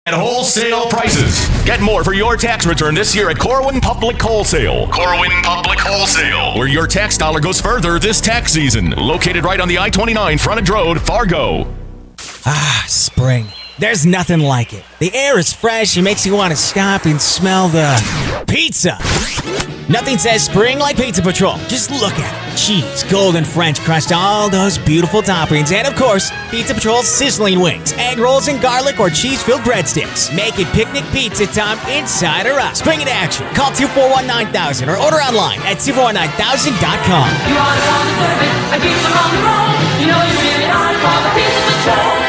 At wholesale prices. Get more for your tax return this year at Corwin Public Wholesale. Corwin Public Wholesale, where your tax dollar goes further this tax season. Located right on the I-29 frontage road, Fargo. Ah, spring. There's nothing like it. The air is fresh and makes you want to stop and smell the pizza. Nothing says spring like Pizza Patrol. Just look at it. Cheese, golden French crust, all those beautiful toppings, and of course, Pizza Patrol's sizzling wings, egg rolls, and garlic or cheese-filled breadsticks. Make it picnic pizza time inside or out. Spring into action. Call 241-9000 or order online at 241-9000.com. You are on the service, a pizza on the road. You know you really are from the Pizza Patrol.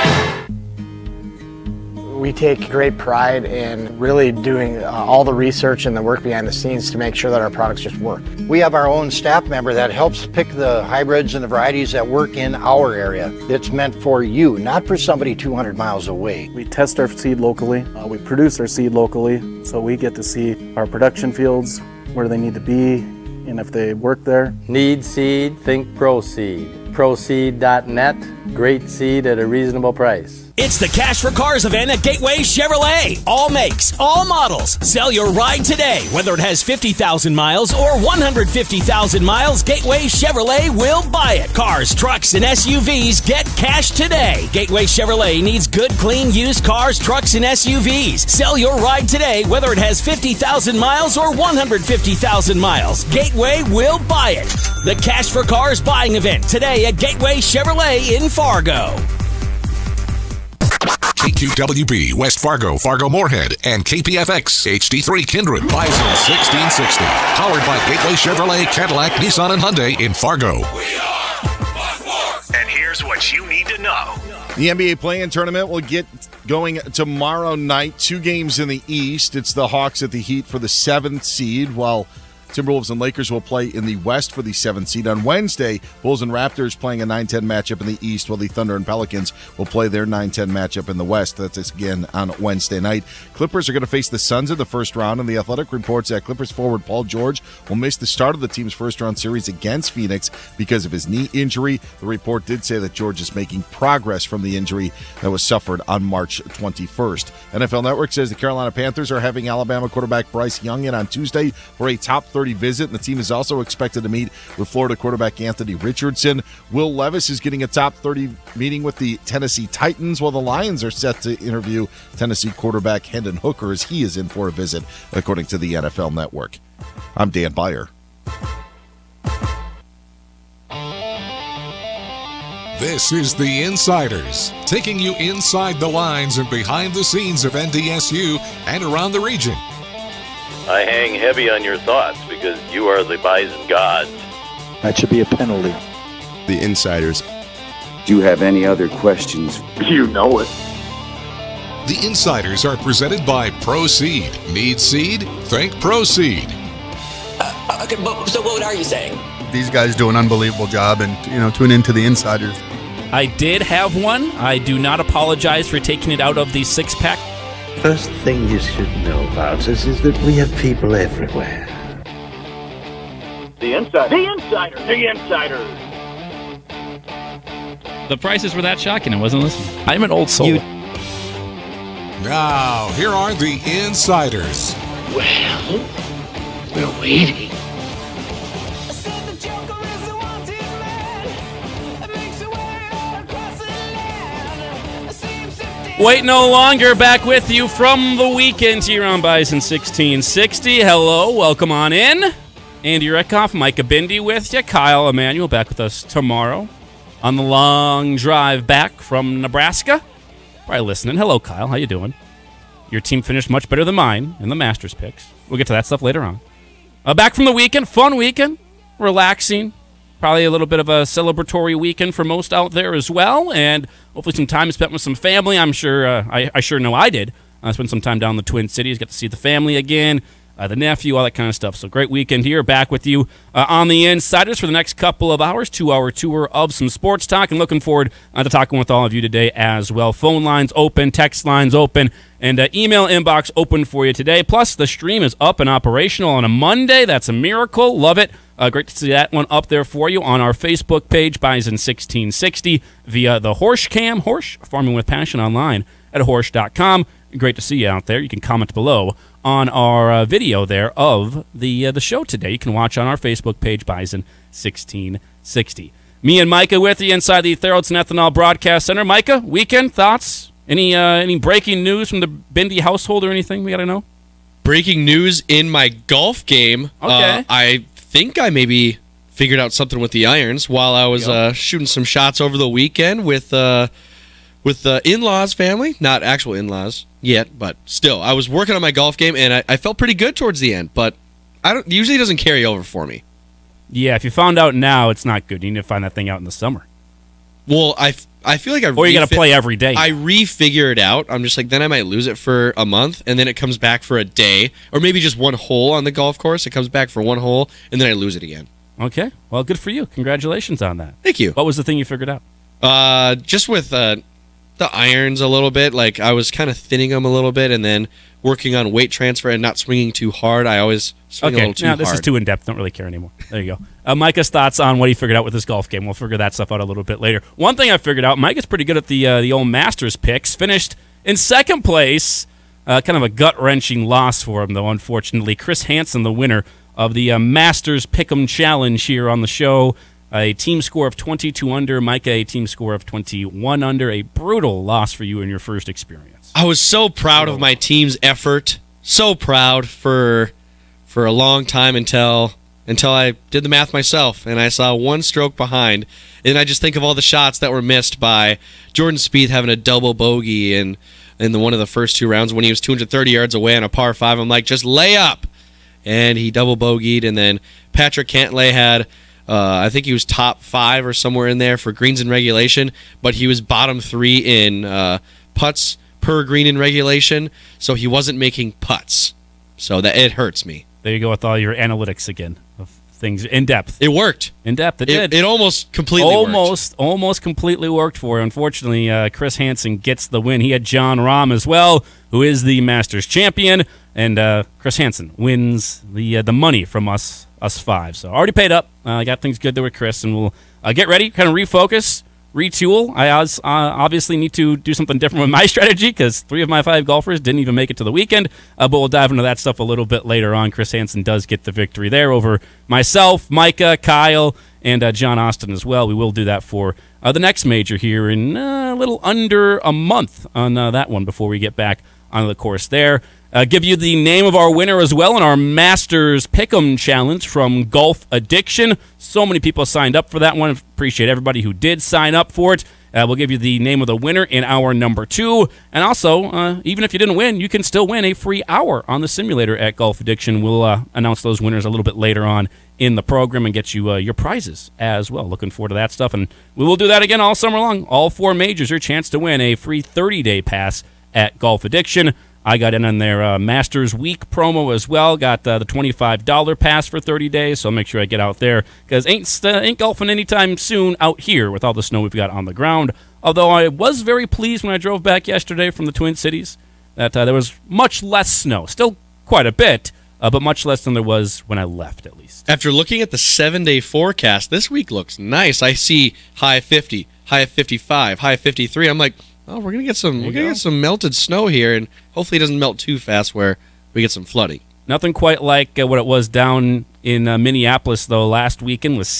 We take great pride in really doing all the research and the work behind the scenes to make sure that our products just work. We have our own staff member that helps pick the hybrids and the varieties that work in our area. It's meant for you, not for somebody 200 miles away. We test our seed locally. We produce our seed locally, so we get to see our production fields, where they need to be, and if they work there. Need seed, think ProSeed. ProSeed.net, great seed at a reasonable price. It's the Cash for Cars event at Gateway Chevrolet. All makes, all models. Sell your ride today. Whether it has 50,000 miles or 150,000 miles, Gateway Chevrolet will buy it. Cars, trucks, and SUVs get cash today. Gateway Chevrolet needs good, clean, used cars, trucks, and SUVs. Sell your ride today, whether it has 50,000 miles or 150,000 miles. Gateway will buy it. The Cash for Cars buying event today at Gateway Chevrolet in Fargo. KQWB, West Fargo, Fargo Moorhead, and KPFX, HD3 Kindred, Bison 1660. Powered by Gateway Chevrolet, Cadillac, Nissan, and Hyundai in Fargo. We are and here's what you need to know. The NBA play-in tournament will get going tomorrow night. 2 games in the East. It's the Hawks at the Heat for the 7th seed, while Timberwolves and Lakers will play in the West for the 7th seed. On Wednesday, Bulls and Raptors playing a 9-10 matchup in the East, while the Thunder and Pelicans will play their 9-10 matchup in the West. That's again on Wednesday night. Clippers are going to face the Suns in the first round, and the Athletic reports that Clippers forward Paul George will miss the start of the team's first-round series against Phoenix because of his knee injury. The report did say that George is making progress from the injury that was suffered on March 21st. NFL Network says the Carolina Panthers are having Alabama quarterback Bryce Young in on Tuesday for a top 30 visit, and the team is also expected to meet with Florida quarterback Anthony Richardson. Will Levis is getting a top 30 meeting with the Tennessee Titans, while the Lions are set to interview Tennessee quarterback Hendon Hooker as he is in for a visit, according to the NFL Network. I'm Dan Beyer. This is The Insiders, taking you inside the lines and behind the scenes of NDSU and around the region. I hang heavy on your thoughts because you are the Bison gods. That should be a penalty. The Insiders. Do you have any other questions? You know it. The Insiders are presented by ProSeed. Need seed? Think ProSeed. Okay, so what are you saying? These guys do an unbelievable job, and, tune into The Insiders. I did have one. I do not apologize for taking it out of the 6-pack. First thing you should know about us is that we have people everywhere. The Insider. The Insider. The Insider. The prices were that shocking. I wasn't listening. I'm an old soul. Now, here are the Insiders. Well, we're waiting. Wait no longer, back with you from the weekend here on Bison 1660. Hello, welcome on in. Andy Reckoff, Micah Bindi with you. Kyle Emanuel back with us tomorrow on the long drive back from Nebraska. Probably listening. Hello, Kyle. How you doing? Your team finished much better than mine in the Masters picks. We'll get to that stuff later on. Back from the weekend. Fun weekend. Relaxing. Probably a little bit of a celebratory weekend for most out there as well, and hopefully some time spent with some family. I'm sure, I sure know I did. I spent some time down in the Twin Cities, got to see the family again, the nephew, all that kind of stuff. So great weekend here. Back with you on the Insiders for the next couple of hours, 2-hour tour of some sports talk, and looking forward to talking with all of you today as well. Phone lines open, text lines open, and email inbox open for you today. Plus, the stream is up and operational on a Monday. That's a miracle. Love it. Great to see that one up there for you on our Facebook page, Bison 1660, via the Horse Cam, Horse Farming with Passion online at horse.com. great to see you out there. You can comment below on our video there of the show today. You can watch on our Facebook page, Bison 1660. Me and Micah with you inside the Theraldson Ethanol Broadcast Center. Micah, weekend thoughts? Any breaking news from the Bindi household or anything we got to know? Breaking news in my golf game. Okay. I think I maybe figured out something with the irons while I was shooting some shots over the weekend with the in-laws family. Not actual in-laws yet, but still. I was working on my golf game, and I felt pretty good towards the end, but usually doesn't carry over for me. Yeah, if you found out now, it's not good. You need to find that thing out in the summer. Well, I feel like or you got to play every day. I refigure it out. I'm just like, then I might lose it for a month, and then it comes back for a day, or maybe just one hole on the golf course. It comes back for one hole, and then I lose it again. Okay, well, good for you. Congratulations on that. Thank you. What was the thing you figured out? Just with the irons a little bit. Like, I was kind of thinning them a little bit, and then working on weight transfer and not swinging too hard. I always swing a little too hard. This is too in-depth. Don't really care anymore. There you go. Micah's thoughts on what he figured out with his golf game. We'll figure that stuff out a little bit later. One thing I figured out, Micah's pretty good at the old Masters picks. Finished in second place. Kind of a gut-wrenching loss for him, though, unfortunately. Chris Hansen, the winner of the Masters Pick'em Challenge here on the show. A team score of 22 under. Micah, a team score of 21 under. A brutal loss for you in your first experience. I was so proud of my team's effort. So proud for a long time until I did the math myself, and I saw one stroke behind. And I just think of all the shots that were missed by Jordan Spieth having a double bogey in one of the first two rounds when he was 230 yards away on a par 5. I'm like, just lay up. And he double bogeyed. And then Patrick Cantlay had... I think he was top 5 or somewhere in there for greens in regulation, but he was bottom 3 in putts per green in regulation, so he wasn't making putts. So that it hurts me. There you go with all your analytics again of things in depth. It worked. In depth, it did. It almost completely worked. Almost completely worked for him. Unfortunately, Chris Hansen gets the win. He had John Rahm as well, who is the Masters champion, and Chris Hansen wins the money from us 5. So already paid up. I got things good there with Chris, and we'll get ready, kind of refocus, retool. I obviously need to do something different with my strategy because 3 of my 5 golfers didn't even make it to the weekend, but we'll dive into that stuff a little bit later on. Chris Hansen does get the victory there over myself, Micah, Kyle, and John Austin as well. We will do that for the next major here in a little under a month on that one before we get back on the course there. Give you the name of our winner as well in our Masters Pick'em Challenge from Golf Addiction. So many people signed up for that one. Appreciate everybody who did sign up for it. We'll give you the name of the winner in hour number 2. And also, even if you didn't win, you can still win a free hour on the simulator at Golf Addiction. We'll announce those winners a little bit later on in the program and get you your prizes as well. Looking forward to that stuff. And we will do that again all summer long. All 4 majors, your chance to win a free 30-day pass at Golf Addiction. I got in on their Masters Week promo as well. Got the $25 pass for 30 days, so I'll make sure I get out there because ain't golfing anytime soon out here with all the snow we've got on the ground. Although I was very pleased when I drove back yesterday from the Twin Cities that there was much less snow. Still quite a bit, but much less than there was when I left, at least. After looking at the 7-day forecast, this week looks nice. I see high 50, high 55, high 53. I'm like, oh, we're gonna get some melted snow here, and hopefully it doesn't melt too fast where we get some flooding. Nothing quite like what it was down in Minneapolis though last weekend was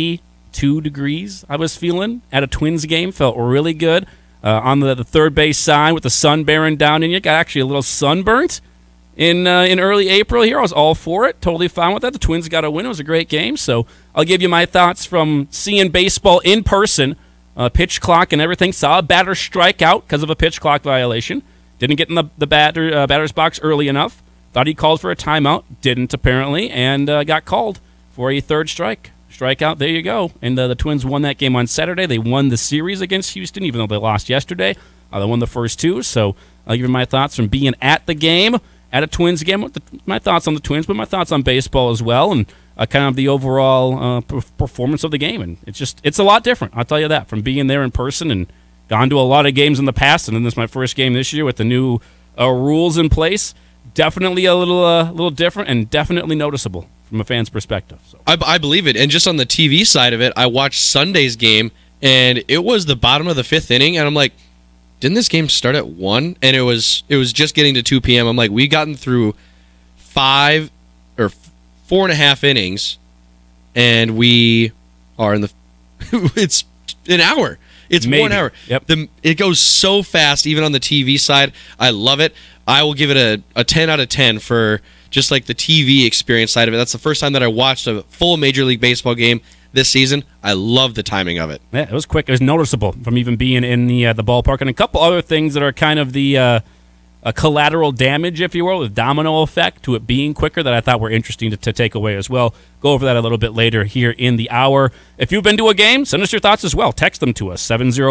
72 degrees. I was feeling at a Twins game, felt really good on the third base side with the sun bearing down in you. Got actually a little sunburnt in early April here. I was all for it, totally fine with that. The Twins got a win. It was a great game. So I'll give you my thoughts from seeing baseball in person. Pitch clock and everything. Saw a batter strike out because of a pitch clock violation. Didn't get in the batter's box early enough. Thought he called for a timeout. Didn't, apparently, and got called for a third strikeout. There you go. And the Twins won that game on Saturday. They won the series against Houston, even though they lost yesterday. They won the first 2. So I'll give you my thoughts from being at the game, at a Twins game. My thoughts on the Twins, but my thoughts on baseball as well, and kind of the overall performance of the game. And it's a lot different, I'll tell you that, from being there in person and gone to a lot of games in the past, and then this is my first game this year with the new rules in place. Definitely a little different and definitely noticeable from a fan's perspective. So. I believe it. And just on the TV side of it, I watched Sunday's game, and it was the bottom of the 5th inning, and I'm like, didn't this game start at 1? And it was just getting to 2 p.m. I'm like, we've gotten through 4.5 innings, and we are in the it's an hour. It's Maybe. 1 hour. Yep. It goes so fast, even on the TV side. I love it. I will give it a 10 out of 10 for just like the TV experience side of it. That's the first time that I watched a full Major League Baseball game this season. I love the timing of it. Yeah, it was quick. It was noticeable from even being in the ballpark. And a couple other things that are kind of the collateral damage, if you will, the domino effect to it being quicker that I thought were interesting to take away as well. Go over that a little bit later here in the hour. If you've been to a game, send us your thoughts as well. Text them to us,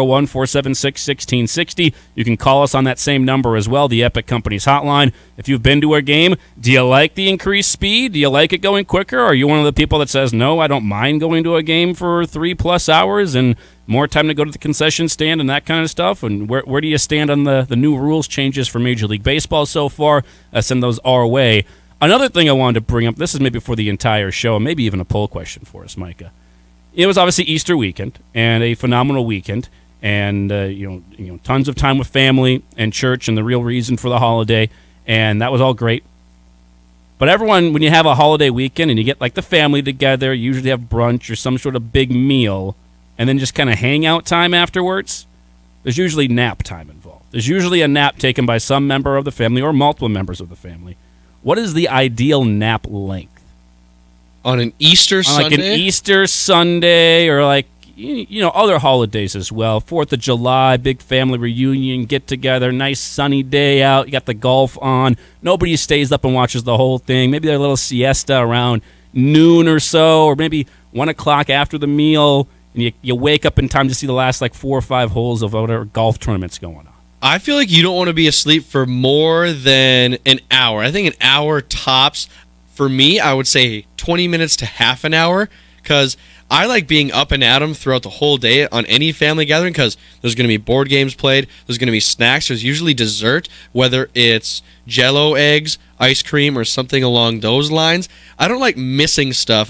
701-476-1660. You can call us on that same number as well, the Epic Companies hotline. If you've been to a game, do you like the increased speed? Do you like it going quicker? Are you one of the people that says, no, I don't mind going to a game for 3+ hours and more time to go to the concession stand and that kind of stuff? And where do you stand on the new rules changes for Major League Baseball so far? Send those our way. Another thing I wanted to bring up, this is maybe for the entire show, and maybe even a poll question for us, Micah. It was obviously Easter weekend, and a phenomenal weekend, and tons of time with family and church, and the real reason for the holiday, and that was all great. But everyone, when you have a holiday weekend and you get like the family together, you usually have brunch or some sort of big meal, and then just kind of hangout time afterwards, there's usually nap time involved. There's usually a nap taken by some member of the family or multiple members of the family. What is the ideal nap length? On an Easter Sunday? Like an Easter Sunday or like, other holidays as well. 4th of July, big family reunion, get together, nice sunny day out. You got the golf on. Nobody stays up and watches the whole thing. Maybe a little siesta around noon or so, or maybe 1 o'clock after the meal. And you wake up in time to see the last 4 or 5 holes of whatever golf tournaments going on. I feel like you don't want to be asleep for more than an hour. I think an hour tops. For me, I would say 20 minutes to half an hour, because I like being up and at 'em throughout the whole day on any family gathering, because there's going to be board games played, there's going to be snacks, there's usually dessert, whether it's Jell-O eggs, ice cream, or something along those lines. I don't like missing stuff.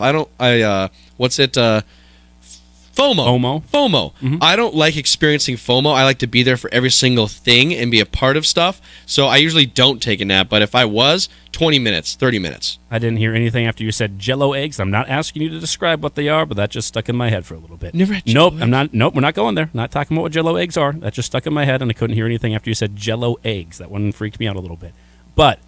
FOMO. Mm-hmm. I don't like experiencing FOMO. I like to be there for every single thing and be a part of stuff. So I usually don't take a nap. But if I was, 20 minutes, 30 minutes. I didn't hear anything after you said Jell-O eggs. I'm not asking you to describe what they are, but that just stuck in my head for a little bit. Never had Jell-O eggs. Nope, we're not going there. Not talking about what Jell-O eggs are. That just stuck in my head, and I couldn't hear anything after you said Jell-O eggs. That one freaked me out a little bit. But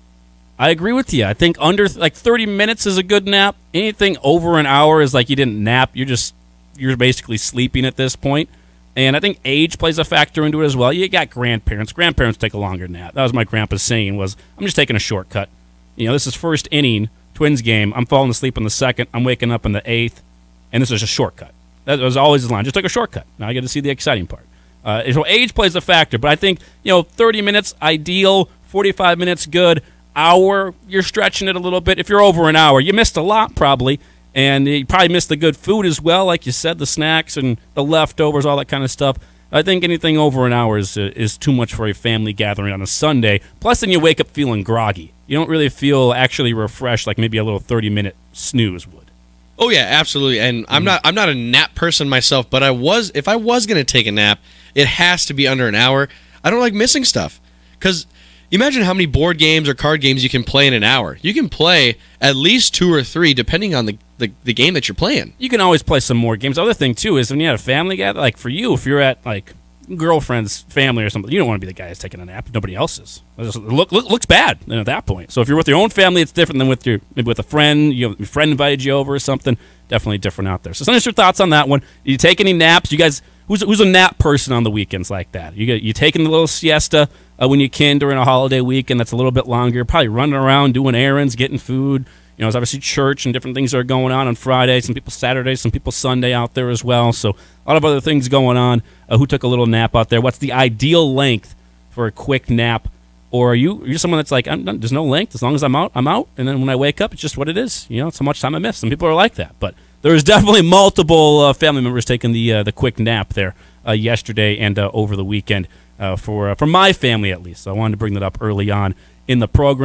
I agree with you. I think under 30 minutes is a good nap. Anything over an hour is like you didn't nap. You're basically sleeping at this point. And I think age plays a factor into it as well. You got grandparents. Grandparents take a longer nap. That was my grandpa's saying was, I'm just taking a shortcut. This is first inning, Twins game. I'm falling asleep in the 2nd. I'm waking up in the 8th. And this is a shortcut. That was always his line. Just take a shortcut. Now I get to see the exciting part. So age plays a factor. But I think, 30 minutes, ideal. 45 minutes, good. Hour, you're stretching it a little bit. If you're over an hour, you missed a lot probably. And you probably missed the good food as well, like you said, the snacks and the leftovers, all that kind of stuff. I think anything over an hour is too much for a family gathering on a Sunday. Plus, then you wake up feeling groggy. You don't really feel actually refreshed like maybe a little 30-minute snooze would. Oh yeah, absolutely. And I'm not a nap person myself, but if I was going to take a nap, it has to be under an hour. I don't like missing stuff, because imagine how many board games or card games you can play in an hour. You can play at least 2 or 3 depending on the game that you're playing. You can always play some more games. The other thing, too, is when you have a family gathering, like for you, if you're at girlfriend's family or something, you don't want to be the guy that's taking a nap. Nobody else is. It looks bad at that point. So if you're with your own family, it's different than maybe with a friend. Your friend invited you over or something. Definitely different out there. So send us your thoughts on that one. Do you take any naps? You guys, who's a nap person on the weekends like that? You taking the little siesta when you can during a holiday weekend that's a little bit longer? You're probably running around doing errands, getting food. There's obviously church and different things that are going on Friday. Some people Saturday, some people Sunday out there as well. So a lot of other things going on. Who took a little nap out there? What's the ideal length for a quick nap? Or are you someone that's like, there's no length. As long as I'm out. And then when I wake up, it's just what it is. It's how much time I miss. Some people are like that. But there's definitely multiple family members taking the quick nap there yesterday and over the weekend for my family at least. So I wanted to bring that up early on in the program.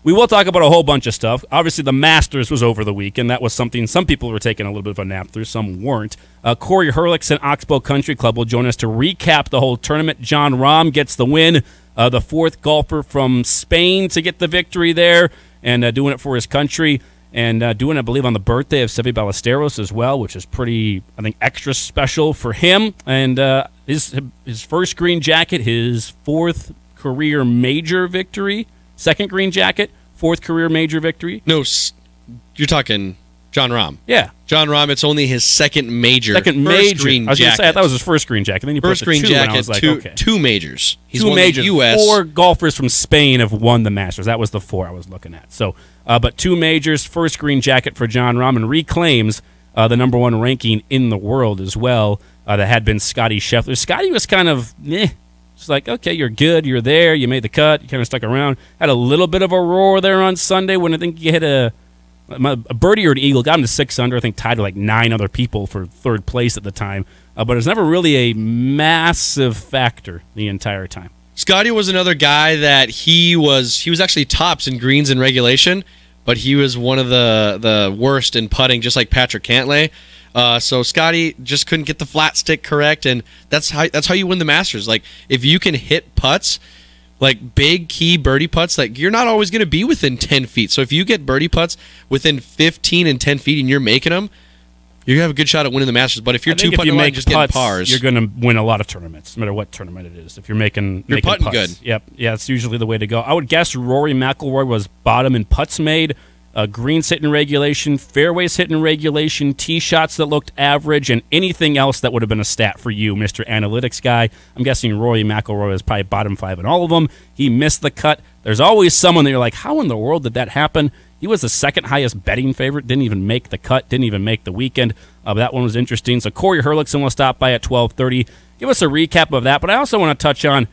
We will talk about a whole bunch of stuff. Obviously, the Masters was over the weekend. That was something some people were taking a little bit of a nap through, some weren't. Corey Herlickson, Oxbow Country Club, will join us to recap the whole tournament. John Rahm gets the win, the fourth golfer from Spain to get the victory there, and doing it for his country, and doing it, I believe, on the birthday of Seve Ballesteros as well, which is pretty, I think, extra special for him. And his first green jacket, his fourth career major victory. Second green jacket, fourth career major victory. No, you're talking John Rahm. Yeah. John Rahm, it's only his second major. Second first major. Green I was going to jacket. say, I thought it was his first green jacket. Then you First put green the two, jacket, and I was like, okay. two majors. He's two won majors. the U.S. 4 golfers from Spain have won the Masters. That was the 4 I was looking at. So, but 2 majors, first green jacket for John Rahm, and reclaims the #1 ranking in the world as well. That had been Scotty Scheffler. Scotty was kind of, It's like, okay, you're good, you're there, you made the cut, you kind of stuck around. Had a little bit of a roar there on Sunday when I think you hit a birdie or an eagle, got him to 6 under, I think tied to like 9 other people for third place at the time. But it was never really a massive factor the entire time. Scotty was another guy that he was actually tops in greens in regulation, but he was one of the worst in putting, just like Patrick Cantlay. So Scotty just couldn't get the flat stick correct, and that's how you win the Masters. Like, if you can hit putts, like big key birdie putts, like you're not always going to be within 10 feet. So if you get birdie putts within 15 and 10 feet and you're making them, you're going to have a good shot at winning the Masters. But if you're two putting away, just getting pars, you're going to win a lot of tournaments, no matter what tournament it is. If you're making putting putts. good. Yep. Yeah, it's usually the way to go. I would guess Rory McIlroy was bottom in putts made. Greens hit in regulation, fairways hit in regulation, tee shots that looked average, and anything else that would have been a stat for you, Mr. Analytics guy. I'm guessing Rory McIlroy was probably bottom 5 in all of them. He missed the cut. There's always someone that you're like, how in the world did that happen? He was the second highest betting favorite, didn't even make the cut, didn't even make the weekend. But that one was interesting. So Corey Herlickson will stop by at 12:30. Give us a recap of that, but I also want to touch on,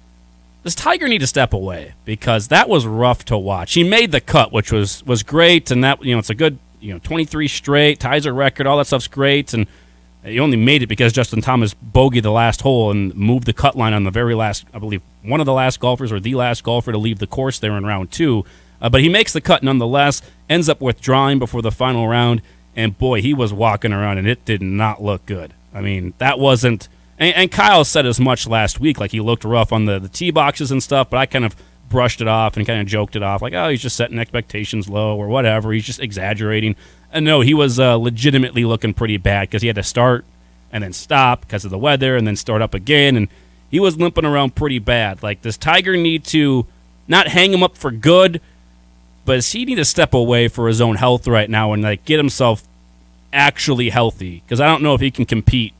does Tiger need to step away? Because that was rough to watch. He made the cut, which was great, and that, it's a good 23 straight, ties a record, all that stuff's great, and he only made it because Justin Thomas bogeyed the last hole and moved the cut line on the very last, I believe, one of the last golfers or the last golfer to leave the course there in round 2. But he makes the cut nonetheless, ends up withdrawing before the final round, and boy, he was walking around, and it did not look good. I mean, that wasn't... And Kyle said as much last week, like he looked rough on the tee boxes and stuff, but I kind of brushed it off and kind of joked it off, like, oh, he's just setting expectations low or whatever. He's just exaggerating. And no, he was legitimately looking pretty bad because he had to start and then stop because of the weather and then start up again, and he was limping around pretty bad. Like, does Tiger need to not hang him up for good, but does he need to step away for his own health right now and like get himself actually healthy? Because I don't know if he can compete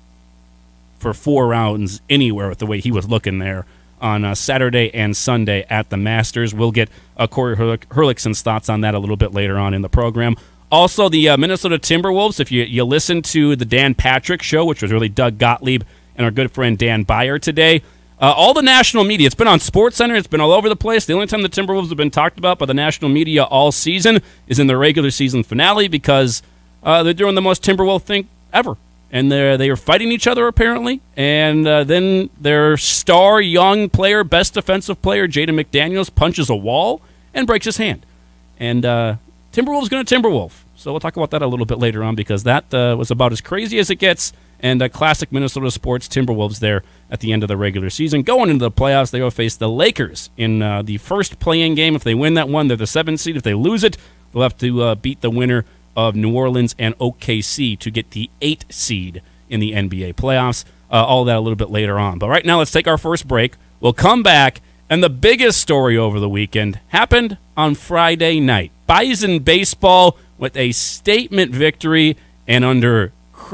for 4 rounds anywhere with the way he was looking there on Saturday and Sunday at the Masters. We'll get Corey Herlickson's thoughts on that a little bit later on in the program. Also, the Minnesota Timberwolves, if you listen to the Dan Patrick show, which was really Doug Gottlieb and our good friend Dan Byer today, all the national media, it's been on SportsCenter, it's been all over the place. The only time the Timberwolves have been talked about by the national media all season is in the regular season finale because they're doing the most Timberwolf thing ever. And they are fighting each other, apparently. And then their star young player, best defensive player, Jaden McDaniels, punches a wall and breaks his hand. And Timberwolves going to Timberwolf. So we'll talk about that a little bit later on because that was about as crazy as it gets. And classic Minnesota sports, Timberwolves there at the end of the regular season. Going into the playoffs, they will face the Lakers in the first play-in game. If they win that one, they're the 7th seed. If they lose it, they'll have to beat the winner of New Orleans and OKC to get the 8th seed in the NBA playoffs. All that a little bit later on. But right now, let's take our first break. We'll come back, and the biggest story over the weekend happened on Friday night. Bison baseball with a statement victory and under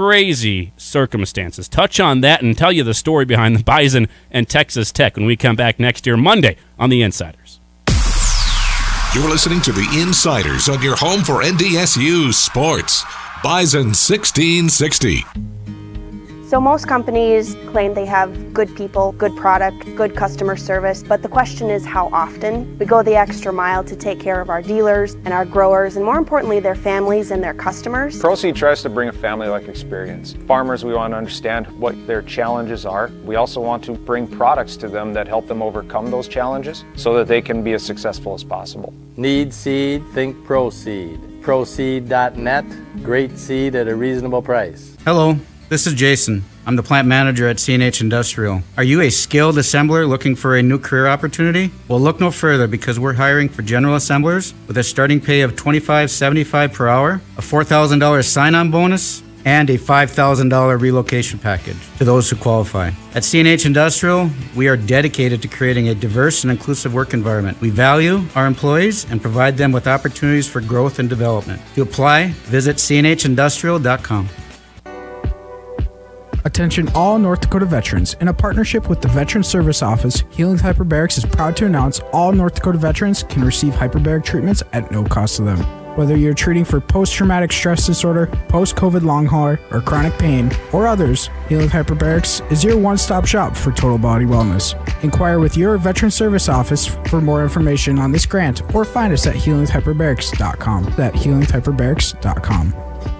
crazy circumstances. Touch on that and tell you the story behind the Bison and Texas Tech when we come back next year, Monday, on The Insiders. You're listening to The Insiders on your home for NDSU sports. Bison 1660. So most companies claim they have good people, good product, good customer service, but the question is how often. We go the extra mile to take care of our dealers and our growers, and more importantly, their families and their customers. ProSeed tries to bring a family-like experience. Farmers, we want to understand what their challenges are. We also want to bring products to them that help them overcome those challenges so that they can be as successful as possible. Need seed? Think ProSeed. ProSeed.net. Great seed at a reasonable price. Hello, this is Jason. I'm the plant manager at CNH Industrial. Are you a skilled assembler looking for a new career opportunity? Well, look no further because we're hiring for general assemblers with a starting pay of $25.75 per hour, a $4,000 sign-on bonus, and a $5,000 relocation package to those who qualify. At CNH Industrial, we are dedicated to creating a diverse and inclusive work environment. We value our employees and provide them with opportunities for growth and development. To apply, visit cnhindustrial.com. Attention all North Dakota veterans. In a partnership with the Veteran Service Office, Healings Hyperbarics is proud to announce all North Dakota veterans can receive hyperbaric treatments at no cost to them. Whether you're treating for post-traumatic stress disorder, post-COVID long hauler, or chronic pain, or others, Healing Hyperbarics is your one-stop shop for total body wellness. Inquire with your Veteran Service Office for more information on this grant, or find us at healingshyperbarics.com. That's healingshyperbarics.com.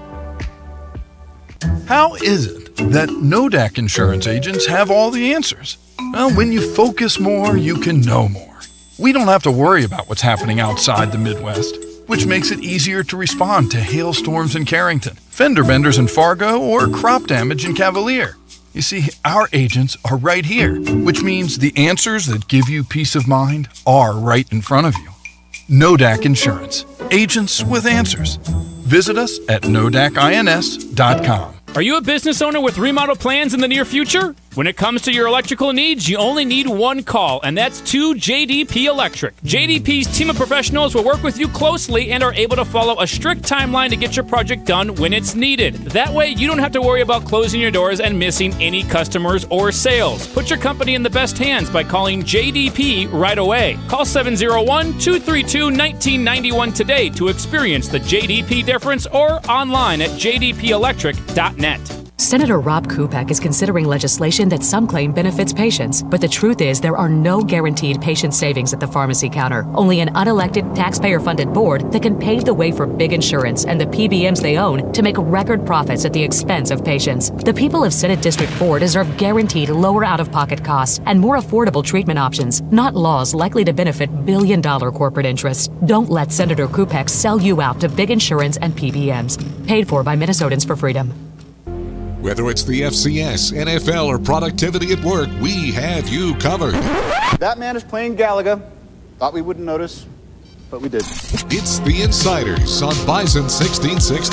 How is it that NODAC insurance agents have all the answers? Well, when you focus more, you can know more. We don't have to worry about what's happening outside the Midwest, which makes it easier to respond to hailstorms in Carrington, fender benders in Fargo, or crop damage in Cavalier. You see, our agents are right here, which means the answers that give you peace of mind are right in front of you. NODAC Insurance. Agents with answers. Visit us at nodacins.com. Are you a business owner with remodel plans in the near future? When it comes to your electrical needs, you only need one call, and that's to JDP Electric. JDP's team of professionals will work with you closely and are able to follow a strict timeline to get your project done when it's needed. That way, you don't have to worry about closing your doors and missing any customers or sales. Put your company in the best hands by calling JDP right away. Call 701-232-1991 today to experience the JDP difference, or online at jdpelectric.net. Senator Rob Kupek is considering legislation that some claim benefits patients, but the truth is there are no guaranteed patient savings at the pharmacy counter. Only an unelected, taxpayer-funded board that can pave the way for big insurance and the PBMs they own to make record profits at the expense of patients. The people of Senate District 4 deserve guaranteed lower out-of-pocket costs and more affordable treatment options, not laws likely to benefit billion-dollar corporate interests. Don't let Senator Kupek sell you out to big insurance and PBMs. Paid for by Minnesotans for Freedom. Whether it's the FCS, NFL, or productivity at work, we have you covered. That man is playing Galaga. Thought we wouldn't notice, but we did. It's The Insiders on Bison 1660.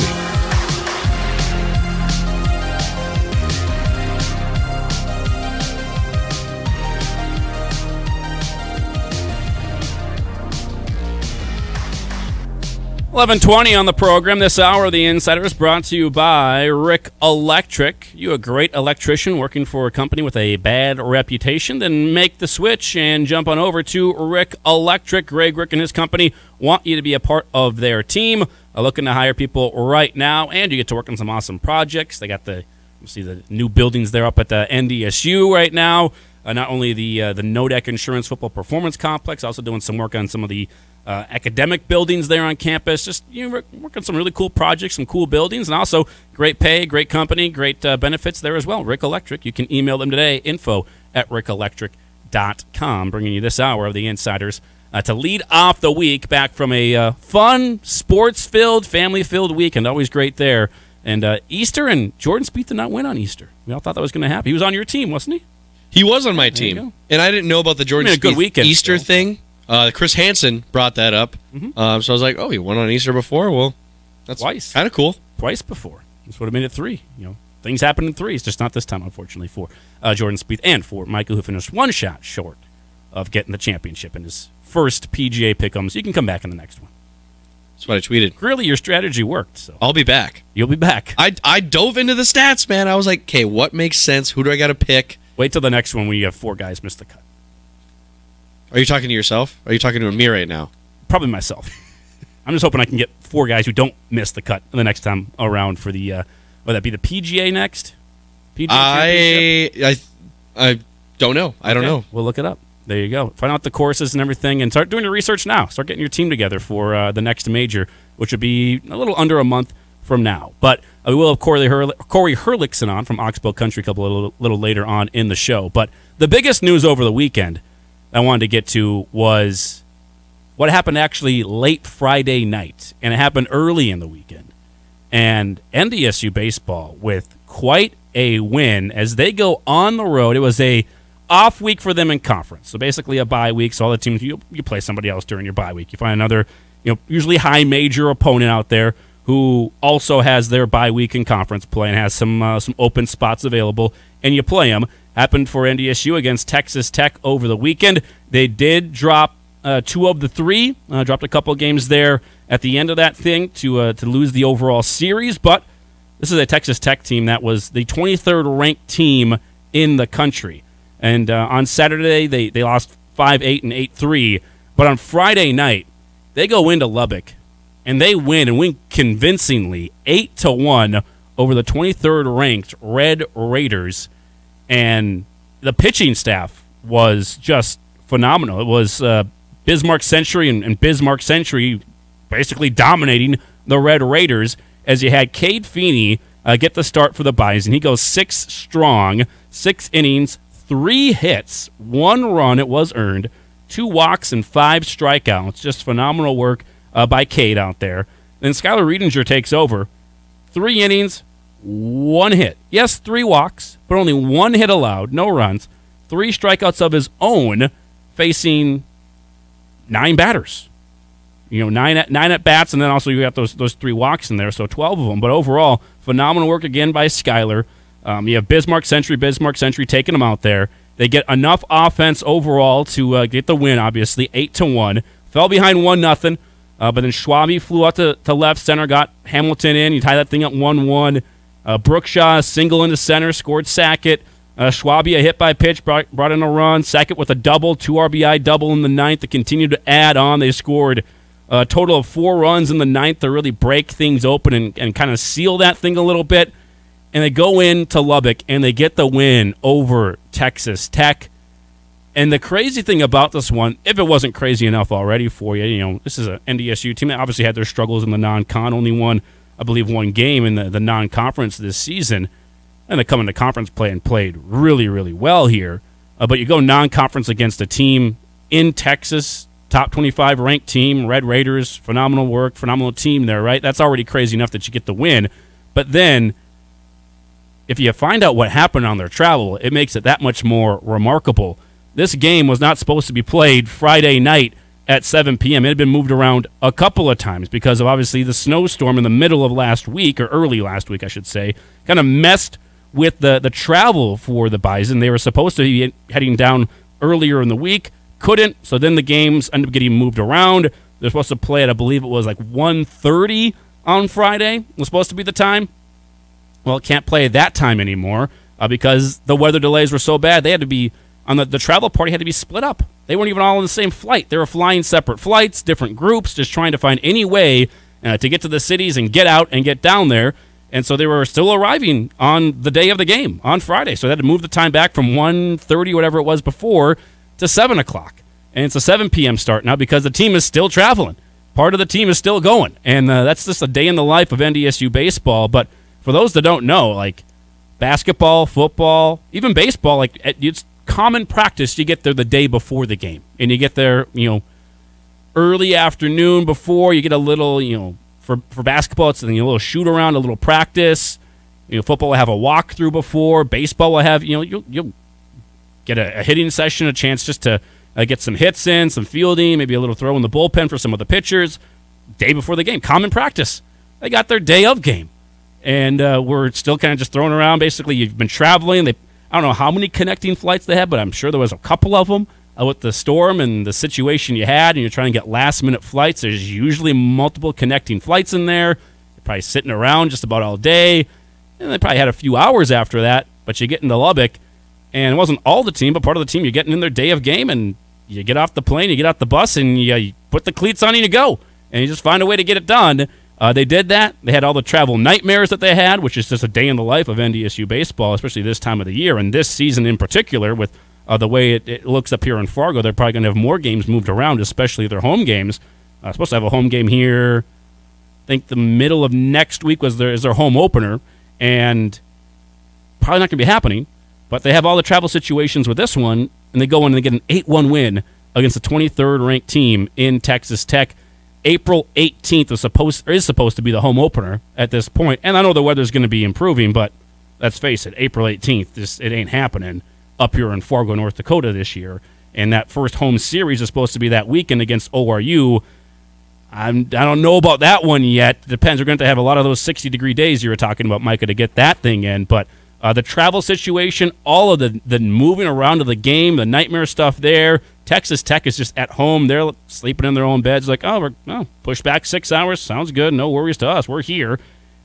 $11:20 on the program. This hour of The Insiders brought to you by Rick Electric. You a great electrician working for a company with a bad reputation? Then make the switch and jump on over to Rick Electric. Greg Rick and his company want you to be a part of their team. Looking to hire people right now, and you get to work on some awesome projects. They got the new buildings there up at the NDSU right now. Not only the NODAC Insurance Football Performance Complex, also doing some work on some of the academic buildings there on campus. Just work on some really cool projects, some cool buildings, and also great pay, great company, great benefits there as well. Rick Electric. You can email them today, info@rickelectric.com. Bringing you this hour of The Insiders to lead off the week, back from a fun, sports-filled, family-filled weekend. Always great there. And Easter, and Jordan Spieth did not win on Easter. We all thought that was going to happen. He was on your team, wasn't he? He was on my team, and I didn't know about the Jordan Spieth Easter thing. Chris Hansen brought that up, so I was like, "Oh, he won on Easter before? Well, that's twice, kind of cool. Twice before. This would have made it 3. Things happen in 3s, just not this time, unfortunately, for Jordan Spieth and for Michael, who finished one shot short of getting the championship in his first PGA pick'em. So you can come back in the next one. That's what I tweeted. Really, your strategy worked. So I'll be back. You'll be back. I dove into the stats, man. I was like, "Okay, what makes sense? Who do I got to pick?" Wait till the next one when you have 4 guys miss the cut. Are you talking to yourself? Or are you talking to me right now? Probably myself. I'm just hoping I can get 4 guys who don't miss the cut the next time around for the, would that be the PGA next? PGA Championship? I don't know. I don't know. We'll look it up. There you go. Find out the courses and everything, and start doing your research now. Start getting your team together for the next major, which would be a little under a month from now. But we will have Corey Herlickson on from Oxbow Country Club a little later on in the show. But the biggest news over the weekend I wanted to get to was what happened actually late Friday night, and it happened early in the weekend. And NDSU baseball with quite a win as they go on the road. It was a off week for them in conference, so basically a bye week. So all the teams, you play somebody else during your bye week. You find another, usually high major opponent out there who also has their bye week in conference play and has some open spots available, and you play them. Happened for NDSU against Texas Tech over the weekend. They did drop 2 of the 3, dropped a couple of games there at the end of that thing to lose the overall series, but this is a Texas Tech team that was the 23rd ranked team in the country. And on Saturday, they lost 5-8 and 8-3. But on Friday night, they go into Lubbock, and they win convincingly 8-1 over the 23rd ranked Red Raiders. And the pitching staff was just phenomenal. It was Bismarck Century and Bismarck Century basically dominating the Red Raiders as you had Cade Feeney get the start for the Bison. He goes 6 strong, 6 innings, 3 hits, 1 run, it was earned, 2 walks, and 5 strikeouts. Just phenomenal work by Cade out there. Then Skylar Riedinger takes over. 3 innings, 1 hit. Yes, 3 walks, but only 1 hit allowed, no runs. 3 strikeouts of his own, facing 9 batters. 9 at bats, and then also you got those 3 walks in there, so 12 of them. But overall, phenomenal work again by Skylar. You have Bismarck Century taking them out there. They get enough offense overall to get the win, obviously, 8-1. Fell behind 1-0, but then Schwabe flew out to left center, got Hamilton in. You tie that thing up 1-1. Brookshaw single into center, scored Sackett. Schwabe, a hit by pitch, brought in a run. Sackett with a double, 2 RBI double in the 9th to continue to add on. They scored a total of 4 runs in the 9th to really break things open and kind of seal that thing a little bit. And they go into Lubbock, and they get the win over Texas Tech. And the crazy thing about this one, if it wasn't crazy enough already for you, this is an NDSU team that obviously had their struggles in the non-con, only won, I believe, 1 game in the non-conference this season. And they come into conference play and played really, really well here. But you go non-conference against a team in Texas, top 25 ranked team, Red Raiders, phenomenal work, phenomenal team there, right? That's already crazy enough that you get the win. But then, if you find out what happened on their travel, it makes it that much more remarkable. This game was not supposed to be played Friday night at 7 p.m. It had been moved around a couple of times because of, obviously, the snowstorm in the middle of last week, or early last week, I should say, kind of messed with the travel for the Bison. They were supposed to be heading down earlier in the week, couldn't, so then the games ended up getting moved around. They're supposed to play at, I believe it was like 1:30 on Friday, was supposed to be the time. Well, it can't play at that time anymore because the weather delays were so bad. They had to be, on the travel party had to be split up. They weren't even all on the same flight. They were flying separate flights, different groups, just trying to find any way to get to the cities and get out and get down there. And so they were still arriving on the day of the game, on Friday. So they had to move the time back from 1:30, whatever it was before, to 7 o'clock. And it's a 7 p.m. start now because the team is still traveling. Part of the team is still going. And that's just a day in the life of NDSU baseball. But for those that don't know, like basketball, football, even baseball, like it's common practice. You get there the day before the game, and you get there, early afternoon before. You get a little, for basketball, it's a little shoot around, a little practice. Football will have a walkthrough before. Baseball will have, you'll get a hitting session, a chance just to get some hits in, some fielding, maybe a little throw in the bullpen for some of the pitchers. Day before the game, common practice. They got their day of game. And we're still kind of just throwing around. Basically, you've been traveling. I don't know how many connecting flights they had, but I'm sure there was a couple of them with the storm and the situation you had, and you're trying to get last-minute flights. There's usually multiple connecting flights in there. You're probably sitting around just about all day. And they probably had a few hours after that, but you get into Lubbock, and it wasn't all the team, but part of the team, you're getting in their day of game, and you get off the plane, you get off the bus, and you put the cleats on and you go. And you just find a way to get it done. They did that. They had all the travel nightmares that they had, which is just a day in the life of NDSU baseball, especially this time of the year, and this season in particular with the way it looks up here in Fargo. They're probably going to have more games moved around, especially their home games. Supposed to have a home game here. I think the middle of next week is their home opener, and probably not going to be happening. But they have all the travel situations with this one, and they go in and they get an 8-1 win against the 23rd ranked team in Texas Tech. April 18th is supposed to be the home opener at this point. And I know the weather's going to be improving, but let's face it, April 18th, it ain't happening up here in Fargo, North Dakota this year. And that first home series is supposed to be that weekend against ORU. I don't know about that one yet. Depends. We're going to have a lot of those 60-degree days you were talking about, Micah, to get that thing in. But the travel situation, all of the moving around of the game, the nightmare stuff there. Texas Tech is just at home. They're sleeping in their own beds. Like, push back 6 hours. Sounds good. No worries to us. We're here.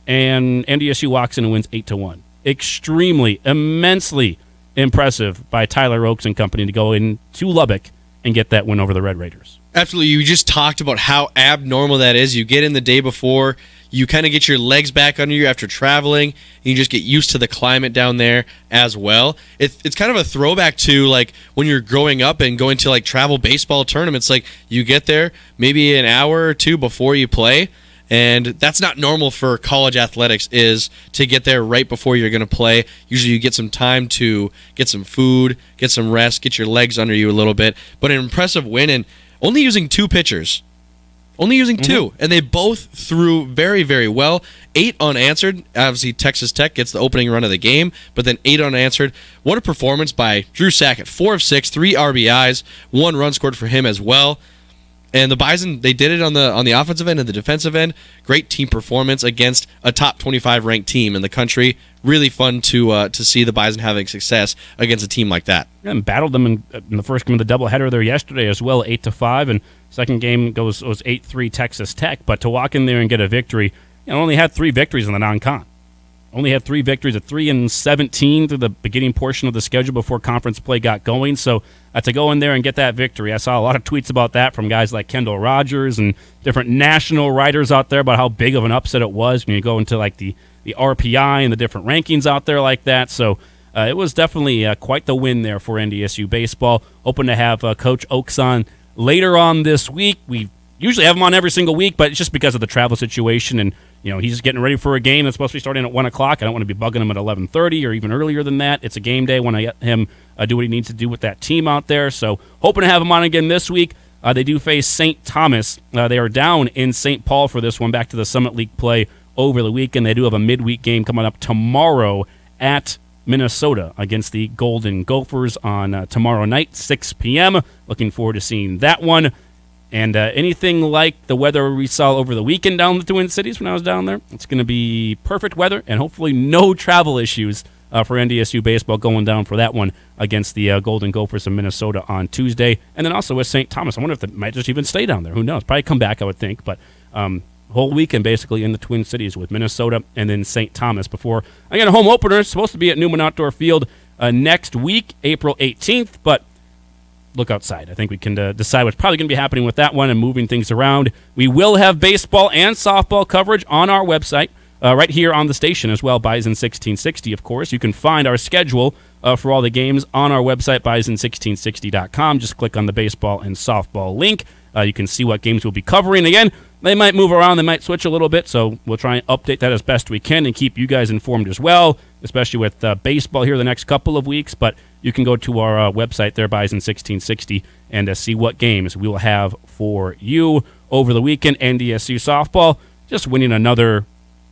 And NDSU walks in and wins 8-1. Extremely, immensely impressive by Tyler Oaks and company to go into Lubbock and get that win over the Red Raiders. Absolutely. You just talked about how abnormal that is. You get in the day before, you kind of get your legs back under you after traveling, and you just get used to the climate down there as well. It's kind of a throwback to like when you're growing up and going to like travel baseball tournaments. Like you get there maybe an hour or two before you play, and that's not normal for college athletics, is to get there right before you're going to play. Usually you get some time to get some food, get some rest, get your legs under you a little bit. But an impressive win, and only using 2 pitchers. Only using 2. And they both threw very, very well. 8 unanswered. Obviously, Texas Tech gets the opening run of the game, but then 8 unanswered. What a performance by Drew Sackett. 4 of 6, 3 RBIs, 1 run scored for him as well. And the Bison, they did it on the offensive end and the defensive end. Great team performance against a top 25 ranked team in the country. Really fun to see the Bison having success against a team like that. And battled them in the first game of the doubleheader there yesterday as well, 8-5, and second game was 8-3 Texas Tech. But to walk in there and get a victory, only had 3 victories in the non-con. Only had 3 victories at 3-17 through the beginning portion of the schedule before conference play got going. So to go in there and get that victory, I saw a lot of tweets about that from guys like Kendall Rogers and different national writers out there about how big of an upset it was when you go into like the RPI and the different rankings out there like that. So it was definitely quite the win there for NDSU baseball. Hoping to have Coach Oaks on later on this week. We usually have him on every single week, but it's just because of the travel situation, and he's getting ready for a game that's supposed to be starting at 1 o'clock. I don't want to be bugging him at 11:30 or even earlier than that. It's a game day when I let him do what he needs to do with that team out there. So hoping to have him on again this week. They do face St. Thomas. They are down in St. Paul for this one, back to the Summit League play over the weekend. They do have a midweek game coming up tomorrow at Minnesota against the Golden Gophers on tomorrow night, 6 p.m. Looking forward to seeing that one. And anything like the weather we saw over the weekend down in the Twin Cities when I was down there, it's going to be perfect weather and hopefully no travel issues for NDSU baseball going down for that one against the Golden Gophers of Minnesota on Tuesday. And then also with St. Thomas. I wonder if they might just even stay down there. Who knows? Probably come back, I would think. But whole weekend basically in the Twin Cities with Minnesota and then St. Thomas before, again, a home opener. It's supposed to be at Newman Outdoor Field next week, April 18th. But look outside. I think we can decide what's probably going to be happening with that one and moving things around. We will have baseball and softball coverage on our website right here on the station as well, Bison 1660, of course. You can find our schedule for all the games on our website, bison1660.com. Just click on the baseball and softball link. You can see what games we'll be covering. Again, they might move around. They might switch a little bit, so we'll try and update that as best we can and keep you guys informed as well, especially with baseball here the next couple of weeks. But you can go to our website there, Bison 1660, and see what games we will have for you over the weekend. NDSU softball just winning another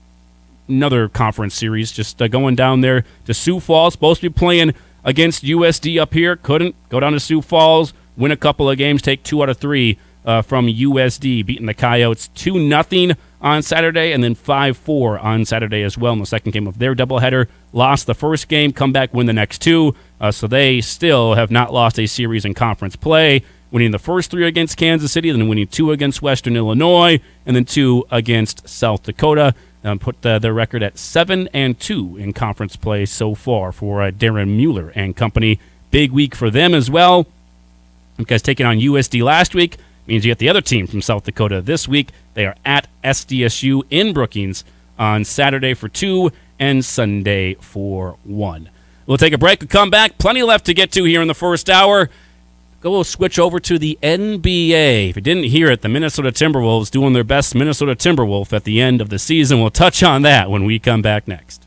conference series, just going down there to Sioux Falls. Supposed to be playing against USD up here. Couldn't go down to Sioux Falls, win a couple of games, take 2 out of 3 from USD, beating the Coyotes 2-0 on Saturday, and then 5-4 on Saturday as well in the second game of their doubleheader. Lost the first game, come back, win the next 2, so they still have not lost a series in conference play, winning the first 3 against Kansas City, then winning 2 against Western Illinois, and then 2 against South Dakota. Put their record at 7-2 in conference play so far for Darren Mueller and company. Big week for them as well, because taking on USD last week, Means you get the other team from South Dakota this week. They are at SDSU in Brookings on Saturday for 2 and Sunday for 1. We'll take a break. We'll come back. Plenty left to get to here in the first hour. Go switch over to the NBA. If you didn't hear it, the Minnesota Timberwolves doing their best Minnesota Timberwolf at the end of the season. We'll touch on that when we come back next.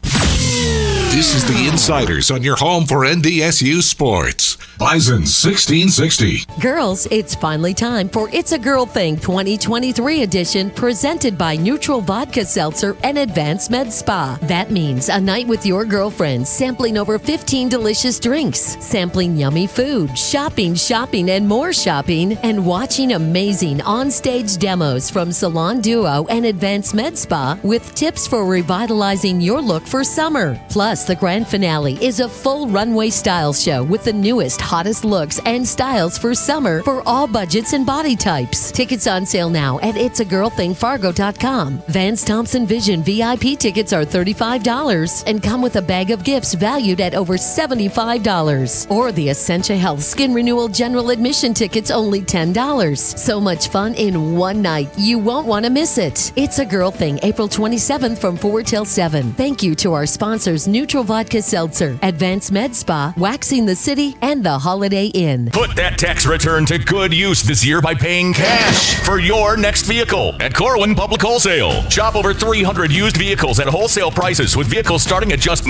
This is the Insiders on your home for NDSU sports. Bison 1660. Girls, it's finally time for It's a Girl Thing 2023 edition, presented by Neutral Vodka Seltzer and Advanced Med Spa. That means a night with your girlfriends, sampling over 15 delicious drinks, sampling yummy food, shopping, and more shopping, and watching amazing on-stage demos from Salon Duo and Advanced Med Spa with tips for revitalizing your look for summer. Plus, the grand finale is a full runway style show with the newest, hottest looks and styles for summer for all budgets and body types. Tickets on sale now at itsagirlthingfargo.com. Vance Thompson Vision VIP tickets are $35 and come with a bag of gifts valued at over $75. Or the Essentia Health Skin Renewal General Admission tickets only $10. So much fun in one night. You won't want to miss it. It's a Girl Thing, April 27th from 4 till 7. Thank you to our sponsors, Neutral Vodka Seltzer, Advanced Med Spa, Waxing the City, and the Holiday Inn. Put that tax return to good use this year by paying cash for your next vehicle at Corwin Public Wholesale. Shop over 300 used vehicles at wholesale prices with vehicles starting at just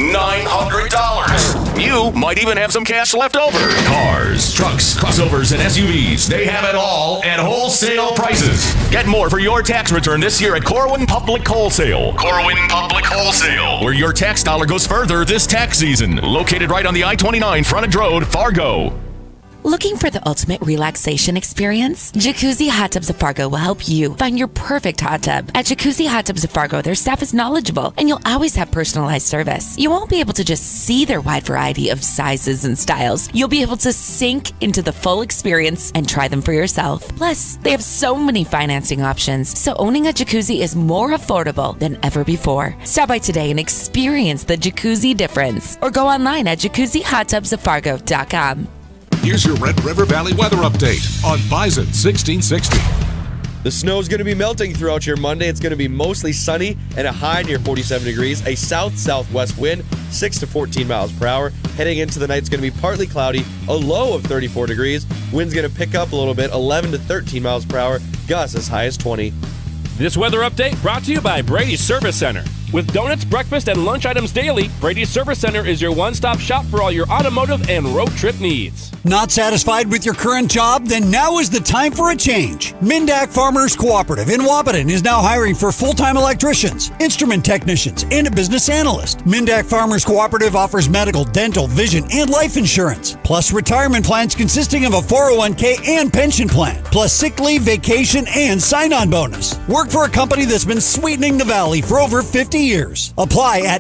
$900. You might even have some cash left over. Cars, trucks, crossovers, and SUVs. They have it all at wholesale prices. Get more for your tax return this year at Corwin Public Wholesale. Corwin Public Wholesale, where your tax dollar goes further this tax season. Located right on the I-29 frontage road, Fargo. Looking for the ultimate relaxation experience? Jacuzzi Hot Tubs of Fargo will help you find your perfect hot tub. At Jacuzzi Hot Tubs of Fargo, their staff is knowledgeable, and you'll always have personalized service. You won't be able to just see their wide variety of sizes and styles. You'll be able to sink into the full experience and try them for yourself. Plus, they have so many financing options, so owning a jacuzzi is more affordable than ever before. Stop by today and experience the jacuzzi difference, or go online at jacuzzihottubsoffargo.com. Here's your Red River Valley weather update on Bison 1660. The snow's going to be melting throughout your Monday. It's going to be mostly sunny and a high near 47 degrees. A south-southwest wind, 6 to 14 miles per hour. Heading into the night, it's going to be partly cloudy, a low of 34 degrees. Wind's going to pick up a little bit, 11 to 13 miles per hour. Gusts as high as 20. This weather update brought to you by Brady's Service Center. With donuts, breakfast, and lunch items daily, Brady's Service Center is your one-stop shop for all your automotive and road trip needs. Not satisfied with your current job? Then now is the time for a change. Mindak Farmers Cooperative in Wapaton is now hiring for full-time electricians, instrument technicians, and a business analyst. Mindak Farmers Cooperative offers medical, dental, vision, and life insurance, plus retirement plans consisting of a 401k and pension plan, plus sick leave, vacation, and sign-on bonus. Work for a company that's been sweetening the valley for over 50 years. Apply at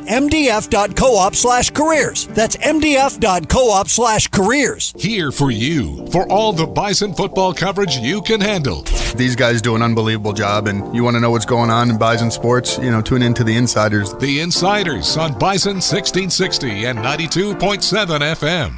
mdf.coop/careers. That's mdf.coop/careers. Here for you for all the Bison football coverage you can handle. These guys do an unbelievable job, and you want to know what's going on in Bison sports? Tune into the Insiders. The Insiders on Bison 1660 and 92.7 FM.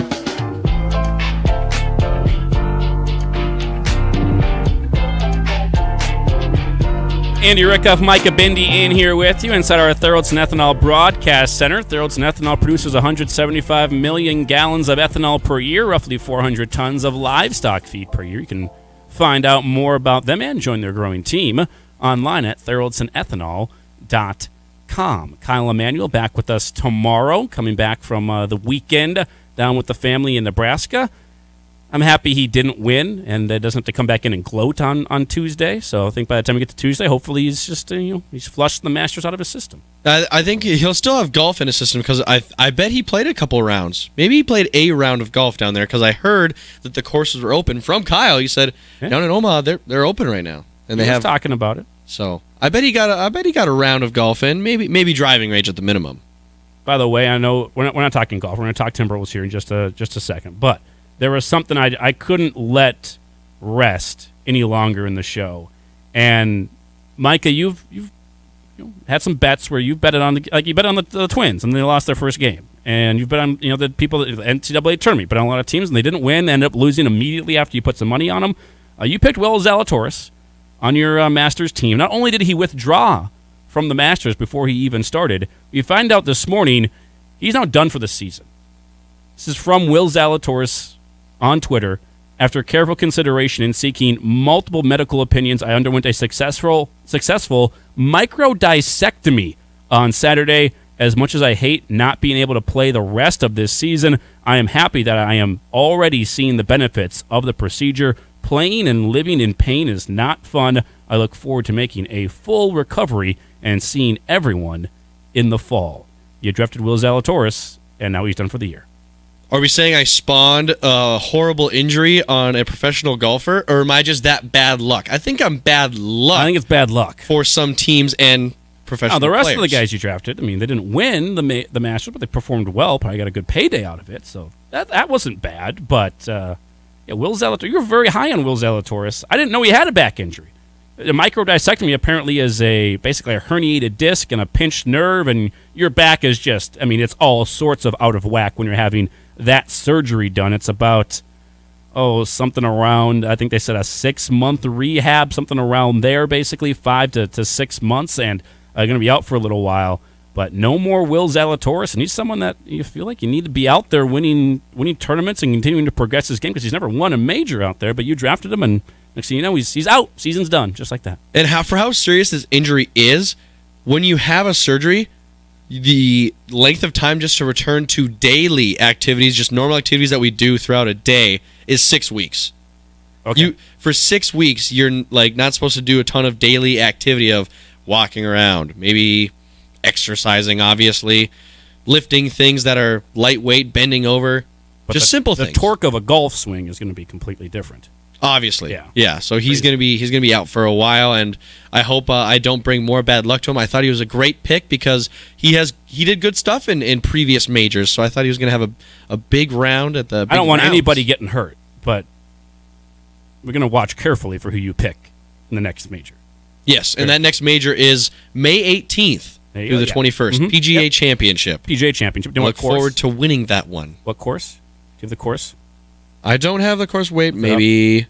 Andy Rickoff, Micah Bindi in here with you inside our Theraldson Ethanol Broadcast Center. Theraldson Ethanol produces 175 million gallons of ethanol per year, roughly 400 tons of livestock feed per year. You can find out more about them and join their growing team online at theraldsonethanol.com. Kyle Emanuel back with us tomorrow, coming back from the weekend down with the family in Nebraska. I'm happy he didn't win and doesn't have to come back in and gloat on Tuesday. So I think by the time we get to Tuesday, hopefully he's just he's flushed the Masters out of his system. I think he'll still have golf in his system because I bet he played a couple rounds. Maybe he played a round of golf down there because I heard that the courses were open from Kyle. He said down in Omaha they're open right now and he was talking about it. So I bet he got a round of golf in, maybe driving range at the minimum. By the way, I know we're not talking golf. We're going to talk Timberwolves here in just a second, but. There was something I couldn't let rest any longer in the show, and Micah, you've had some bets where you bet it on you bet on the Twins and they lost their first game, and you bet on the people the NCAA tournament, but on a lot of teams and they didn't win, ended up losing immediately after you put some money on them. You picked Will Zalatoris on your Masters team. Not only did he withdraw from the Masters before he even started, we find out this morning he's now done for the season. This is from Will Zalatoris on Twitter. After careful consideration and seeking multiple medical opinions, I underwent a successful microdiscectomy on Saturday. As much as I hate not being able to play the rest of this season, I am happy that I am already seeing the benefits of the procedure. Playing and living in pain is not fun. I look forward to making a full recovery and seeing everyone in the fall. You drafted Will Zalatoris, and now he's done for the year. Are we saying I spawned a horrible injury on a professional golfer, or am I just that bad luck? I think I'm bad luck. I think it's bad luck for some teams and professional the rest players. of the guys you drafted, I mean, they didn't win the Masters, but they performed well. Probably got a good payday out of it, so that wasn't bad. But Will Zalatoris, you were very high on Will Zalatoris. I didn't know he had a back injury. A microdiscectomy apparently is basically a herniated disc and a pinched nerve, and your back is just, I mean, it's all sorts of out of whack when you're having that surgery done. It's about, something around, I think they said a 6-month rehab, something around there, basically 5 to 6 months, and going to be out for a little while. But no more Will Zalatoris, and he's someone that you feel like you need to be out there winning tournaments and continuing to progress his game, because he's never won a major out there, but you drafted him, and next thing you know, he's out. Season's done, just like that. And for how serious this injury is, when you have a surgery, the length of time just to return to daily activities, just normal activities that we do throughout a day, is 6 weeks. Okay. For 6 weeks, you're like not supposed to do a ton of daily activity of walking around, maybe exercising, obviously, lifting things that are lightweight, bending over, but just simple things. The torque of a golf swing is going to be completely different. Obviously, yeah. So he's going to be out for a while, and I hope I don't bring more bad luck to him. I thought he was a great pick because he did good stuff in previous majors. So I thought he was going to have a big round at the. I don't want anybody getting hurt, but we're going to watch carefully for who you pick in the next major. Yes, and that next major is May 18th through the 21st, PGA Championship. PGA Championship. Look forward to winning that one. What course? Do you have the course? I don't have the course. Wait, maybe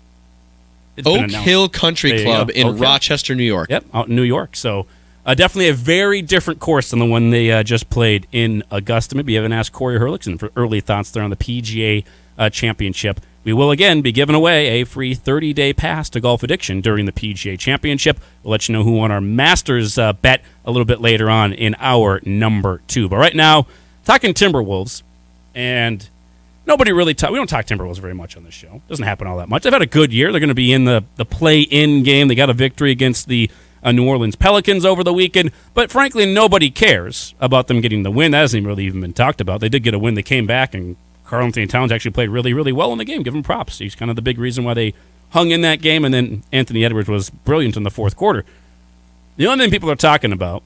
Oak Hill Country Club in Rochester, New York. Yep, out in New York. So definitely a very different course than the one they just played in Augusta. Maybe you haven't asked Corey Herlickson for early thoughts there on the PGA Championship. We will, again, be giving away a free 30-day pass to Golf Addiction during the PGA Championship. We'll let you know who won our Masters bet a little bit later on in hour number 2. But right now, talking Timberwolves, and nobody really we don't talk Timberwolves very much on this show. Doesn't happen all that much. They've had a good year. They're going to be in the play-in game. They got a victory against the New Orleans Pelicans over the weekend. But frankly, nobody cares about them getting the win. That hasn't really even been talked about. They did get a win. They came back, and Karl Anthony Towns actually played really, really well in the game. Give him props. He's kind of the big reason why they hung in that game, and then Anthony Edwards was brilliant in the fourth quarter. The only thing people are talking about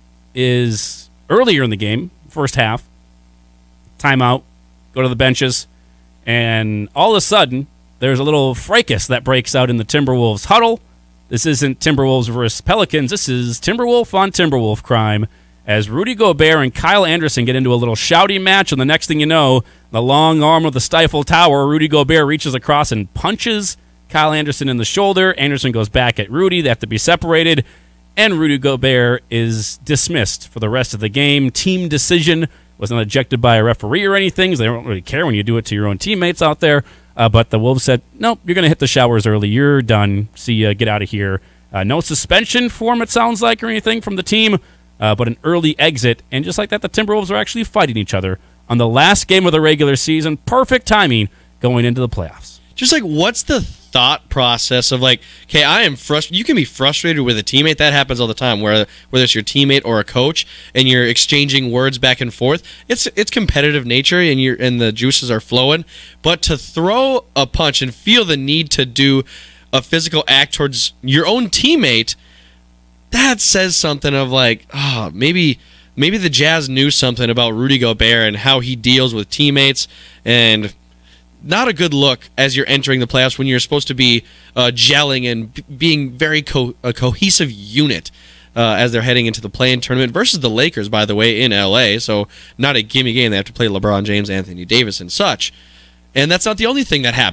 is earlier in the game, first half, timeout, go to the benches, and all of a sudden, there's a little fracas that breaks out in the Timberwolves huddle. This isn't Timberwolves versus Pelicans. This is Timberwolf on Timberwolf crime, as Rudy Gobert and Kyle Anderson get into a little shouting match, and the next thing you know, the long arm of the Stifle Tower, Rudy Gobert reaches across and punches Kyle Anderson in the shoulder. Anderson goes back at Rudy. They have to be separated, and Rudy Gobert is dismissed for the rest of the game. Team decision. Was not ejected by a referee or anything. They don't really care when you do it to your own teammates out there. But the Wolves said, nope, you're going to hit the showers early. You're done. See ya. Get out of here. No suspension for him, it sounds like, or anything from the team. But an early exit, and just like that, the Timberwolves are actually fighting each other on the last game of the regular season. Perfect timing going into the playoffs. Just like, what's the thought process of like, okay, I am frustrated. You can be frustrated with a teammate. That happens all the time, whether it's your teammate or a coach, and you're exchanging words back and forth. It's competitive nature, and the juices are flowing. But to throw a punch and feel the need to do a physical act towards your own teammate, that says something of like, maybe the Jazz knew something about Rudy Gobert and how he deals with teammates, and not a good look as you're entering the playoffs when you're supposed to be gelling and being very a cohesive unit as they're heading into the play-in tournament versus the Lakers, by the way, in LA. So not a gimme game. They have to play LeBron James, Anthony Davis, and such. And that's not the only thing that happened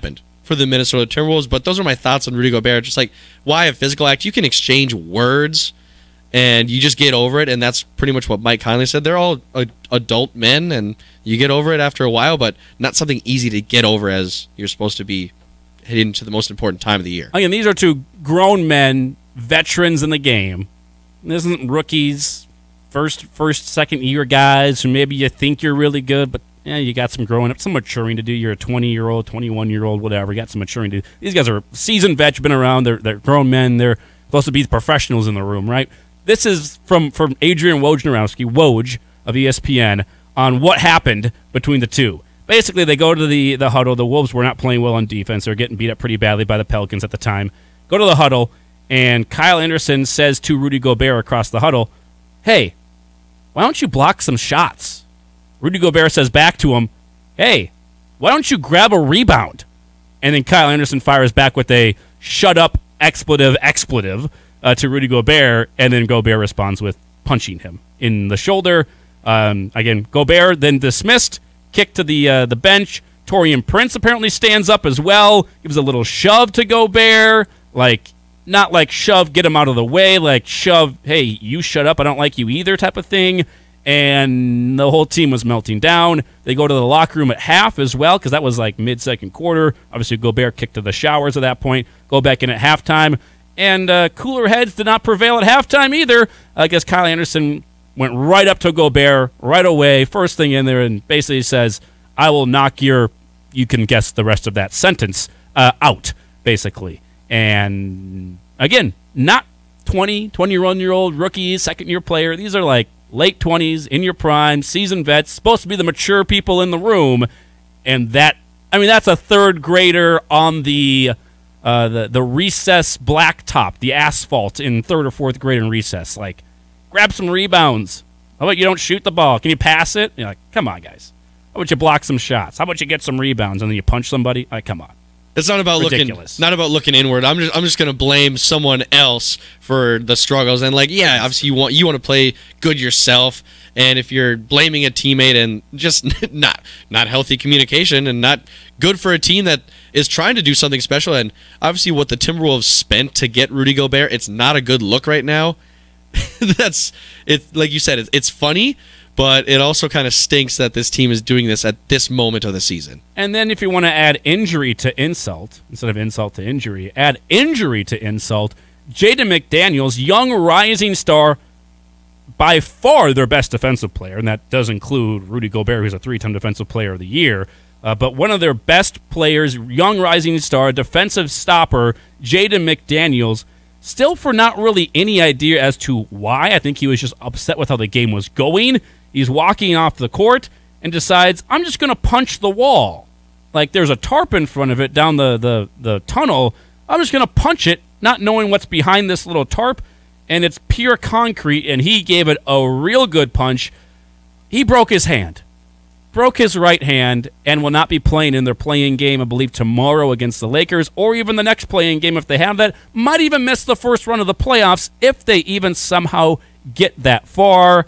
for the Minnesota Timberwolves. But those are my thoughts on Rudy Gobert. Just like, why a physical act? You can exchange words, and you just get over it, and that's pretty much what Mike Conley said. They're all adult men, and you get over it after a while, but not something easy to get over as you're supposed to be heading into the most important time of the year. Again, these are two grown men, veterans in the game. This isn't rookies, first, second-year guys who maybe you think you're really good, but you got some growing up, some maturing to do. You're a 20-year-old, 21-year-old, whatever. You got some maturing to do. These guys are seasoned vets, been around. They're grown men. They're supposed to be the professionals in the room, right? This is from Adrian Wojnarowski, Woj of ESPN, on what happened between the two. Basically, they go to the huddle. The Wolves were not playing well on defense. They were getting beat up pretty badly by the Pelicans at the time. Go to the huddle, and Kyle Anderson says to Rudy Gobert across the huddle, "Hey, why don't you block some shots?" Rudy Gobert says back to him, "Hey, why don't you grab a rebound?" And then Kyle Anderson fires back with a "shut up, expletive," to Rudy Gobert, and then Gobert responds with punching him in the shoulder. Again, Gobert then dismissed, kicked to the bench. Taurean Prince apparently stands up as well, gives a little shove to Gobert, not like shove, get him out of the way, like shove, hey, you shut up, I don't like you either type of thing. And the whole team was melting down. They go to the locker room at half as well, because that was like mid-second quarter. Obviously, Gobert kicked to the showers at that point. Go back in at halftime. And cooler heads did not prevail at halftime either. I guess Kyle Anderson went right up to Gobert right away, first thing in there, and basically says, "I will knock you can guess the rest of that sentence, out," basically. And again, not 21-year-old rookies, second-year player. These are like late 20s, in your prime, seasoned vets, supposed to be the mature people in the room. And that's a third grader on the recess blacktop, the asphalt in third or fourth grade in recess. Like, grab some rebounds. How about you don't shoot the ball? Can you pass it? You're like, come on, guys. How about you block some shots? How about you get some rebounds and then you punch somebody? Like, come on. It's not about looking inward. I'm just going to blame someone else for the struggles. And obviously you want to play good yourself. And if you're blaming a teammate and just not healthy communication and not good for a team that is trying to do something special, and obviously what the Timberwolves spent to get Rudy Gobert, it's not a good look right now. That's it. Like you said, it's funny, but it also kind of stinks that this team is doing this at this moment of the season. And then if you want to add injury to insult, instead of insult to injury, add injury to insult, Jaden McDaniels, young rising star, by far their best defensive player, and that does include Rudy Gobert, who's a 3-time Defensive Player of the Year, but one of their best players, young rising star, defensive stopper, Jaden McDaniels, still for not really any idea as to why. I think he was just upset with how the game was going. He's walking off the court and decides, I'm just going to punch the wall. Like, there's a tarp in front of it down the tunnel. I'm just going to punch it, not knowing what's behind this little tarp, and it's pure concrete, and he gave it a real good punch. He broke his hand. Broke his right hand, and will not be playing in their play-in game, I believe, tomorrow against the Lakers, or even the next play-in game if they have that. Might even miss the first run of the playoffs if they even somehow get that far.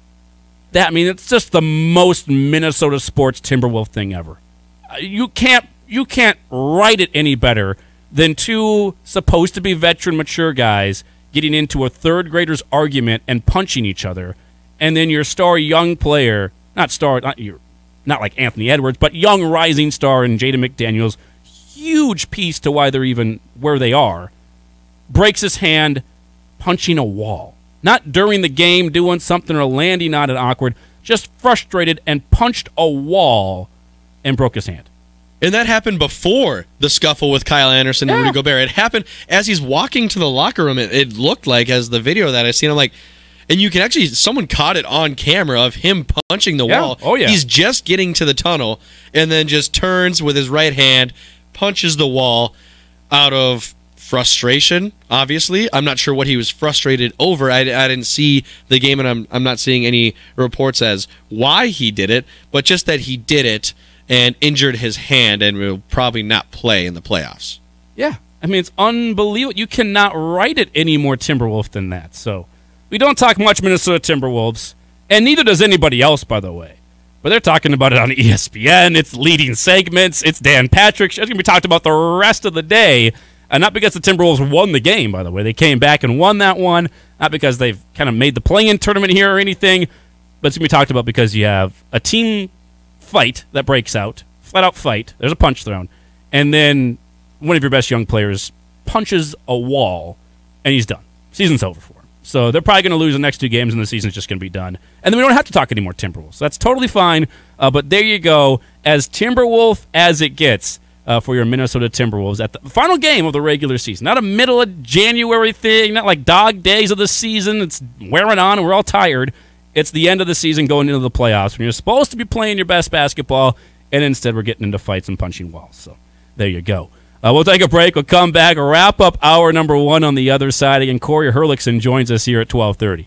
It's just the most Minnesota sports Timberwolf thing ever. You can't write it any better than two supposed to be veteran, mature guys getting into a third grader's argument and punching each other, and then your star young player, not like Anthony Edwards, but young rising star in Jaden McDaniels, huge piece to why they're even where they are, breaks his hand punching a wall. Not during the game doing something or landing on it awkward, just frustrated and punched a wall and broke his hand. And that happened before the scuffle with Kyle Anderson and Rudy Gobert. It happened as he's walking to the locker room. It looked like, as the video that I seen, I'm like, and you can actually, someone caught it on camera of him punching the wall. Oh, yeah. He's just getting to the tunnel and then just turns with his right hand, punches the wall out of frustration, obviously. I'm not sure what he was frustrated over. I didn't see the game, and I'm not seeing any reports as why he did it, but just that he did it and injured his hand and will probably not play in the playoffs. Yeah. It's unbelievable. You cannot write it any more Timberwolf than that. So we don't talk much Minnesota Timberwolves, and neither does anybody else, by the way. But they're talking about it on ESPN. It's leading segments. It's Dan Patrick. It's going to be talked about the rest of the day. Not because the Timberwolves won the game, by the way. They came back and won that one. Not because they've kind of made the play-in tournament here or anything. But it's going to be talked about because you have a team fight that breaks out. Flat-out fight. There's a punch thrown. And then one of your best young players punches a wall, and he's done. Season's over for him. So they're probably going to lose the next 2 games, and the season's just going to be done. And then we don't have to talk anymore Timberwolves. That's totally fine. But there you go. As Timberwolf as it gets for your Minnesota Timberwolves at the final game of the regular season. Not a middle of January thing. Not like dog days of the season. It's wearing on, and we're all tired. It's the end of the season going into the playoffs when you're supposed to be playing your best basketball, and instead we're getting into fights and punching walls. So there you go. We'll take a break. We'll come back, wrap up hour number 1 on the other side. Again, Corey Herlickson joins us here at 12:30.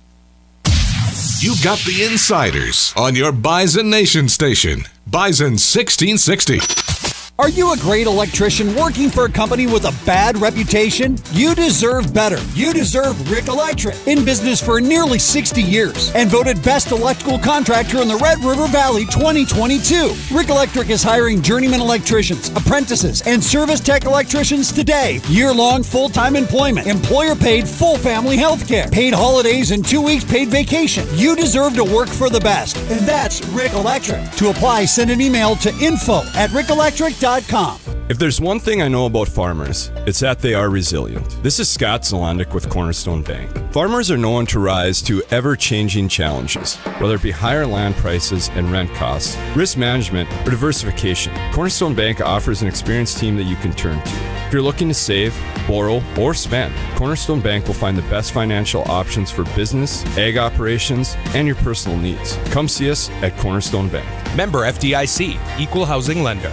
You've got the insiders on your Bison Nation station, Bison 1660. Are you a great electrician working for a company with a bad reputation? You deserve better. You deserve Rick Electric. In business for nearly 60 years and voted best electrical contractor in the Red River Valley 2022. Rick Electric is hiring journeyman electricians, apprentices, and service tech electricians today. Year-long full-time employment, employer-paid full family health care, paid holidays, and 2 weeks paid vacation. You deserve to work for the best, and that's Rick Electric. To apply, send an email to info@rickelectric.com. If there's one thing I know about farmers, it's that they are resilient. This is Scott Zolandic with Cornerstone Bank. Farmers are known to rise to ever-changing challenges, whether it be higher land prices and rent costs, risk management, or diversification. Cornerstone Bank offers an experienced team that you can turn to. If you're looking to save, borrow, or spend, Cornerstone Bank will find the best financial options for business, ag operations, and your personal needs. Come see us at Cornerstone Bank. Member FDIC, Equal Housing Lender.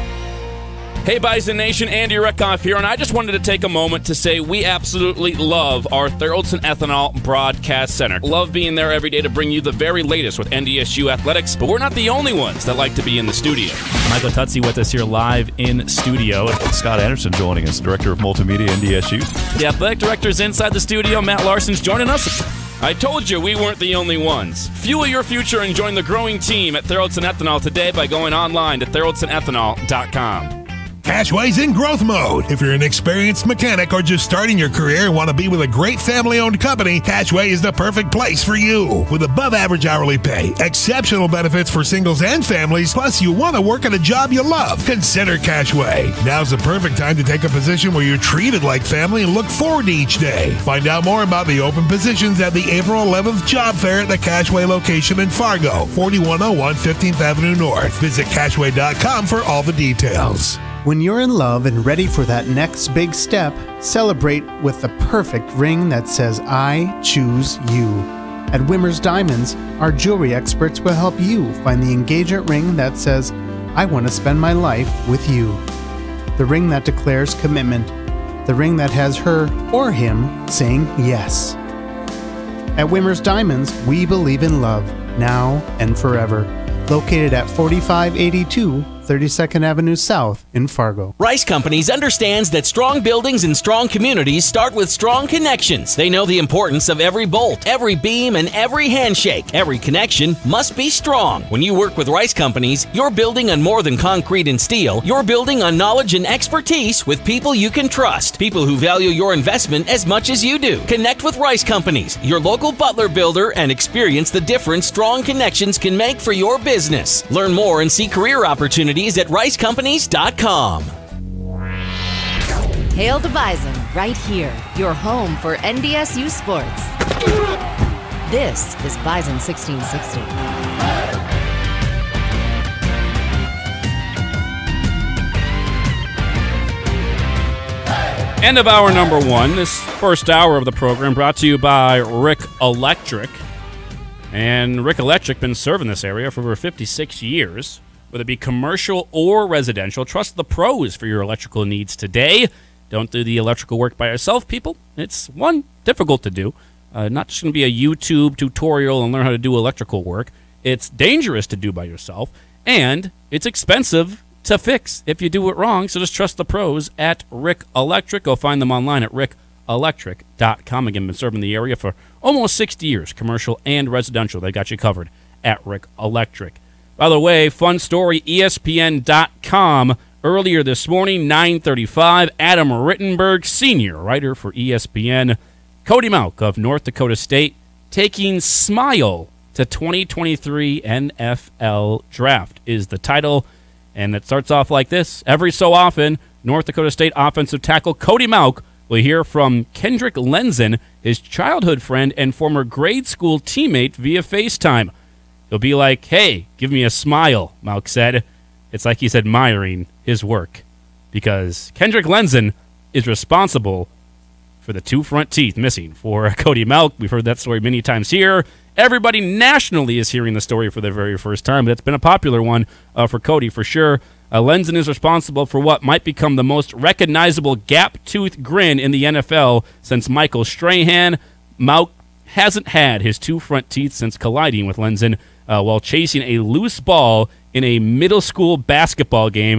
Hey, Bison Nation, Andy Reckoff here, and I just wanted to take a moment to say we absolutely love our Herlickson Ethanol Broadcast Center. Love being there every day to bring you the very latest with NDSU athletics, but we're not the only ones that like to be in the studio. Michael Tutsi with us here live in studio. Scott Anderson joining us, Director of Multimedia, NDSU. The athletic director is inside the studio. Matt Larson's joining us. I told you we weren't the only ones. Fuel your future and join the growing team at Herlickson Ethanol today by going online to herlicksonethanol.com. Cashway's in growth mode. If you're an experienced mechanic or just starting your career and want to be with a great family-owned company, Cashway is the perfect place for you. With above-average hourly pay, exceptional benefits for singles and families, plus you want to work at a job you love, consider Cashway. Now's the perfect time to take a position where you're treated like family and look forward to each day. Find out more about the open positions at the April 11th job fair at the Cashway location in Fargo, 4101 15th Avenue North. Visit Cashway.com for all the details. When you're in love and ready for that next big step, celebrate with the perfect ring that says, I choose you. At Wimmer's Diamonds, our jewelry experts will help you find the engagement ring that says, I want to spend my life with you. The ring that declares commitment. The ring that has her or him saying yes. At Wimmer's Diamonds, we believe in love, now and forever. Located at 4582 32nd Avenue South in Fargo. Rice Companies understands that strong buildings and strong communities start with strong connections. They know the importance of every bolt, every beam, and every handshake. Every connection must be strong. When you work with Rice Companies, you're building on more than concrete and steel. You're building on knowledge and expertise with people you can trust. People who value your investment as much as you do. Connect with Rice Companies, your local Butler builder, and experience the difference strong connections can make for your business. Learn more and see career opportunities at ricecompanies.com. Hail to Bison, right here, your home for NDSU sports. This is Bison 1660. End of hour number 1. This first hour of the program brought to you by Rick Electric. And Rick Electric been serving this area for over 56 years. Whether it be commercial or residential, trust the pros for your electrical needs today. Don't do the electrical work by yourself, people. It's, one, difficult to do. Not just going to be a YouTube tutorial and learn how to do electrical work. It's dangerous to do by yourself, and it's expensive to fix if you do it wrong. So just trust the pros at Rick Electric. Go find them online at rickelectric.com. Again, been serving the area for almost 60 years, commercial and residential. They got you covered at Rick Electric. By the way, fun story, ESPN.com. Earlier this morning, 9:35, Adam Rittenberg, senior writer for ESPN, Cody Mauch of North Dakota State, taking Smile to 2023 NFL Draft is the title. And it starts off like this. Every so often, North Dakota State offensive tackle Cody Mauch will hear from Kendrick Lenzen, his childhood friend and former grade school teammate, via FaceTime. He'll be like, "Hey, give me a smile," Mauch said. It's like he's admiring his work because Kendrick Lenzen is responsible for the 2 front teeth missing for Cody Mauch. We've heard that story many times here. Everybody nationally is hearing the story for the very first time, but it's been a popular one for Cody for sure. Lenzen is responsible for what might become the most recognizable gap-tooth grin in the NFL since Michael Strahan. Mauch hasn't had his 2 front teeth since colliding with Lenzen while chasing a loose ball in a middle school basketball game.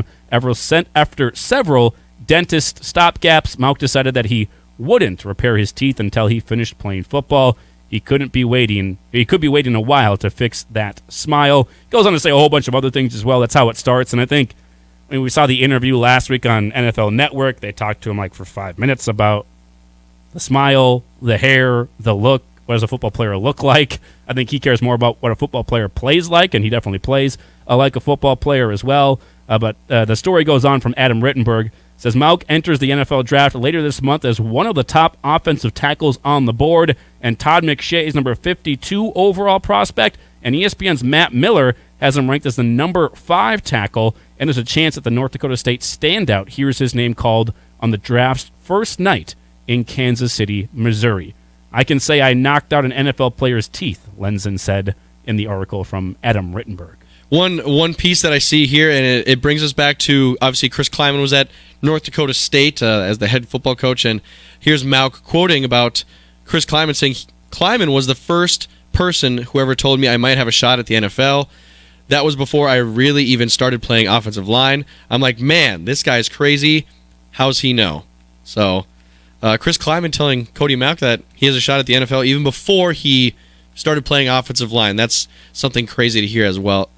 After several dentist stopgaps, Mauch decided that he wouldn't repair his teeth until he finished playing football. He could be waiting a while to fix that smile. Goes on to say a whole bunch of other things as well. That's how it starts. And I think we saw the interview last week on NFL Network. They talked to him like for 5 minutes about the smile, the hair, the look. What does a football player look like? I think he cares more about what a football player plays like, and he definitely plays like a football player as well. But the story goes on from Adam Rittenberg. It says Mauch enters the NFL draft later this month as one of the top offensive tackles on the board, and Todd McShay's number 52 overall prospect, and ESPN's Matt Miller has him ranked as the number 5 tackle, and there's a chance that the North Dakota State standout hears his name called on the draft's first night in Kansas City, Missouri. I can say I knocked out an NFL player's teeth, Lenzen said in the article from Adam Rittenberg. One piece that I see here, and it brings us back to, obviously, Chris Kleiman was at North Dakota State as the head football coach, and here's Mauch quoting about Chris Kleiman saying, "Kleiman was the first person who ever told me I might have a shot at the NFL. That was before I really even started playing offensive line. I'm like, man, this guy's crazy. How's he know?" So Chris Kleiman telling Cody Mauch that he has a shot at the NFL even before he started playing offensive line. That's something crazy to hear as well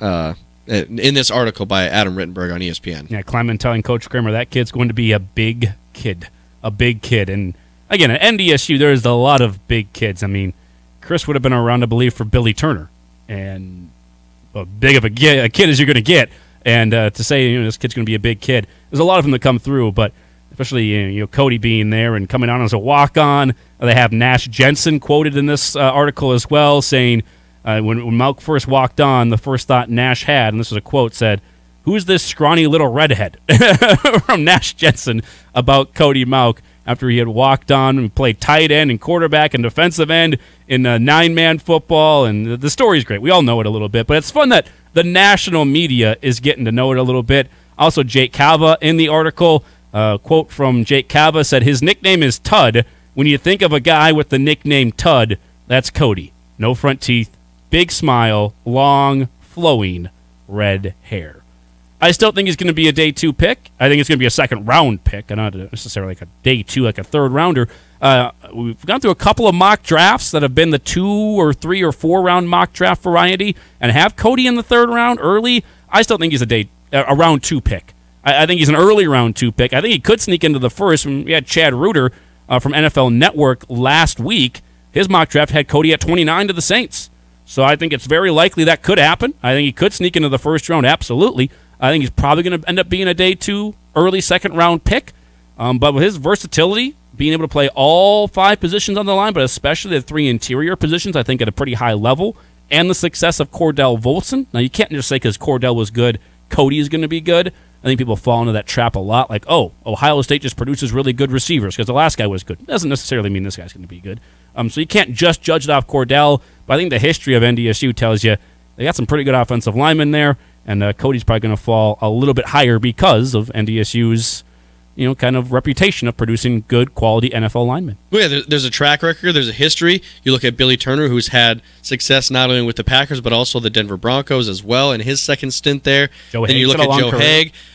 in this article by Adam Rittenberg on ESPN. Yeah, Kleiman telling Coach Kramer that kid's going to be a big kid. A big kid. And again, at NDSU, there's a lot of big kids. I mean, Chris would have been around, I believe, for Billy Turner. And as big of a kid as you're going to get. And to say, this kid's going to be a big kid. There's a lot of them that come through, but especially Cody being there and coming on as a walk-on. They have Nash Jensen quoted in this article as well, saying when Mauch first walked on, the first thought Nash had, and this was a quote, said, "Who's this scrawny little redhead?" from Nash Jensen about Cody Mauch after he had walked on and played tight end and quarterback and defensive end in 9-man football. And the story's great. We all know it a little bit, but it's fun that the national media is getting to know it a little bit. Also, Jake Cava in the article, quote from Jake Cava said, "His nickname is Tud. When you think of a guy with the nickname Tud, that's Cody. No front teeth, big smile, long, flowing red hair." I still think he's going to be a day 2 pick. I think it's going to be a second-round pick, and not necessarily like a day 2, like a third-rounder. We've gone through a couple of mock drafts that have been the 2 or 3 or 4-round mock draft variety, and have Cody in the 3rd round early. I still think he's a round 2 pick. I think he's an early round 2 pick. I think he could sneak into the first. We had Chad Reuter from NFL Network last week. His mock draft had Cody at 29 to the Saints. So I think it's very likely that could happen. I think he could sneak into the first round, absolutely. I think he's probably going to end up being a day 2, early second-round pick. But with his versatility, being able to play all 5 positions on the line, but especially the 3 interior positions, I think at a pretty high level, and the success of Cordell Volson. Now, you can't just say because Cordell was good, Cody is going to be good. I think people fall into that trap a lot, like, oh, Ohio State just produces really good receivers because the last guy was good. It doesn't necessarily mean this guy's going to be good. So you can't just judge it off Cordell, but I think the history of NDSU tells you they got some pretty good offensive linemen there, and Cody's probably going to fall a little bit higher because of NDSU's kind of reputation of producing good quality NFL linemen. Well, yeah, there's a track record, there's a history. You look at Billy Turner, who's had success not only with the Packers, but also the Denver Broncos as well in his second stint there. Joe then you look at Joe Haig.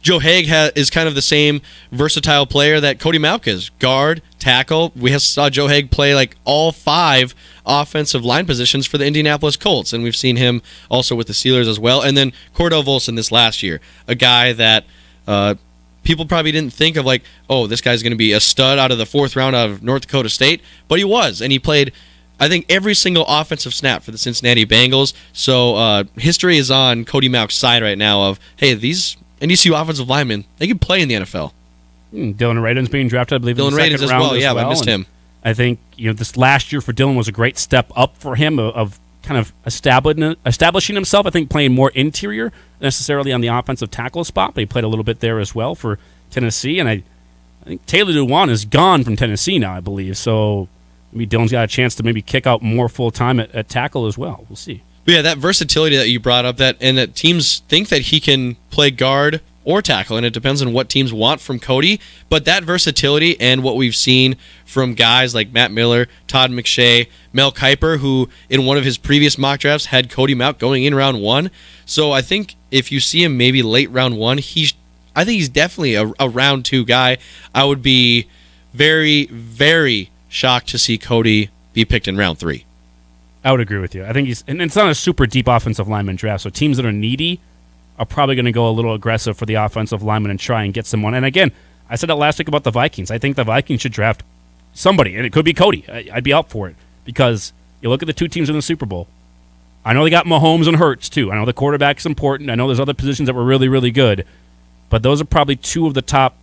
Joe Haig is kind of the same versatile player that Cody Mauch is. Guard, tackle. We saw Joe Haig play like all 5 offensive line positions for the Indianapolis Colts, and we've seen him also with the Steelers as well. And then Cordell Volson this last year, a guy that people probably didn't think of like, oh, this guy's going to be a stud out of the 4th round out of North Dakota State, but he was, and he played, I think, every single offensive snap for the Cincinnati Bengals. So history is on Cody Mauch's side right now of, hey, these NDCU offensive linemen, they can play in the NFL. Dylan Radin's being drafted, I believe, in the second as round well. Yeah, I missed him. I think this last year for Dylan was a great step up for him of kind of establishing himself. I think playing more interior, necessarily on the offensive tackle spot, but he played a little bit there as well for Tennessee. And I think Taylor Dewan is gone from Tennessee now, I believe. So maybe Dylan's got a chance to maybe kick out more full time at tackle as well. We'll see. But yeah, that versatility that you brought up, that teams think that he can play guard or tackle, and it depends on what teams want from Cody. But that versatility and what we've seen from guys like Matt Miller, Todd McShay, Mel Kiper, who in one of his previous mock drafts had Cody Mauch going in round 1. So I think if you see him maybe late round 1, I think he's definitely a round 2 guy. I would be very, very shocked to see Cody be picked in round 3. I would agree with you. I think and it's not a super deep offensive lineman draft, so teams that are needy are probably going to go a little aggressive for the offensive lineman and try and get someone. And again, I said it last week about the Vikings. I think the Vikings should draft somebody, and it could be Cody. I'd be up for it because you look at the 2 teams in the Super Bowl. I know they got Mahomes and Hurts, too. I know the quarterback's important. I know there's other positions that were really, really good. But those are probably 2 of the top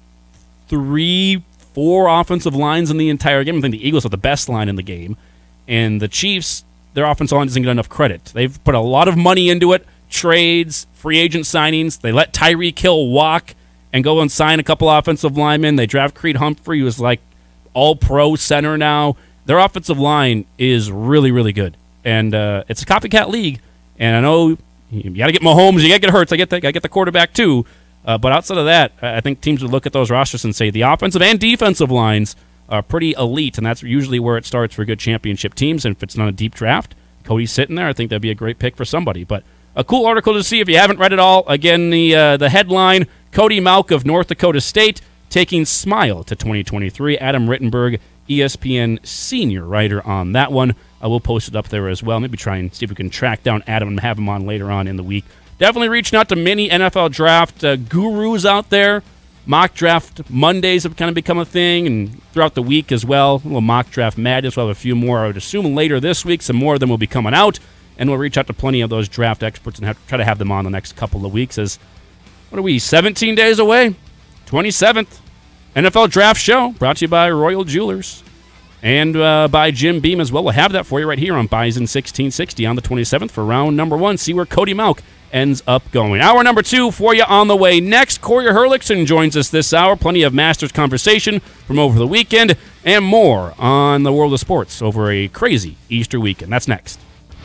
3, 4 offensive lines in the entire game. I think the Eagles have the best line in the game. And the Chiefs, their offensive line doesn't get enough credit. They've put a lot of money into it. Trades, free agent signings. They let Tyreek Hill walk and go and sign a couple offensive linemen. They draft Creed Humphrey, who's like all-pro center now. Their offensive line is really, really good. And it's a copycat league. And I know you got to get Mahomes, you got to get Hurts, I get the quarterback too. But outside of that, I think teams would look at those rosters and say the offensive and defensive lines are pretty elite, and that's usually where it starts for good championship teams. And if it's not a deep draft, Cody's sitting there. I think that'd be a great pick for somebody. But a cool article to see if you haven't read it all. Again, the headline, Cody Mauch of North Dakota State taking Smile to 2023. Adam Rittenberg, ESPN senior writer on that one. I will post it up there as well. Maybe try and see if we can track down Adam and have him on later on in the week. Definitely reaching out to many NFL draft gurus out there. Mock draft Mondays have kind of become a thing, and throughout the week as well. A little mock draft madness. We'll have a few more, I would assume, later this week. Some more of them will be coming out. And we'll reach out to plenty of those draft experts and try to have them on the next couple of weeks. As what are we, 17 days away? 27th NFL Draft Show, brought to you by Royal Jewelers and by Jim Beam as well. We'll have that for you right here on Bison 1660 on the 27th for round number 1. See where Cody Mauch ends up going. Hour number 2 for you on the way next. Corey Herlickson joins us this hour. Plenty of Masters conversation from over the weekend and more on the world of sports over a crazy Easter weekend. That's next.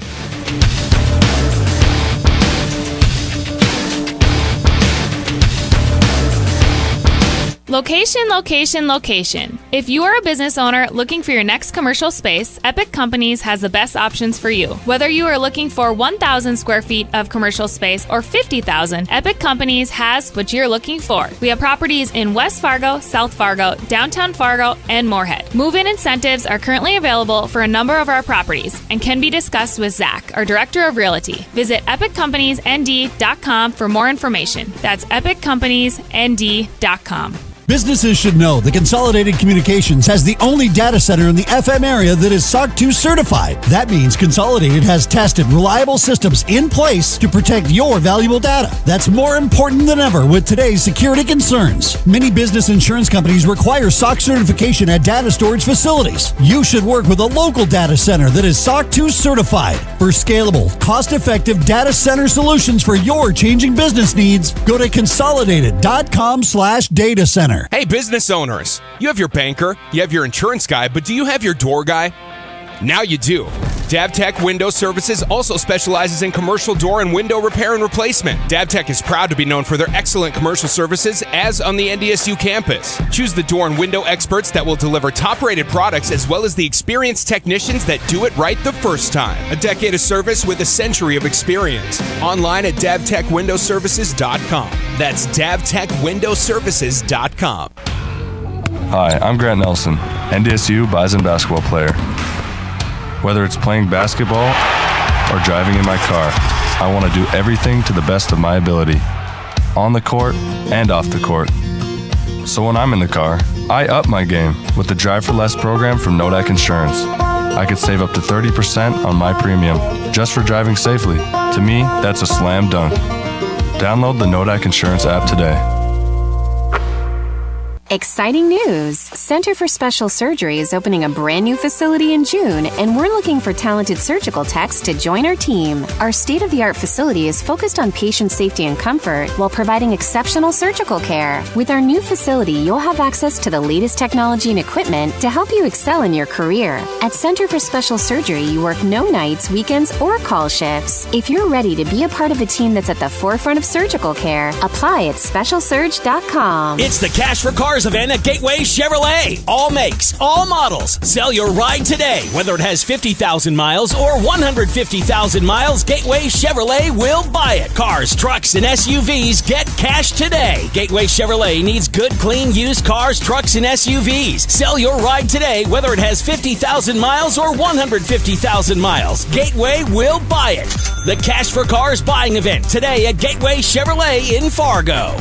Location, location, location. If you are a business owner looking for your next commercial space, Epic Companies has the best options for you. Whether you are looking for 1,000 square feet of commercial space or 50,000, Epic Companies has what you're looking for. We have properties in West Fargo, South Fargo, downtown Fargo, and Moorhead. Move-in incentives are currently available for a number of our properties and can be discussed with Zach, our Director of Realty. Visit EpicCompaniesND.com for more information. That's EpicCompaniesND.com. Businesses should know that Consolidated Communications has the only data center in the FM area that is SOC 2 certified. That means Consolidated has tested reliable systems in place to protect your valuable data. That's more important than ever with today's security concerns. Many business insurance companies require SOC certification at data storage facilities. You should work with a local data center that is SOC 2 certified. For scalable, cost-effective data center solutions for your changing business needs, go to consolidated.com/data center. Hey, business owners, you have your banker, you have your insurance guy, but do you have your door guy? Now you do. DavTech Window Services also specializes in commercial door and window repair and replacement. DavTech is proud to be known for their excellent commercial services as on the NDSU campus. Choose the door and window experts that will deliver top-rated products as well as the experienced technicians that do it right the first time. A decade of service with a century of experience. Online at DavTechWindowServices.com. That's DavTechWindowServices.com. Hi, I'm Grant Nelson, NDSU Bison basketball player. Whether it's playing basketball or driving in my car, I want to do everything to the best of my ability, on the court and off the court. So when I'm in the car, I up my game with the Drive for Less program from Nodak Insurance. I could save up to 30% on my premium just for driving safely. To me, that's a slam dunk. Download the Nodak Insurance app today. Exciting news! Center for Special Surgery is opening a brand new facility in June, and we're looking for talented surgical techs to join our team. Our state-of-the-art facility is focused on patient safety and comfort while providing exceptional surgical care. With our new facility, you'll have access to the latest technology and equipment to help you excel in your career. At Center for Special Surgery, you work no nights, weekends, or call shifts. If you're ready to be a part of a team that's at the forefront of surgical care, apply at specialsurge.com. It's the Cash for Cars event at Gateway Chevrolet. All makes, all models. Sell your ride today. Whether it has 50,000 miles or 150,000 miles, Gateway Chevrolet will buy it. Cars, trucks, and SUVs get cash today. Gateway Chevrolet needs good, clean, used cars, trucks, and SUVs. Sell your ride today, whether it has 50,000 miles or 150,000 miles. Gateway will buy it. The Cash for Cars buying event today at Gateway Chevrolet in Fargo.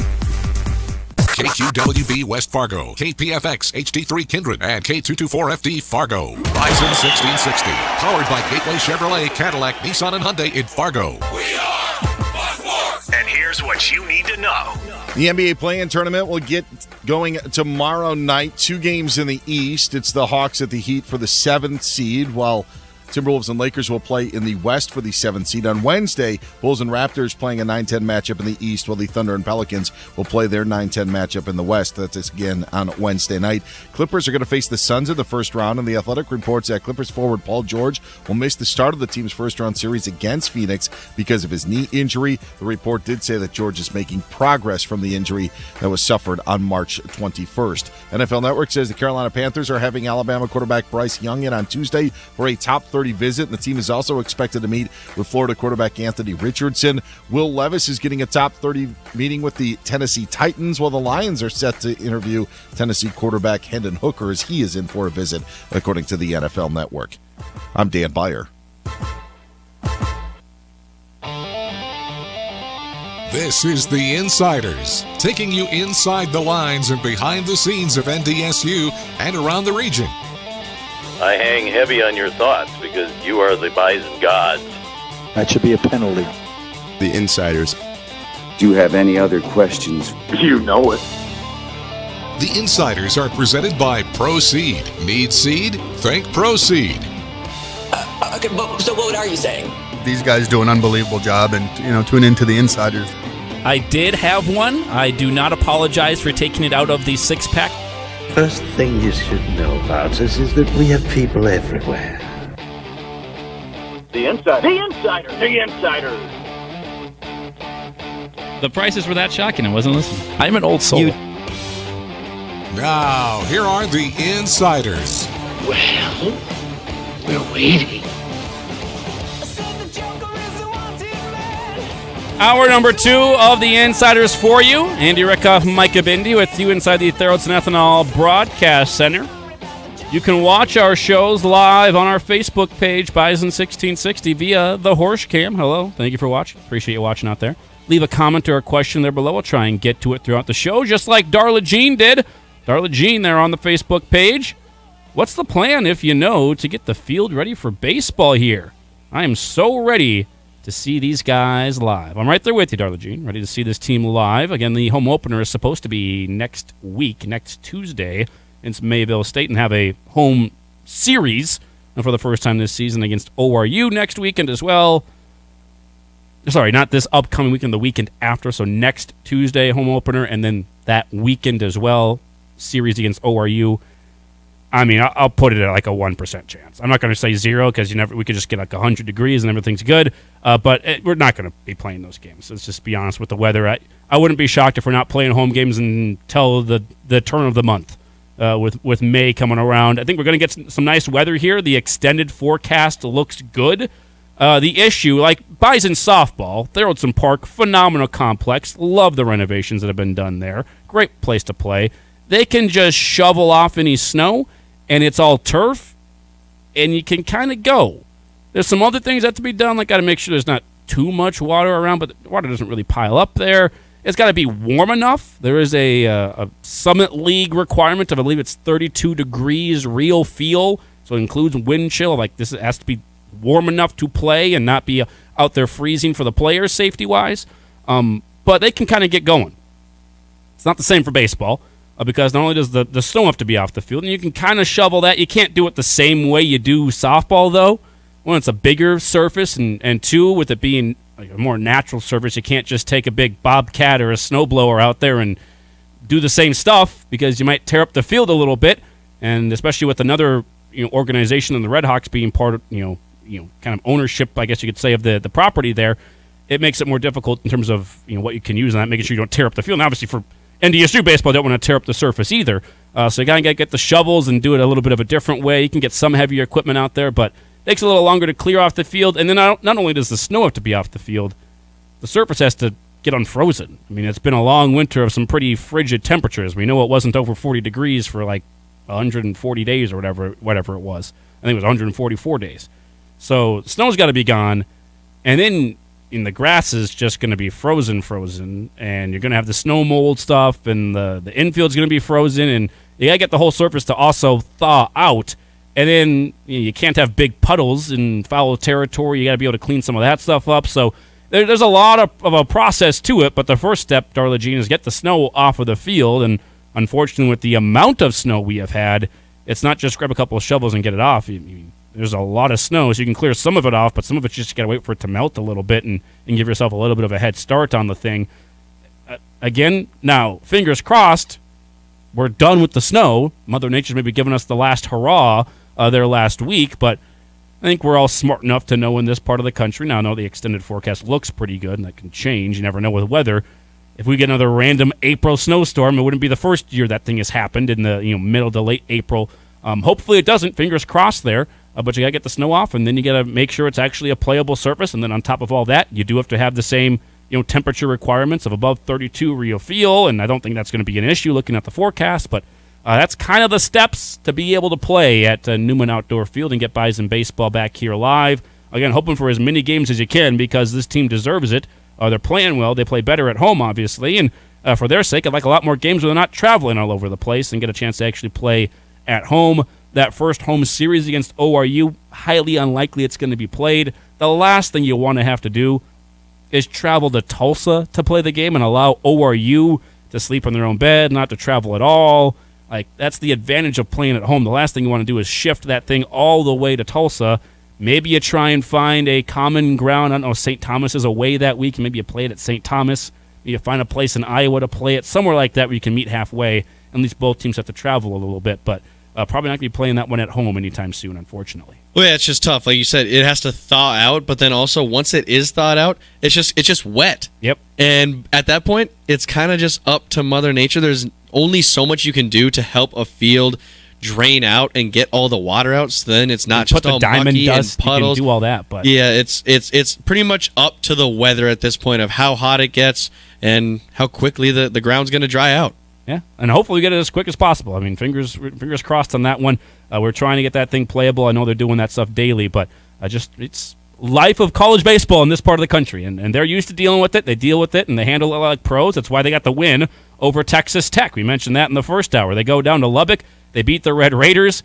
KQWB West Fargo, KPFX HD3 Kindred, and K224FD Fargo. Bison 1660, powered by Gateway Chevrolet, Cadillac, Nissan, and Hyundai in Fargo. We are Buckfork. And here's what you need to know. The NBA play-in tournament will get going tomorrow night. 2 games in the East. It's the Hawks at the Heat for the 7th seed, while Timberwolves and Lakers will play in the West for the 7th seed. On Wednesday, Bulls and Raptors playing a 9-10 matchup in the East, while the Thunder and Pelicans will play their 9-10 matchup in the West. That's again on Wednesday night. Clippers are going to face the Suns in the first round, and The Athletic reports that Clippers forward Paul George will miss the start of the team's first-round series against Phoenix because of his knee injury. The report did say that George is making progress from the injury that was suffered on March 21st. NFL Network says the Carolina Panthers are having Alabama quarterback Bryce Young in on Tuesday for a top 30 visit, and the team is also expected to meet with Florida quarterback Anthony Richardson. Will Levis is getting a top 30 meeting with the Tennessee Titans, while the Lions are set to interview Tennessee quarterback Hendon Hooker as he is in for a visit, according to the NFL Network. I'm Dan Beyer. This is The Insiders, taking you inside the lines and behind the scenes of NDSU and around the region. I hang heavy on your thoughts because you are the Bison gods. That should be a penalty. The Insiders. Do you have any other questions? You know it. The Insiders are presented by Proseed. Need seed? Think Proseed. Okay, so what are you saying? These guys do an unbelievable job, and tune into the Insiders. I did have one. I do not apologize for taking it out of the 6-pack. First thing you should know about us is that we have people everywhere. The Insider. The Insider. The Insider. The prices were that shocking. I wasn't listening. I'm an old soul. Now, here are the Insiders. Well, we're waiting. Hour number 2 of the Insiders for you. Andy Reckoff, Micah Bindi with you inside the Theraldson Ethanol Broadcast Center. You can watch our shows live on our Facebook page, Bison 1660, via the Horse Cam. Hello. Thank you for watching. Appreciate you watching out there. Leave a comment or a question there below. We'll try and get to it throughout the show, just like Darla Jean did. Darla Jean there on the Facebook page. What's the plan, if you know, to get the field ready for baseball here? I am so ready to see these guys live. I'm right there with you, Darla Jean, ready to see this team live. Again, the home opener is supposed to be next week, next Tuesday, against Mayville State, and have a home series for the first time this season against ORU next weekend as well. Sorry, not this upcoming weekend, the weekend after. So next Tuesday, home opener, and then that weekend as well, series against ORU. I mean, I'll put it at like a 1% chance. I'm not going to say 0 because we could just get like 100 degrees and everything's good. But we're not going to be playing those games. Let's just be honest with the weather. I wouldn't be shocked if we're not playing home games until the turn of the month with May coming around. I think we're going to get some nice weather here. The extended forecast looks good. The issue, like Bison softball, Herlickson Park, phenomenal complex. Love the renovations that have been done there. Great place to play. They can just shovel off any snow, and it's all turf, and you can kind of go. There's some other things that have to be done, like got to make sure there's not too much water around, but the water doesn't really pile up there. It's got to be warm enough. There is a Summit League requirement of, I believe it's 32 degrees real feel, so it includes wind chill. Like this has to be warm enough to play and not be out there freezing for the players safety-wise. But they can kind of get going. It's not the same for baseball. Because not only does the snow have to be off the field, and you can kind of shovel that. You can't do it the same way you do softball, though. One, it's a bigger surface, and two, with it being like a more natural surface, you can't just take a big bobcat or a snowblower out there and do the same stuff because you might tear up the field a little bit. And especially with another organization and the Red Hawks being part of kind of ownership, I guess you could say, of the property there, it makes it more difficult in terms of what you can use on that, making sure you don't tear up the field. And obviously for NDSU baseball, don't want to tear up the surface either. So you got to get the shovels and do it a little bit of a different way. You can get some heavier equipment out there, but it takes a little longer to clear off the field. And then not only does the snow have to be off the field, the surface has to get unfrozen. I mean, it's been a long winter of some pretty frigid temperatures. We know it wasn't over 40 degrees for like 140 days or whatever it was. I think it was 144 days. So the snow's got to be gone. And then the grass is just going to be frozen, and you're going to have the snow mold stuff, and the infield's going to be frozen, and you got to get the whole surface to also thaw out. And then you can't have big puddles in foul territory. You got to be able to clean some of that stuff up. So there's a lot of a process to it, but the first step, Darla Jean, is get the snow off of the field. And unfortunately, with the amount of snow we have had, it's not just grab a couple of shovels and get it off. There's a lot of snow, so you can clear some of it off, but some of it you just got to wait for it to melt a little bit and give yourself a little bit of a head start on the thing. Again, now, fingers crossed, we're done with the snow. Mother Nature's maybe giving us the last hurrah there last week, but I think we're all smart enough to know in this part of the country. Now, I know the extended forecast looks pretty good, and that can change. You never know with weather. If we get another random April snowstorm, it wouldn't be the first year that thing has happened in the middle to late April. Hopefully it doesn't. Fingers crossed there. But you got to get the snow off, and then you got to make sure it's actually a playable surface. And then on top of all that, you do have to have the same temperature requirements of above 32 real feel. And I don't think that's going to be an issue looking at the forecast. But that's kind of the steps to be able to play at Newman Outdoor Field and get Bison baseball back here live. Again, hoping for as many games as you can because this team deserves it. They're playing well. They play better at home, obviously. And for their sake, I'd like a lot more games where they're not traveling all over the place and get a chance to actually play at home. That first home series against ORU, highly unlikely it's going to be played. The last thing you want to have to do is travel to Tulsa to play the game and allow ORU to sleep in their own bed, not to travel at all. Like, that's the advantage of playing at home. The last thing you want to do is shift that thing all the way to Tulsa. Maybe you try and find a common ground. I don't know, St. Thomas is away that week. Maybe you play it at St. Thomas. Maybe you find a place in Iowa to play it, somewhere like that where you can meet halfway. At least both teams have to travel a little bit, but probably not going to be playing that one at home anytime soon, unfortunately. Well, yeah, it's just tough. Like you said, it has to thaw out, but then also once it is thawed out, it's just wet. Yep. And at that point, it's kind of just up to Mother Nature. There's only so much you can do to help a field drain out and get all the water out. So then it's not just all mucky and puddles. You can do all that, but yeah, it's pretty much up to the weather at this point of how hot it gets and how quickly the ground's going to dry out. Yeah, and hopefully we get it as quick as possible. I mean, fingers crossed on that one. We're trying to get that thing playable. I know they're doing that stuff daily, but it's life of college baseball in this part of the country, and they're used to dealing with it. They deal with it, and they handle it like pros. That's why they got the win over Texas Tech. We mentioned that in the first hour. They go down to Lubbock. They beat the Red Raiders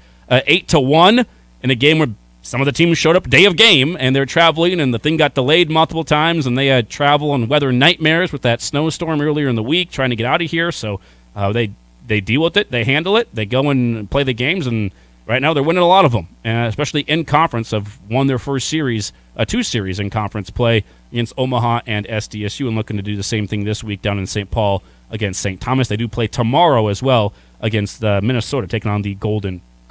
8-1 in a game where some of the teams showed up day of game, and they're traveling, and the thing got delayed multiple times, and they had travel and weather nightmares with that snowstorm earlier in the week trying to get out of here, so they deal with it, they handle it, they go and play the games, and right now they're winning a lot of them, especially in conference. Have won their first series, two series in conference play against Omaha and SDSU, and looking to do the same thing this week down in St. Paul against St. Thomas. They do play tomorrow as well against Minnesota, taking on the Golden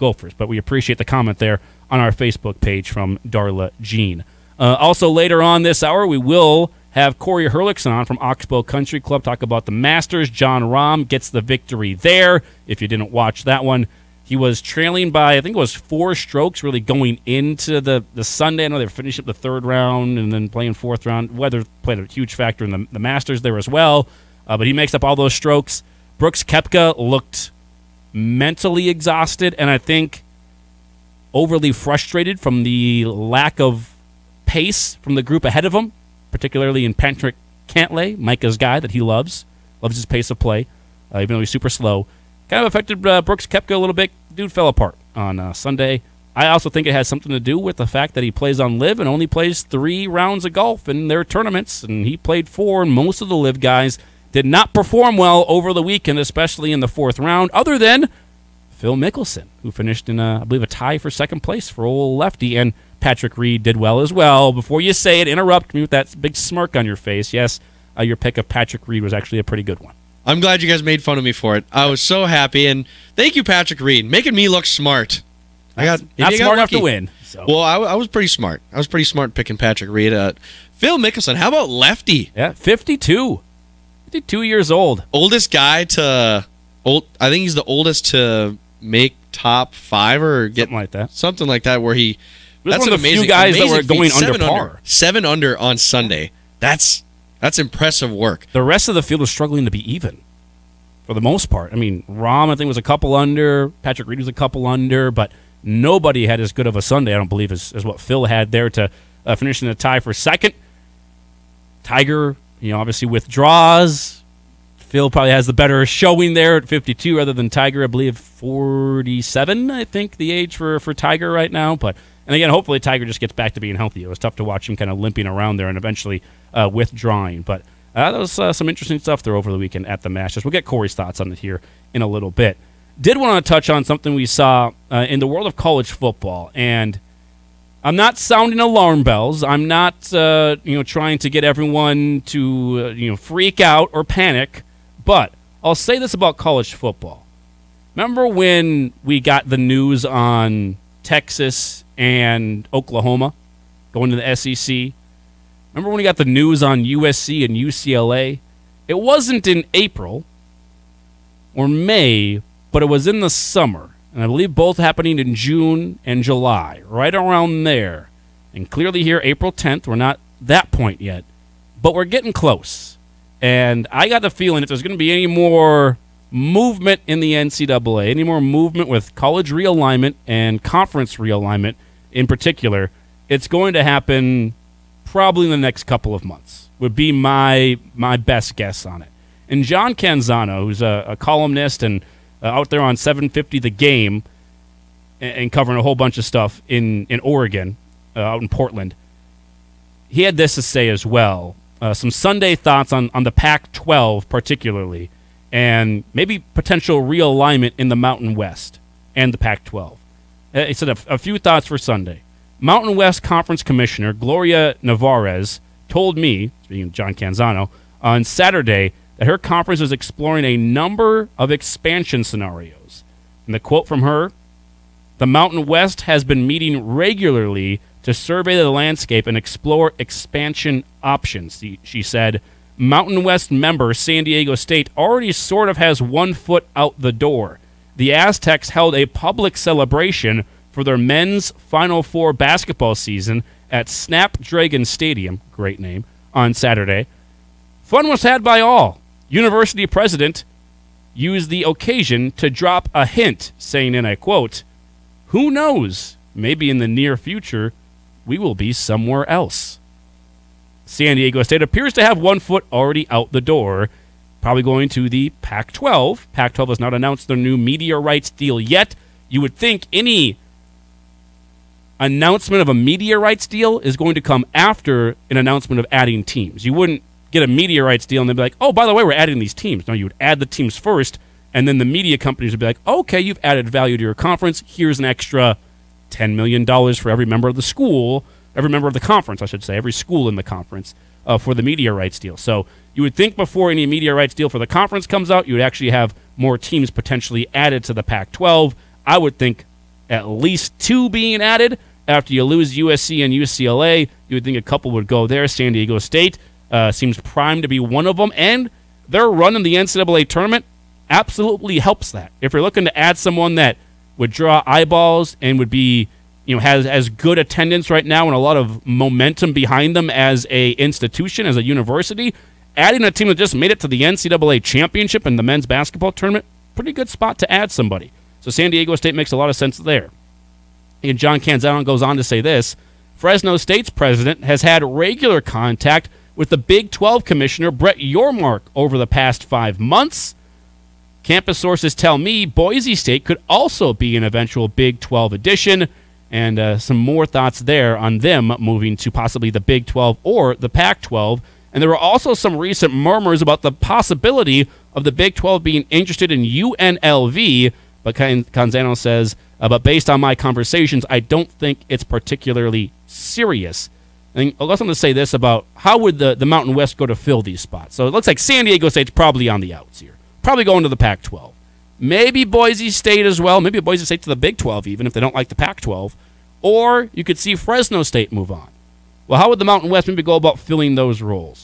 Gophers. But we appreciate the comment there on our Facebook page from Darla Jean. Also, later on this hour, we will have Corey Herlickson on from Oxbow Country Club, talk about the Masters. John Rahm gets the victory there. If you didn't watch that one, he was trailing by, I think it was 4 strokes, really going into the Sunday. I know they were finishing up the 3rd round and then playing 4th round. Weather played a huge factor in the Masters there as well. But he makes up all those strokes. Brooks Koepka looked mentally exhausted and I think overly frustrated from the lack of pace from the group ahead of him, particularly in Patrick Cantlay, Micah's guy that he loves his pace of play, even though he's super slow. Kind of affected Brooks Koepka a little bit. Dude fell apart on Sunday. I also think it has something to do with the fact that he plays on LIV and only plays 3 rounds of golf in their tournaments, and he played 4, and most of the LIV guys did not perform well over the weekend, especially in the 4th round, other than Phil Mickelson, who finished in, I believe, a tie for 2nd place for old lefty, and Patrick Reed did well as well. Before you say it, interrupt me with that big smirk on your face. Yes, your pick of Patrick Reed was actually a pretty good one. I'm glad you guys made fun of me for it. I was so happy, and thank you, Patrick Reed, making me look smart. Not smart enough to win. So. Well, I was pretty smart. I was pretty smart picking Patrick Reed. Phil Mickelson, how about lefty? Yeah, 52. 52 years old. Oldest guy to I think he's the oldest to make top 5 or get something like that. Where he that's one of the few guys that were going under par. 7 under on Sunday. That's impressive work. The rest of the field was struggling to be even, for the most part. I mean, Rahm I think was a couple under. Patrick Reed was a couple under, but nobody had as good of a Sunday, I don't believe, as what Phil had there to finish in a tie for 2nd. Tiger, obviously withdraws. Phil probably has the better showing there at 52 rather than Tiger. I believe 47, I think, the age for Tiger right now. And again, hopefully Tiger just gets back to being healthy. It was tough to watch him kind of limping around there and eventually withdrawing. But that was some interesting stuff there over the weekend at the Masters. We'll get Corey's thoughts on it here in a little bit. Did want to touch on something we saw in the world of college football, and I'm not sounding alarm bells. I'm not trying to get everyone to freak out or panic, but I'll say this about college football. Remember when we got the news on Texas and Oklahoma going to the SEC? Remember when we got the news on USC and UCLA? It wasn't in April or May, but it was in the summer. And I believe both happening in June and July, right around there. And clearly here, April 10th, we're not that point yet, but we're getting close. And I got the feeling if there's going to be any more movement in the NCAA, any more movement with college realignment and conference realignment in particular, it's going to happen probably in the next couple of months, would be my best guess on it. And John Canzano, who's a columnist and out there on 750 The Game and covering a whole bunch of stuff in Oregon, out in Portland, he had this to say as well. Some Sunday thoughts on the Pac-12 particularly, and maybe potential realignment in the Mountain West and the Pac-12. He said a few thoughts for Sunday. Mountain West Conference Commissioner Gloria Navarez told me, speaking of John Canzano, on Saturday that her conference is exploring a number of expansion scenarios. And the quote from her, "The Mountain West has been meeting regularly to survey the landscape and explore expansion options." She said, Mountain West member San Diego State already sort of has one foot out the door. The Aztecs held a public celebration for their men's Final Four basketball season at Snapdragon Stadium, great name, on Saturday. Fun was had by all. University president used the occasion to drop a hint, saying, and I quote, "Who knows, maybe in the near future, we will be somewhere else." San Diego State appears to have one foot already out the door, probably going to the Pac-12. Pac-12 has not announced their new media rights deal yet. You would think any announcement of a media rights deal is going to come after an announcement of adding teams. You wouldn't get a media rights deal and they'd be like, oh, by the way, we're adding these teams. No, you would add the teams first, and then the media companies would be like, okay, you've added value to your conference. Here's an extra $10 million for every member of the school, every member of the conference, I should say, every school in the conference for the media rights deal. So you would think before any media rights deal for the conference comes out, you would actually have more teams potentially added to the Pac-12. I would think at least 2 being added. After you lose USC and UCLA, you would think a couple would go there. San Diego State seems primed to be one of them, and their run in the NCAA tournament absolutely helps that. If you're looking to add someone that would draw eyeballs and would be, has as good attendance right now and a lot of momentum behind them as a institution, as a university, adding a team that just made it to the NCAA championship and the men's basketball tournament, pretty good spot to add somebody. So San Diego State makes a lot of sense there. And John Canzano goes on to say this: Fresno State's president has had regular contact with the Big 12 commissioner, Brett Yormark, over the past 5 months. Campus sources tell me Boise State could also be an eventual Big 12 addition, and some more thoughts there on them moving to possibly the Big 12 or the Pac-12. And there were also some recent murmurs about the possibility of the Big 12 being interested in UNLV, but Canzano says, but based on my conversations, I don't think it's particularly serious. And I'll also say this about how would the Mountain West go to fill these spots. So it looks like San Diego State's probably on the outs here. Probably going to the Pac-12. Maybe Boise State as well. Maybe Boise State to the Big 12 even if they don't like the Pac-12. Or you could see Fresno State move on. Well, how would the Mountain West maybe go about filling those roles?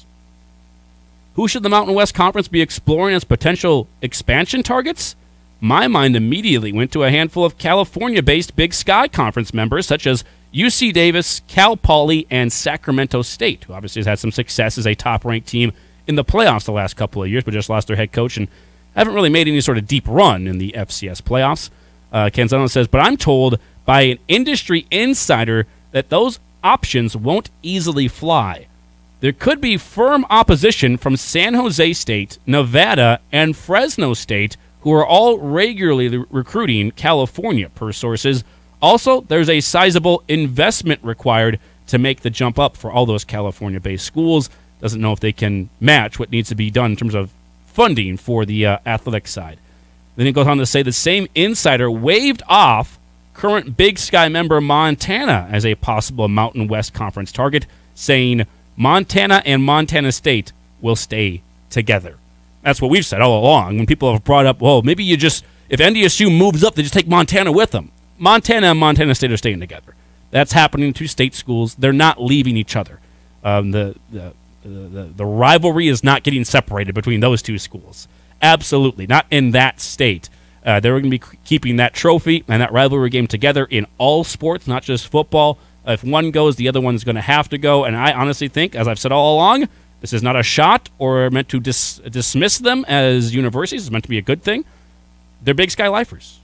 Who should the Mountain West Conference be exploring as potential expansion targets? My mind immediately went to a handful of California-based Big Sky Conference members such as UC Davis, Cal Poly, and Sacramento State, who obviously has had some success as a top-ranked team in the playoffs the last couple of years, but just lost their head coach and haven't really made any sort of deep run in the FCS playoffs. Canzano says, but I'm told by an industry insider that those options won't easily fly. There could be firm opposition from San Jose State, Nevada, and Fresno State, who are all regularly recruiting California, per sources. Also, there's a sizable investment required to make the jump up for all those California-based schools. Doesn't know if they can match what needs to be done in terms of funding for the athletic side. Then he goes on to say the same insider waved off current Big Sky member Montana as a possible Mountain West Conference target, saying Montana and Montana State will stay together. That's what we've said all along. When people have brought up, well, maybe if NDSU moves up, they just take Montana with them. Montana and Montana State are staying together. That's happening to state schools. They're not leaving each other. The rivalry is not getting separated between those two schools. Absolutely. Not in that state. They're going to be keeping that trophy and that rivalry game together in all sports, not just football. If one goes, the other one's going to have to go. And I honestly think, as I've said all along, this is not a shot or meant to dismiss them as universities. It's meant to be a good thing. They're Big Sky lifers.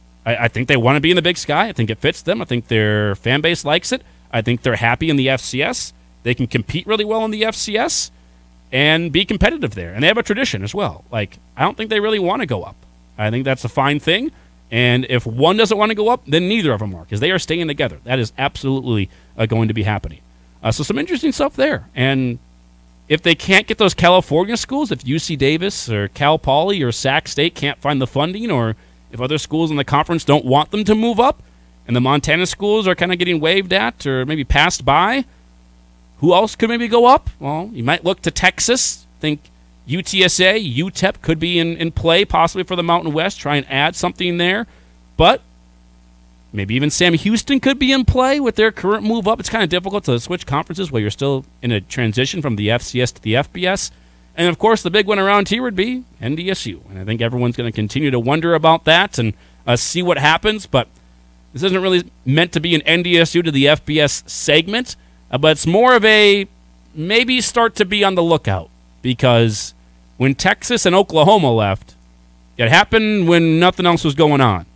I think they want to be in the Big Sky. I think it fits them. I think their fan base likes it. I think they're happy in the FCS. They can compete really well in the FCS and be competitive there. And they have a tradition as well. I don't think they really want to go up. I think that's a fine thing. And if one doesn't want to go up, then neither of them are, because they are staying together. That is absolutely going to be happening. So some interesting stuff there. And if they can't get those California schools, if UC Davis or Cal Poly or Sac State can't find the funding, or if other schools in the conference don't want them to move up, and the Montana schools are kind of getting waved at or maybe passed by, who else could maybe go up? Well, you might look to Texas. Think UTSA, UTEP could be in play possibly for the Mountain West, try and add something there. But maybe even Sam Houston could be in play with their current move up. It's kind of difficult to switch conferences while you're still in a transition from the FCS to the FBS. And, of course, the big one around here would be NDSU. And I think everyone's going to continue to wonder about that and see what happens. But this isn't really meant to be an NDSU to the FBS segment. But it's more of a maybe start to be on the lookout. Because when Texas and Oklahoma left, it happened when nothing else was going on.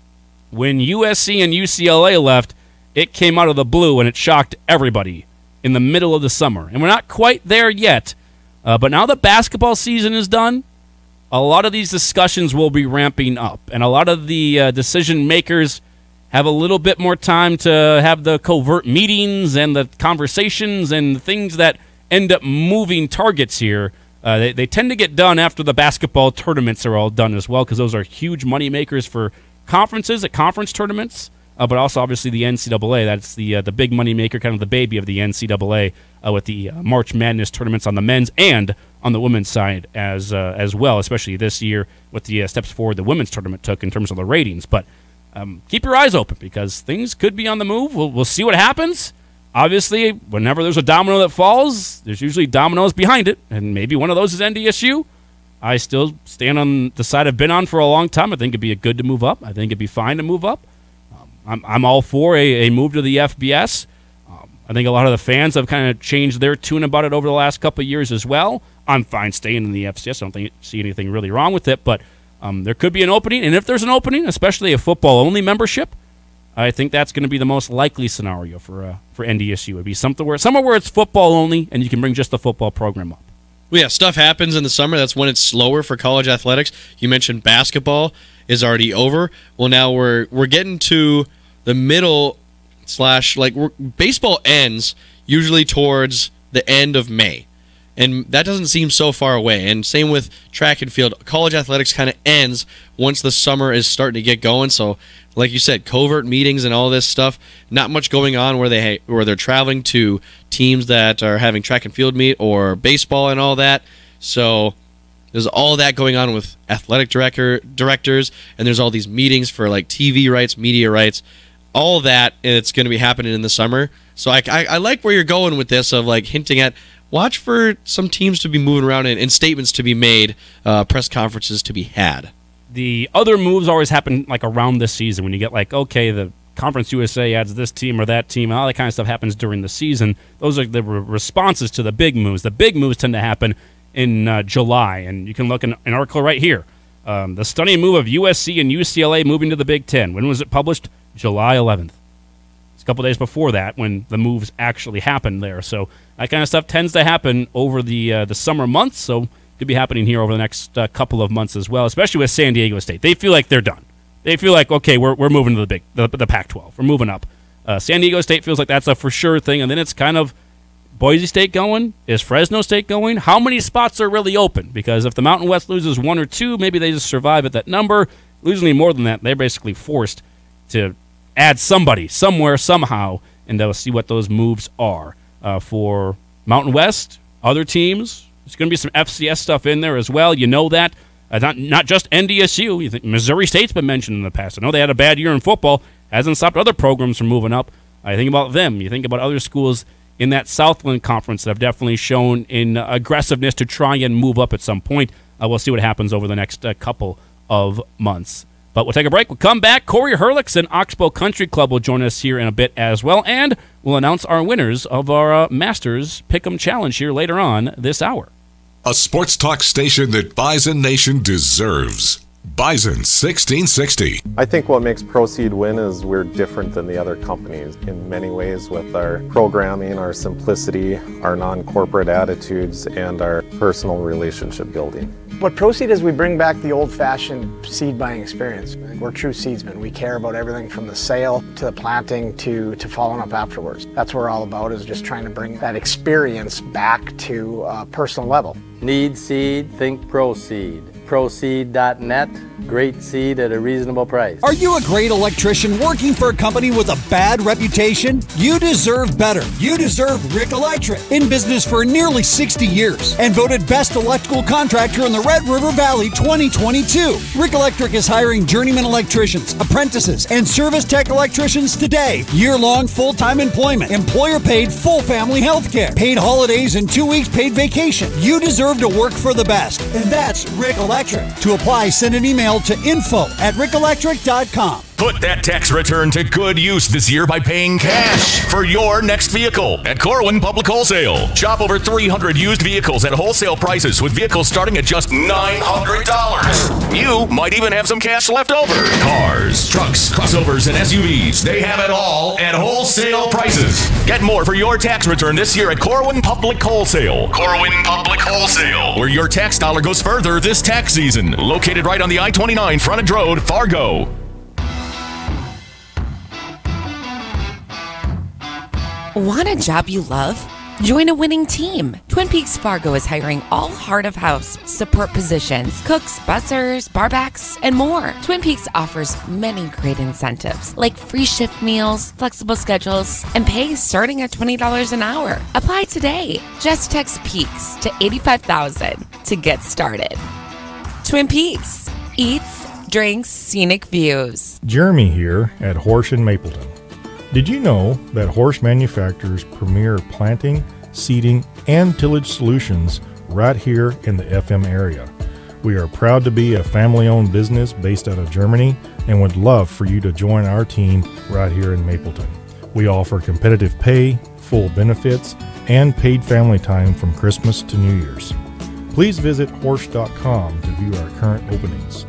When USC and UCLA left, it came out of the blue and it shocked everybody in the middle of the summer. And we're not quite there yet. But now that basketball season is done, a lot of these discussions will be ramping up. And a lot of the decision makers have a little bit more time to have the covert meetings and the conversations and the things that end up moving targets here. They tend to get done after the basketball tournaments are all done as well, because those are huge money makers for conferences at conference tournaments, but also obviously the NCAA. That's the big money maker, kind of the baby of the NCAA, with the March Madness tournaments on the men's and on the women's side as well, especially this year with the steps forward the women's tournament took in terms of the ratings. But keep your eyes open because things could be on the move. We'll see what happens. Obviously, whenever there's a domino that falls, there's usually dominoes behind it, and maybe one of those is NDSU. I still stand on the side I've been on for a long time. I think it'd be good to move up. I think it'd be fine to move up. I'm all for a move to the FBS. I think a lot of the fans have kind of changed their tune about it over the last couple of years as well. I'm fine staying in the FCS. I don't see anything really wrong with it, but there could be an opening. And if there's an opening, especially a football-only membership, I think that's going to be the most likely scenario for NDSU. It would be somewhere where it's football-only and you can bring just the football program up. Well, yeah, stuff happens in the summer. That's when it's slower for college athletics. You mentioned basketball is already over. Well, now we're getting to the middle / baseball ends usually towards the end of May. And that doesn't seem so far away. And same with track and field. College athletics kind of ends once the summer is starting to get going. So, like you said, covert meetings and all this stuff, not much going on where they're traveling to teams that are having track and field meet or baseball and all that. So there's all that going on with athletic directors, and there's all these meetings for like TV rights, media rights, all that, and it's going to be happening in the summer. So I like where you're going with this of like hinting at watch for some teams to be moving around and statements to be made, press conferences to be had. The other moves always happen like around this season when you get like, okay, the Conference USA adds this team or that team, and all that kind of stuff happens during the season. Those are the responses to the big moves. The big moves tend to happen in July, and you can look in an article right here. The stunning move of USC and UCLA moving to the Big Ten. When was it published? July 11th. It's a couple days before that when the moves actually happened there. So that kind of stuff tends to happen over the summer months, so could be happening here over the next couple of months as well, especially with San Diego State. They feel like they're done. They feel like, okay, we're moving to the Pac-12. We're moving up. San Diego State feels like that's a for sure thing, and then it's kind of Boise State going? Is Fresno State going? How many spots are really open? Because if the Mountain West loses one or two, maybe they just survive at that number. Losing any more than that, they're basically forced to add somebody, somewhere, somehow, and they'll see what those moves are. For Mountain West, other teams, there's going to be some FCS stuff in there as well. You know that. Not just NDSU. You think Missouri State's been mentioned in the past. I know they had a bad year in football. Hasn't stopped other programs from moving up. I think about them. You think about other schools in that Southland Conference that have definitely shown in aggressiveness to try and move up at some point. We'll see what happens over the next couple of months. But we'll take a break. We'll come back. Corey Herlickson, Oxbow Country Club, will join us here in a bit as well. And we'll announce our winners of our Masters Pick'em Challenge here later on this hour. A sports talk station that Bison Nation deserves. Bison 1660. I think what makes Proceed win is we're different than the other companies in many ways with our programming, our simplicity, our non-corporate attitudes, and our personal relationship building. What Proceed is, we bring back the old-fashioned seed buying experience. We're true seedsmen. We care about everything from the sale to the planting to following up afterwards. That's what we're all about, is just trying to bring that experience back to a personal level. Need seed? Think Proceed. Proceed.net. Great seed at a reasonable price. Are you a great electrician working for a company with a bad reputation? You deserve better. You deserve Rick Electric. In business for nearly 60 years and voted best electrical contractor in the Red River Valley 2022. Rick Electric is hiring journeyman electricians, apprentices, and service tech electricians today. Year-long full-time employment, employer-paid full family health care, paid holidays, and 2 weeks paid vacation. You deserve to work for the best, and that's Rick Electric. To apply, send an email to info@rickelectric.com. Put that tax return to good use this year by paying cash for your next vehicle at Corwin Public Wholesale. Shop over 300 used vehicles at wholesale prices with vehicles starting at just $900. You might even have some cash left over. Cars, trucks, crossovers, and SUVs. They have it all at wholesale prices. Get more for your tax return this year at Corwin Public Wholesale. Corwin Public Wholesale, where your tax dollar goes further this tax season. Located right on the I-29 frontage road, Fargo. Want a job you love? Join a winning team. Twin Peaks Fargo is hiring all heart of house support positions, cooks, bussers, barbacks, and more. Twin Peaks offers many great incentives like free shift meals, flexible schedules, and pay starting at $20 an hour. Apply today. Just text PEAKS to 85,000 to get started. Twin Peaks. Eats, drinks, scenic views. Jeremy here at Horsch in Mapleton. Did you know that Horsch manufactures premier planting, seeding, and tillage solutions right here in the FM area? We are proud to be a family-owned business based out of Germany and would love for you to join our team right here in Mapleton. We offer competitive pay, full benefits, and paid family time from Christmas to New Year's. Please visit Horsch.com to view our current openings.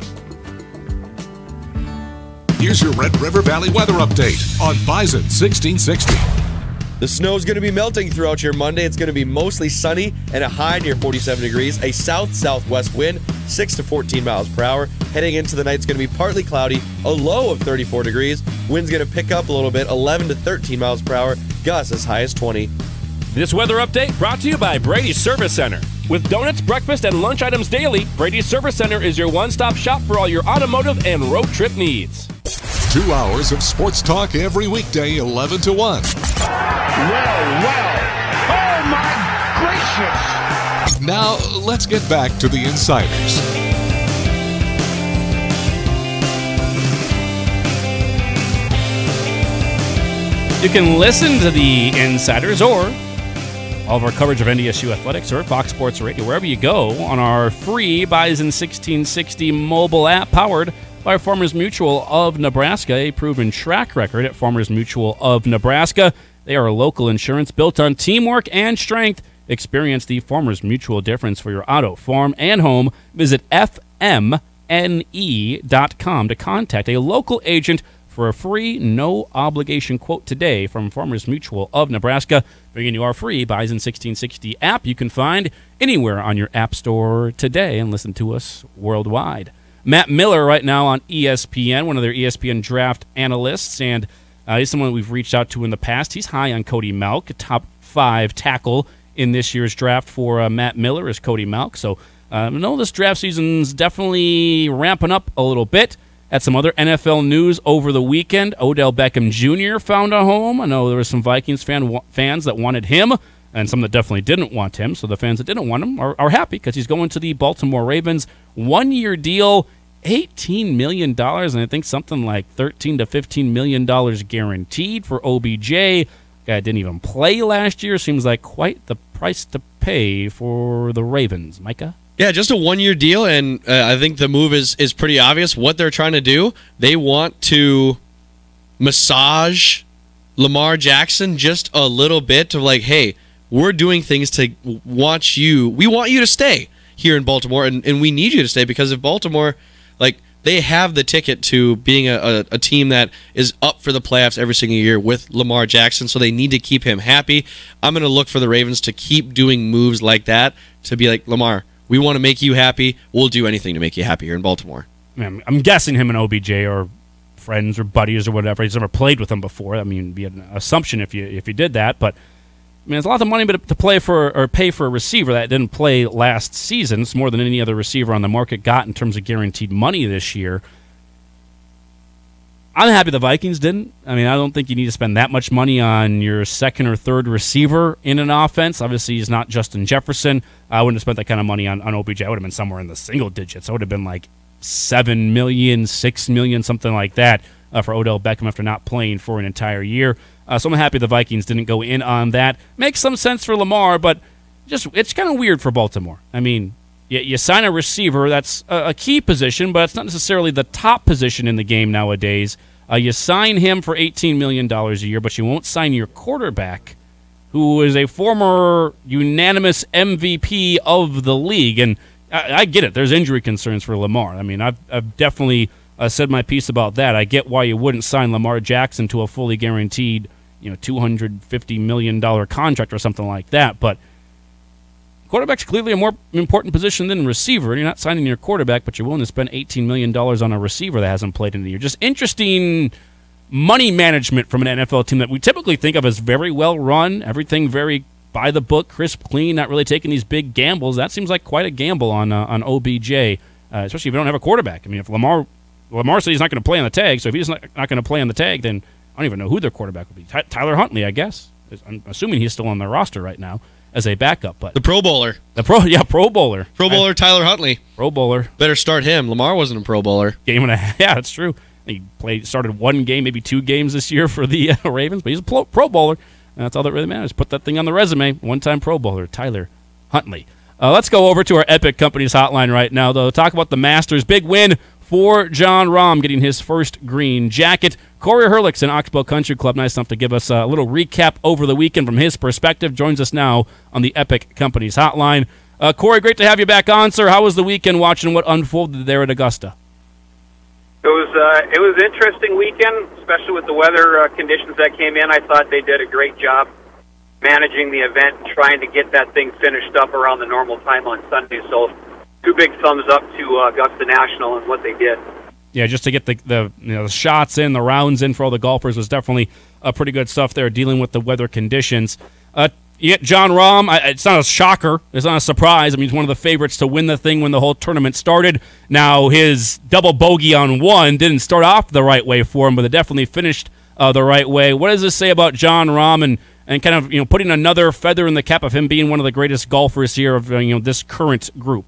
Here's your Red River Valley weather update on Bison 1660. The snow is going to be melting throughout your Monday. It's going to be mostly sunny and a high near 47 degrees. A south-southwest wind, 6 to 14 miles per hour. Heading into the night, it's going to be partly cloudy, a low of 34 degrees. Wind's going to pick up a little bit, 11 to 13 miles per hour. Gusts as high as 20. This weather update brought to you by Brady's Service Center. With donuts, breakfast, and lunch items daily, Brady's Service Center is your one-stop shop for all your automotive and road trip needs. 2 hours of sports talk every weekday, 11 to 1. Well. Oh, my gracious. Now, let's get back to the Insiders. You can listen to the Insiders or all of our coverage of NDSU athletics or Fox Sports Radio, wherever you go, on our free Bison 1660 mobile app powered by Farmers Mutual of Nebraska, a proven track record at Farmers Mutual of Nebraska. They are a local insurance built on teamwork and strength. Experience the Farmers Mutual difference for your auto, farm, and home. Visit fmne.com to contact a local agent for a free, no-obligation quote today from Farmers Mutual of Nebraska. Bringing you our free Bison 1660 app you can find anywhere on your app store today and listen to us worldwide. Matt Miller right now on ESPN, one of their ESPN draft analysts, and he's someone we've reached out to in the past. He's high on Cody Malk, a top 5 tackle in this year's draft for Matt Miller is Cody Malk. So I know this draft season's definitely ramping up a little bit. Had some other NFL news over the weekend. Odell Beckham Jr. found a home. I know there were some Vikings fans that wanted him and some that definitely didn't want him. So the fans that didn't want him are happy because he's going to the Baltimore Ravens. 1-year deal, $18 million, and I think something like $13 to $15 million guaranteed for OBJ. Guy didn't even play last year. Seems like quite the price to pay for the Ravens. Micah? Yeah, just a 1-year deal, and I think the move is pretty obvious. What they're trying to do, they want to massage Lamar Jackson just a little bit to like, hey, we're doing things to want you. We want you to stay here in Baltimore, and we need you to stay because if Baltimore, like, they have the ticket to being a team that is up for the playoffs every single year with Lamar Jackson, so they need to keep him happy. I'm going to look for the Ravens to keep doing moves like that to be like, Lamar, we want to make you happy. We'll do anything to make you happy here in Baltimore. I'm guessing him and OBJ are friends or buddies or whatever. He's never played with them before. I mean, it'd be an assumption if you did that. But I mean, it's a lot of money to play for or pay for a receiver that didn't play last season. It's more than any other receiver on the market got in terms of guaranteed money this year. I'm happy the Vikings didn't. I mean, I don't think you need to spend that much money on your second or third receiver in an offense. Obviously, he's not Justin Jefferson. I wouldn't have spent that kind of money on OBJ. I would have been somewhere in the single digits. I would have been like $7 million, $6 million, something like that for Odell Beckham after not playing for an entire year. So I'm happy the Vikings didn't go in on that. Makes some sense for Lamar, but just it's kind of weird for Baltimore. I mean, you sign a receiver, that's a key position, but it's not necessarily the top position in the game nowadays. You sign him for $18 million a year, but you won't sign your quarterback, who is a former unanimous MVP of the league. And I get it. There's injury concerns for Lamar. I mean, I've definitely said my piece about that. I get why you wouldn't sign Lamar Jackson to a fully guaranteed, $250 million contract or something like that. But quarterback's clearly a more important position than receiver, and you're not signing your quarterback, but you're willing to spend $18 million on a receiver that hasn't played in a year. Just interesting money management from an NFL team that we typically think of as very well run, everything very by the book, crisp, clean, not really taking these big gambles. That seems like quite a gamble on OBJ, especially if you don't have a quarterback. I mean, if Lamar said he's not going to play on the tag, so if he's not going to play on the tag, then I don't even know who their quarterback would be. Tyler Huntley, I guess. I'm assuming he's still on the roster right now. as a backup. But the Pro Bowler. Pro Bowler. Pro Bowler Tyler Huntley. Pro Bowler. Better start him. Lamar wasn't a Pro Bowler. Game and a half. Yeah, that's true. He started one game, maybe 2 games this year for the Ravens, but he's a Pro Bowler. And that's all that really matters. Put that thing on the resume. One-time Pro Bowler, Tyler Huntley. Let's go over to our Epic Companies hotline right now, though. Talk about the Masters. Big win for Jon Rahm, getting his first green jacket. Corey Herlickson, Oxbow Country Club, nice enough to give us a little recap over the weekend from his perspective. Joins us now on the Epic Companies hotline. Corey, great to have you back on, sir. How was the weekend watching what unfolded there at Augusta? It was an interesting weekend, especially with the weather conditions that came in. I thought they did a great job managing the event and trying to get that thing finished up around the normal time on Sunday. So 2 big thumbs up to Augusta National and what they did. Yeah, just to get the shots in, the rounds in for all the golfers was definitely pretty good stuff there, dealing with the weather conditions. You get Jon Rahm. It's not a shocker. It's not a surprise. I mean, he's one of the favorites to win the thing when the whole tournament started. Now, his double bogey on 1 didn't start off the right way for him, but it definitely finished the right way. What does this say about Jon Rahm and kind of putting another feather in the cap of him being one of the greatest golfers here of this current group?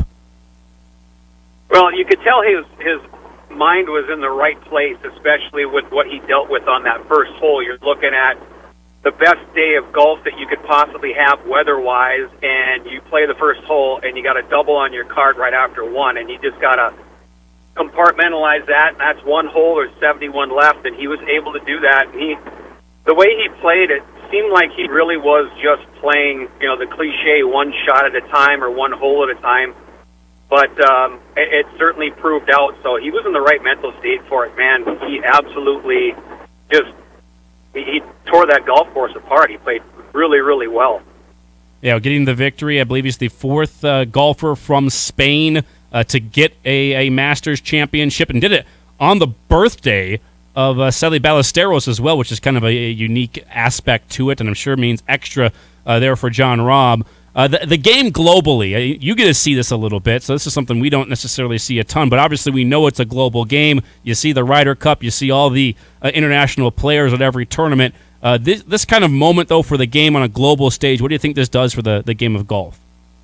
Well, you could tell his mind was in the right place, especially with what he dealt with on that first hole. You're looking at the best day of golf that you could possibly have weather-wise, and you play the first hole, and you got a double on your card right after 1, and you just got to compartmentalize that, and that's 1 hole, there's 71 left, and he was able to do that. And the way he played, it seemed like he really was just playing, the cliche 1 shot at a time or 1 hole at a time, but it certainly proved out, so he was in the right mental state for it, man. He absolutely just... He tore that golf course apart. He played really, really well. Yeah, getting the victory. I believe he's the 4th golfer from Spain to get a Masters championship, and did it on the birthday of Sally Ballesteros as well, which is kind of a unique aspect to it, and I'm sure means extra there for Jon Rahm. The game globally, you get to see this a little bit, so this is something we don't necessarily see a ton, but obviously we know it's a global game. You see the Ryder Cup, you see all the international players at every tournament. This kind of moment, though, for the game on a global stage, what do you think this does for the game of golf?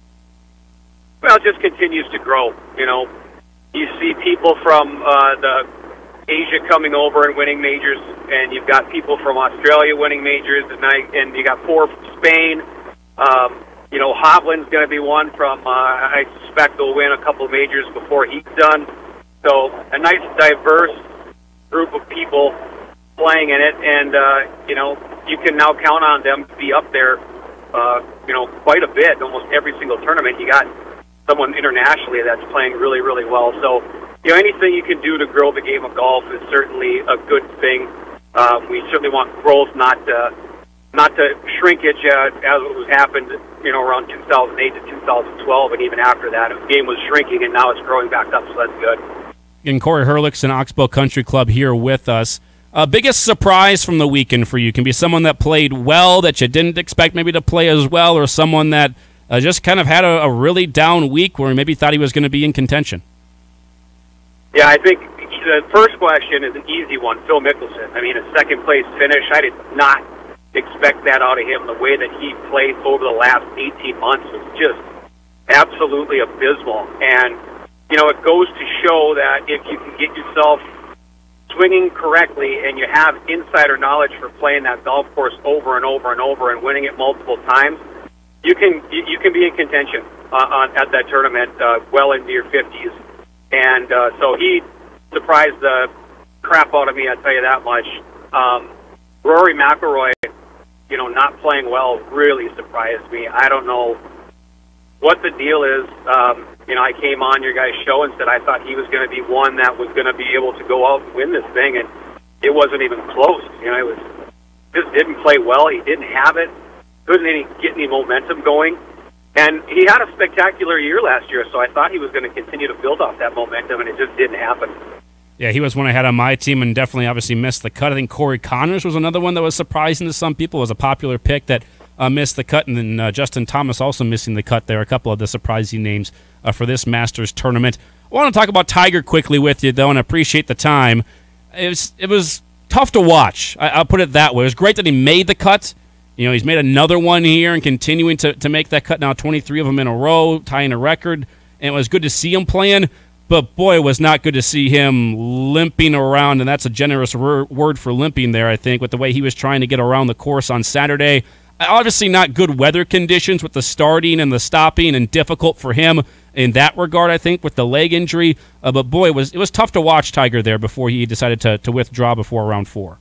Well, it just continues to grow. You see people from the Asia coming over and winning majors, and you've got people from Australia winning majors, and you got 4 from Spain. Hovland's going to be one from, I suspect he'll win a couple of majors before he's done. So a nice, diverse group of people playing in it, and, you can now count on them to be up there, quite a bit. Almost every single tournament, you got someone internationally that's playing really, really well. So, anything you can do to grow the game of golf is certainly a good thing. We certainly want growth, not to shrinkage as it was happened, around 2008 to 2012, and even after that, the game was shrinking, and now it's growing back up, so that's good. And Corey Herlickson, Oxbow Country Club, here with us. Biggest surprise from the weekend for you can be someone that played well that you didn't expect maybe to play as well, or someone that just kind of had a really down week where maybe thought he was going to be in contention. Yeah, I think the first question is an easy one. Phil Mickelson. I mean, a second-place finish. I did not expect that out of him. The way that he played over the last 18 months was just absolutely abysmal. And, it goes to show that if you can get yourself swinging correctly and you have insider knowledge for playing that golf course over and over and over and winning it multiple times, you can be in contention at that tournament well into your 50s. And so he surprised the crap out of me, I'll tell you that much. Rory McIlroy, not playing well really surprised me. I don't know what the deal is. I came on your guys' show and said I thought he was going to be one that was going to be able to go out and win this thing, and it wasn't even close. It was just didn't play well. He didn't have it. Couldn't get any momentum going. And he had a spectacular year last year, so I thought he was going to continue to build off that momentum, and it just didn't happen. Yeah, he was one I had on my team and definitely obviously missed the cut. I think Corey Connors was another one that was surprising to some people. It was a popular pick that missed the cut, and then Justin Thomas also missing the cut there. A couple of the surprising names for this Masters tournament. I want to talk about Tiger quickly with you, though, and appreciate the time. It was tough to watch. I'll put it that way. It was great that he made the cut. You know, he's made another one here and continuing to make that cut now, 23 of them in a row, tying a record. And it was good to see him playing, but boy, it was not good to see him limping around, and that's a generous word for limping there, I think, with the way he was trying to get around the course on Saturday. Obviously not good weather conditions with the starting and the stopping, and difficult for him in that regard, I think, with the leg injury. But boy, it was tough to watch Tiger there before he decided to withdraw before round 4.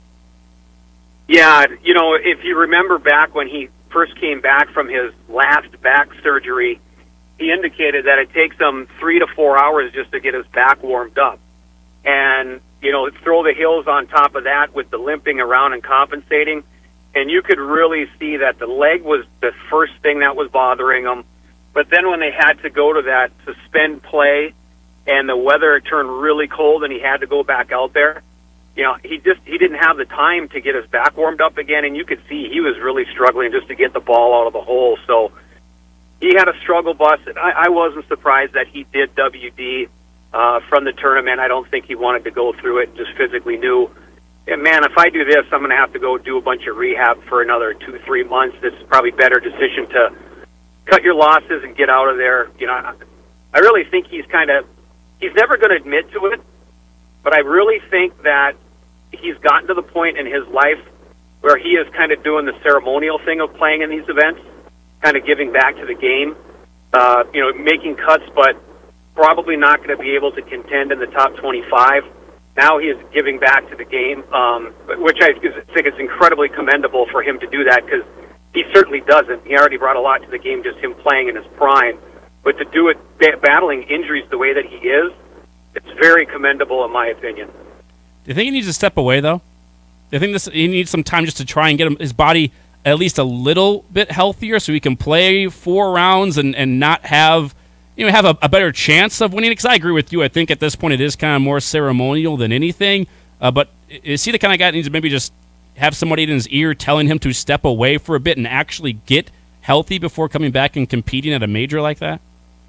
Yeah, you know, if you remember back when he first came back from his last back surgery, he indicated that it takes him 3 to 4 hours just to get his back warmed up. And, you know, throw the hills on top of that with the limping around and compensating. And you could really see that the leg was the first thing that was bothering him. But then when they had to go to that suspend play and the weather turned really cold and he had to go back out there, you know, he didn't have the time to get his back warmed up again. And you could see he was really struggling just to get the ball out of the hole. So he had a struggle bus, and I wasn't surprised that he did WD from the tournament. I don't think he wanted to go through it and just physically knew, yeah, man, if I do this, I'm going to have to go do a bunch of rehab for another 2-3 months. This is probably a better decision to cut your losses and get out of there. You know, I really think he's never going to admit to it, but I really think that he's gotten to the point in his life where he is kind of doing the ceremonial thing of playing in these events, kind of giving back to the game, you know, making cuts, but probably not going to be able to contend in the top 25. Now he is giving back to the game, which I think is incredibly commendable for him to do that, because he certainly doesn't. He already brought a lot to the game, just him playing in his prime. But to do it battling injuries the way that he is, it's very commendable in my opinion. Do you think he needs to step away, though? Do you think he needs some time just to try and get his body at least a little bit healthier so he can play 4 rounds and not have, you know, have a better chance of winning? Because I agree with you. I think at this point it is kind of more ceremonial than anything. But is he the kind of guy that needs to maybe just have somebody in his ear telling him to step away for a bit and actually get healthy before coming back and competing at a major like that?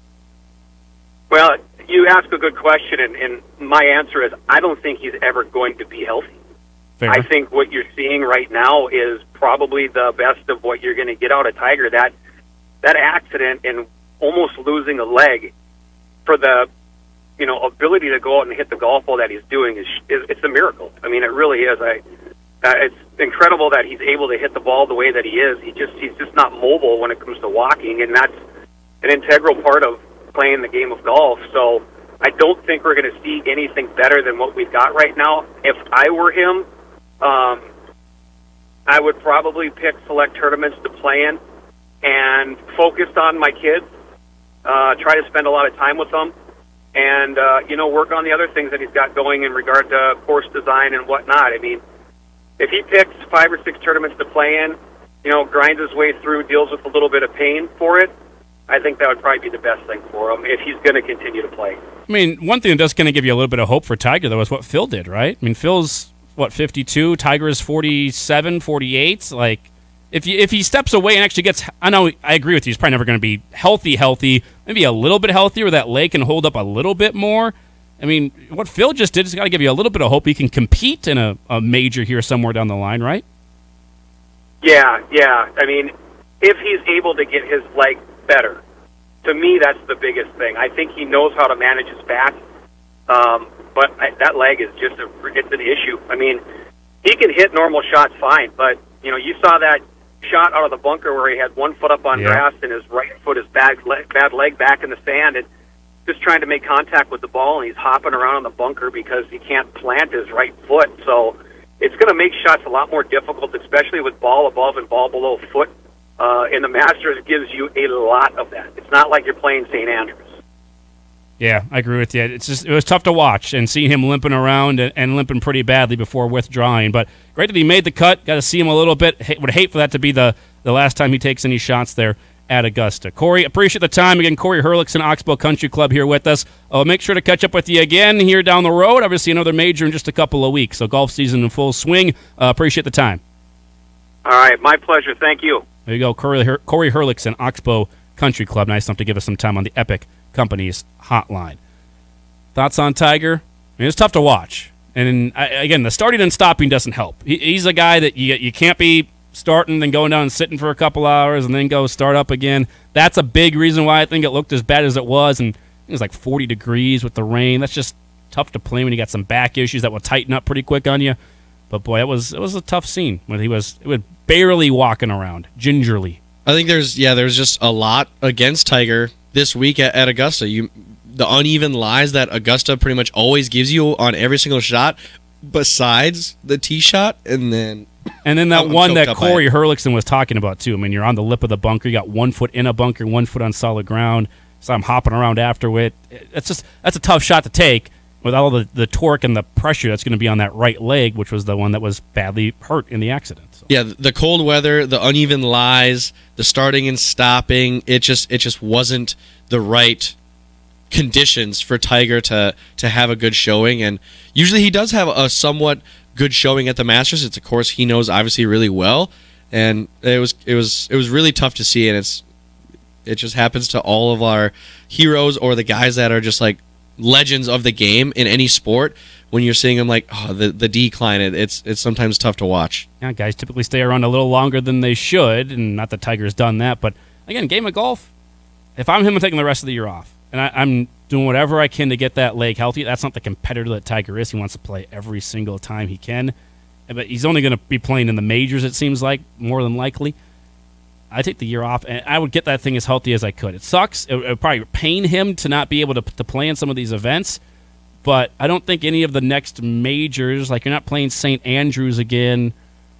Well, you ask a good question, and my answer is I don't think he's ever going to be healthy. Fair. I think what you're seeing right now is probably the best of what you're going to get out of Tiger. That accident and almost losing a leg for the, you know, ability to go out and hit the golf ball that he's doing it's a miracle. I mean, it really is. It's incredible that he's able to hit the ball the way that he is. He's just not mobile when it comes to walking, and that's an integral part of playing the game of golf. So I don't think we're going to see anything better than what we've got right now. If I were him, I would probably pick select tournaments to play in and focus on my kids, try to spend a lot of time with them, and, you know, work on the other things that he's got going in regard to course design and whatnot. I mean, if he picks 5 or 6 tournaments to play in, you know, grinds his way through, deals with a little bit of pain for it, I think that would probably be the best thing for him if he's going to continue to play. I mean, one thing that does kind of give you a little bit of hope for Tiger, though, is what Phil did, right? I mean, Phil's, 52? Tiger is 47, 48. Like, if he steps away and actually gets, I know, I agree with you, he's probably never going to be healthy, maybe a little bit healthier where that leg can hold up a little bit more. I mean, what Phil just did has got to give you a little bit of hope he can compete in a major here somewhere down the line, right? Yeah. I mean, if he's able to get his leg better, to me, that's the biggest thing. I think he knows how to manage his back, but that leg is just it's an issue. I mean, he can hit normal shots fine, but, you know, you saw that shot out of the bunker where he had one foot up on grass and his right foot is bad leg back in the sand, and just trying to make contact with the ball, and he's hopping around in the bunker because he can't plant his right foot. So it's going to make shots a lot more difficult, especially with ball above and ball below foot. And the Masters gives you a lot of that. It's not like you're playing St. Andrews. Yeah, I agree with you. It was tough to watch and see him limping around and limping pretty badly before withdrawing. But great that he made the cut. Got to see him a little bit. Would hate for that to be the last time he takes any shots there at Augusta. Corey, appreciate the time. Again, Corey Herlickson, Oxbow Country Club here with us. Make sure to catch up with you again here down the road. Obviously, another major in just a couple of weeks. So golf season in full swing. Appreciate the time. All right, my pleasure. Thank you. There you go, Corey Herlickson, Oxbow Country Club. Nice enough to give us some time on the Epic Companies hotline. Thoughts on Tiger? I mean, it's tough to watch. And again, the starting and stopping doesn't help. He's a guy that you can't be starting, then going down and sitting for a couple hours, and then go start up again. That's a big reason why I think it looked as bad as it was. And it was like 40 degrees with the rain. That's just tough to play when you got some back issues that will tighten up pretty quick on you. But boy, it was a tough scene when he was barely walking around gingerly. I think there's just a lot against Tiger this week at Augusta. The uneven lies that Augusta pretty much always gives you on every single shot, besides the tee shot, and then that one that Corey Herlickson was talking about too. I mean, you're on the lip of the bunker. You got 1 foot in a bunker, 1 foot on solid ground. So I'm hopping around after it. That's a tough shot to take with all the torque and the pressure that's going to be on that right leg, which was the one that was badly hurt in the accident. So. Yeah, the cold weather, the uneven lies, the starting and stopping, it just wasn't the right conditions for Tiger to have a good showing. And usually he does have a somewhat good showing at the Masters. It's a course he knows obviously really well, and it was really tough to see. And it just happens to all of our heroes or the guys that are just like legends of the game in any sport. When you're seeing them like the decline, it's sometimes tough to watch. Yeah, guys typically stay around a little longer than they should, and not that Tiger's done that. But again, game of golf, if I'm him, I'm taking the rest of the year off. And I'm doing whatever I can to get that leg healthy. That's not the competitor that Tiger is. He wants to play every single time he can. But he's only going to be playing in the majors, it seems like, more than likely. I take the year off, and I would get that thing as healthy as I could. It sucks. It would probably pain him to not be able to play in some of these events. But I don't think any of the next majors, like you're not playing St. Andrews again.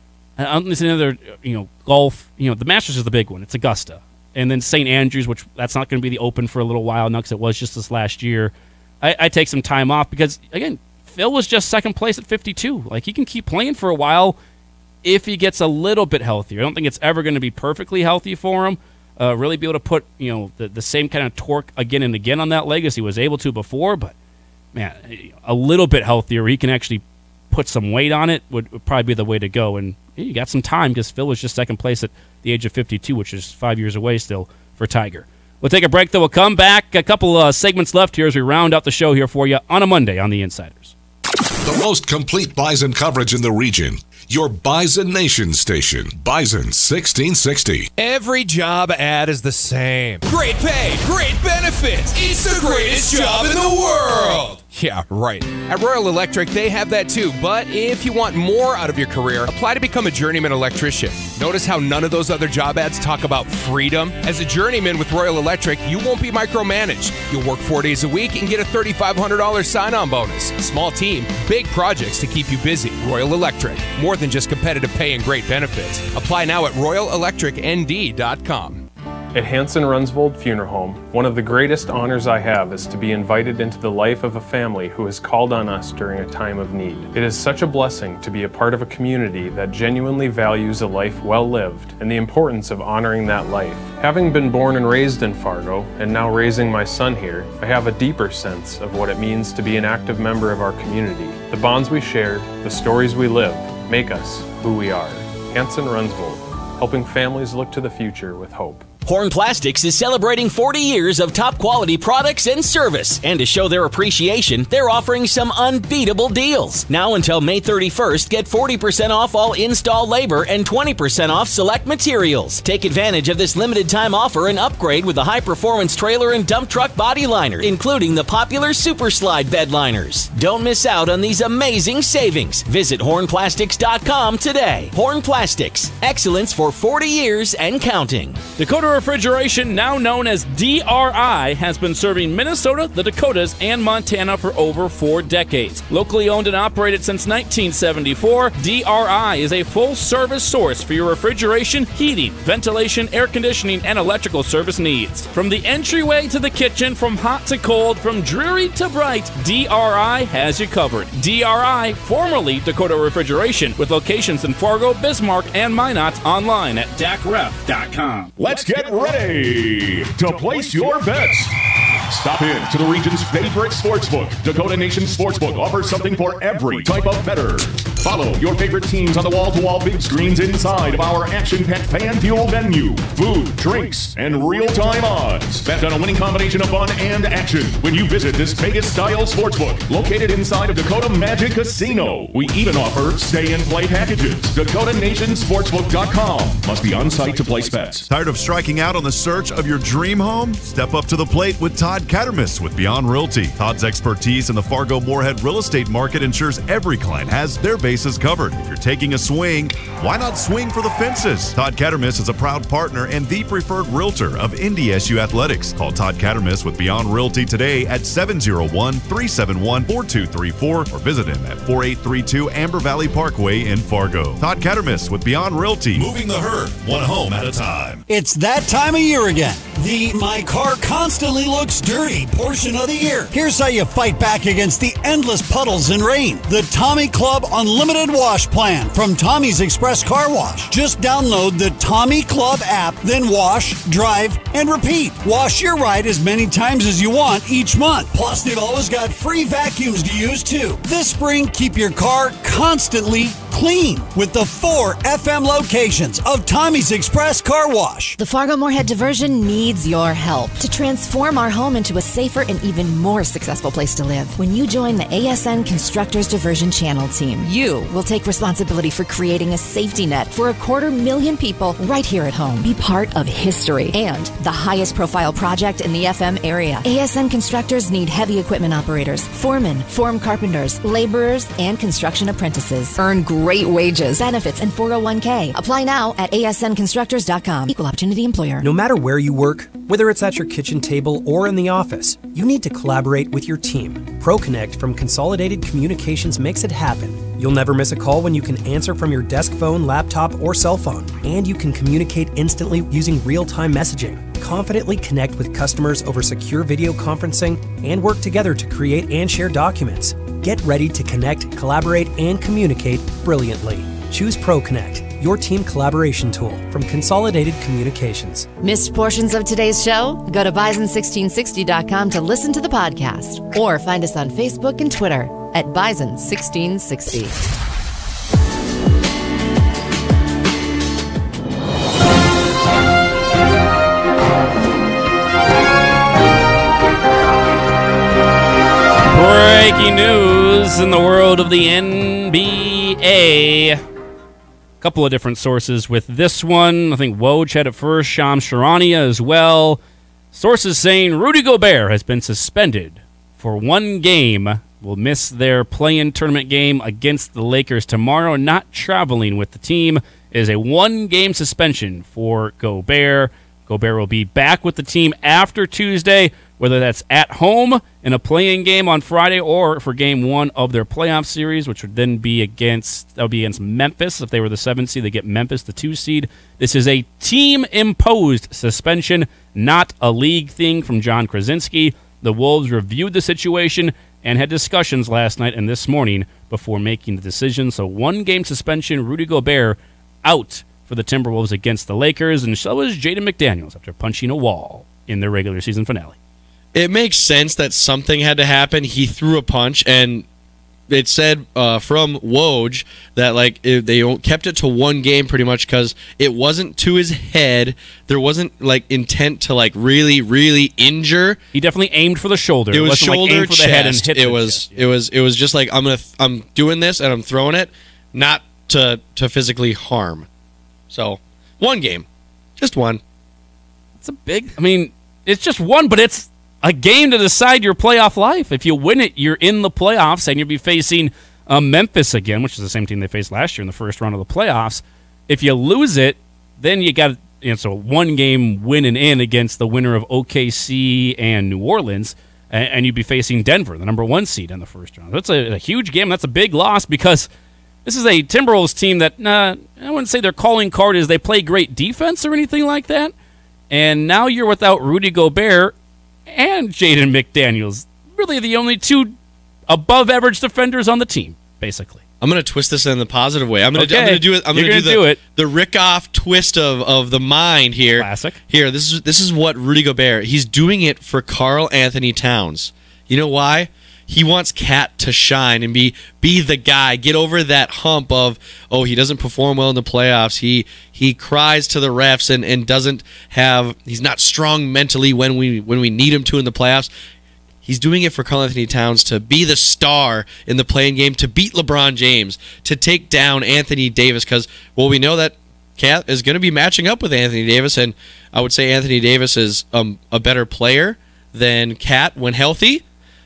I don't think there's another, golf. The Masters is the big one. It's Augusta. And then St. Andrews, which that's not going to be the Open for a little while now because it was just this last year. I take some time off because, again, Phil was just second place at 52. Like, he can keep playing for a while if he gets a little bit healthier. I don't think it's ever going to be perfectly healthy for him. Really be able to put, the same kind of torque again and again on that leg as he was able to before. But, man, a little bit healthier where he can actually put some weight on it would probably be the way to go. And you got some time because Phil was just second place at the age of 52, which is 5 years away still for Tiger. We'll take a break, though. We'll come back. A couple segments left here as we round out the show here for you on a Monday on The Insiders. The most complete Bison coverage in the region. Your Bison Nation station, Bison 1660. Every job ad is the same. Great pay, great benefits. It's the greatest job in the world. Yeah, right. At Royal Electric, they have that too. But if you want more out of your career, apply to become a journeyman electrician. Notice how none of those other job ads talk about freedom? As a journeyman with Royal Electric, you won't be micromanaged. You'll work 4 days a week and get a $3,500 sign-on bonus. Small team, big projects to keep you busy. Royal Electric. More than just competitive pay and great benefits. Apply now at RoyalElectricND.com. At Hanson Runsvold Funeral Home, one of the greatest honors I have is to be invited into the life of a family who has called on us during a time of need. It is such a blessing to be a part of a community that genuinely values a life well lived and the importance of honoring that life. Having been born and raised in Fargo, and now raising my son here, I have a deeper sense of what it means to be an active member of our community. The bonds we share, the stories we live, make us who we are. Hanson Runsvold, helping families look to the future with hope. Horn Plastics is celebrating 40 years of top quality products and service. And to show their appreciation, they're offering some unbeatable deals. Now until May 31st, get 40% off all install labor and 20% off select materials. Take advantage of this limited time offer and upgrade with the high-performance trailer and dump truck body liner, including the popular Super Slide bed liners. Don't miss out on these amazing savings. Visit hornplastics.com today. Horn Plastics, excellence for 40 years and counting. Dakota Refrigeration, now known as DRI, has been serving Minnesota, the Dakotas, and Montana for over 4 decades. Locally owned and operated since 1974, DRI is a full-service source for your refrigeration, heating, ventilation, air conditioning, and electrical service needs. From the entryway to the kitchen, from hot to cold, from dreary to bright, DRI has you covered. DRI, formerly Dakota Refrigeration, with locations in Fargo, Bismarck, and Minot, online at dacref.com. Let's get ready to place your bets. Stop in to the region's favorite sportsbook. Dakota Nation Sportsbook offers something for every type of bettor. Follow your favorite teams on the wall-to-wall big screens inside of our action-packed fan-fueled venue. Food, drinks, and real-time odds. Bet on a winning combination of fun and action when you visit this Vegas-style sportsbook located inside of Dakota Magic Casino. We even offer stay-and-play packages. DakotaNationSportsbook.com. Must be on site to place bets. Tired of striking out on the search of your dream home? Step up to the plate with Todd Cattermas with Beyond Realty. Todd's expertise in the Fargo-Moorhead real estate market ensures every client has their bases covered. If you're taking a swing, why not swing for the fences? Todd Cattermas is a proud partner and the preferred realtor of NDSU Athletics. Call Todd Cattermas with Beyond Realty today at 701-371-4234 or visit him at 4832 Amber Valley Parkway in Fargo. Todd Cattermas with Beyond Realty. Moving the herd, one home at a time. It's that time of year again. The "my car constantly looks dirty" portion of the year. Here's how you fight back against the endless puddles and rain. The Tommy Club Unlimited Wash Plan from Tommy's Express Car Wash. Just download the Tommy Club app, then wash, drive, and repeat. Wash your ride as many times as you want each month. Plus, they've always got free vacuums to use too. This spring, keep your car constantly clean with the 4 FM locations of Tommy's Express Car Wash. The Fargo-Moorhead diversion needs your help to transform our home into a safer and even more successful place to live. When you join the ASN Constructors Diversion Channel team, you will take responsibility for creating a safety net for 250,000 people right here at home. Be part of history and the highest profile project in the FM area. ASN Constructors need heavy equipment operators, foremen, form carpenters, laborers, and construction apprentices. Earn great wages, benefits, and 401k. Apply now at asnconstructors.com. Equal opportunity employer. No matter where you work, whether it's at your kitchen table or in the office, you need to collaborate with your team. ProConnect from Consolidated Communications makes it happen. You'll never miss a call when you can answer from your desk phone, laptop, or cell phone. And you can communicate instantly using real-time messaging. Confidently connect with customers over secure video conferencing and work together to create and share documents. Get ready to connect, collaborate, and communicate brilliantly. Choose ProConnect, your team collaboration tool from Consolidated Communications. Missed portions of today's show? Go to Bison1660.com to listen to the podcast or find us on Facebook and Twitter at Bison1660. Breaking news in the world of the NBA. A couple of different sources with this one. I think Woj had it first, Shams Charania as well. Sources saying Rudy Gobert has been suspended for 1 game. Will miss their play-in tournament game against the Lakers tomorrow. Not traveling with the team. It is a 1-game suspension for Gobert. Gobert will be back with the team after Tuesday, whether that's at home in a play-in game on Friday or for game 1 of their playoff series, which would then be against Memphis. If they were the 7th seed, they get Memphis, the 2 seed. This is a team-imposed suspension, not a league thing from John Krasinski. The Wolves reviewed the situation and had discussions last night and this morning before making the decision. So 1-game suspension, Rudy Gobert out for the Timberwolves against the Lakers, and so is Jaden McDaniels after punching a wall in their regular season finale. It makes sense that something had to happen. He threw a punch, and it said from Woj that they kept it to 1 game pretty much because it wasn't to his head. There wasn't intent to really, really injure. He definitely aimed for the shoulder. It was shoulder, for the head and hit it was just like I'm doing this and I'm throwing it, not to physically harm. So 1 game, just 1. It's a big. I mean, it's just 1, but it's a game to decide your playoff life. If you win it, you're in the playoffs, and you'll be facing Memphis again, which is the same team they faced last year in the first round of the playoffs. If you lose it, then you got so 1-game win and in against the winner of OKC and New Orleans, and you'd be facing Denver, the number 1 seed in the first round. That's a huge game. That's a big loss because this is a Timberwolves team that I wouldn't say their calling card is they play great defense or anything like that. And now you're without Rudy Gobert and Jaden McDaniels, really the only 2 above-average defenders on the team, basically. I'm going to twist this in the positive way. I'm going to do it. I'm going to do the Rickoff twist of the mind here. Classic. Here, this is what Rudy Gobert. He's doing it for Karl Anthony Towns. You know why? he wants Cat to shine and be the guy, get over that hump of, oh, he doesn't perform well in the playoffs. He cries to the refs and he's not strong mentally when we need him to in the playoffs. He's doing it for Karl-Anthony Towns to be the star in the playing game, to beat LeBron James, to take down Anthony Davis, because, well, we know that Cat is going to be matching up with Anthony Davis, and I would say Anthony Davis is a better player than Cat when healthy.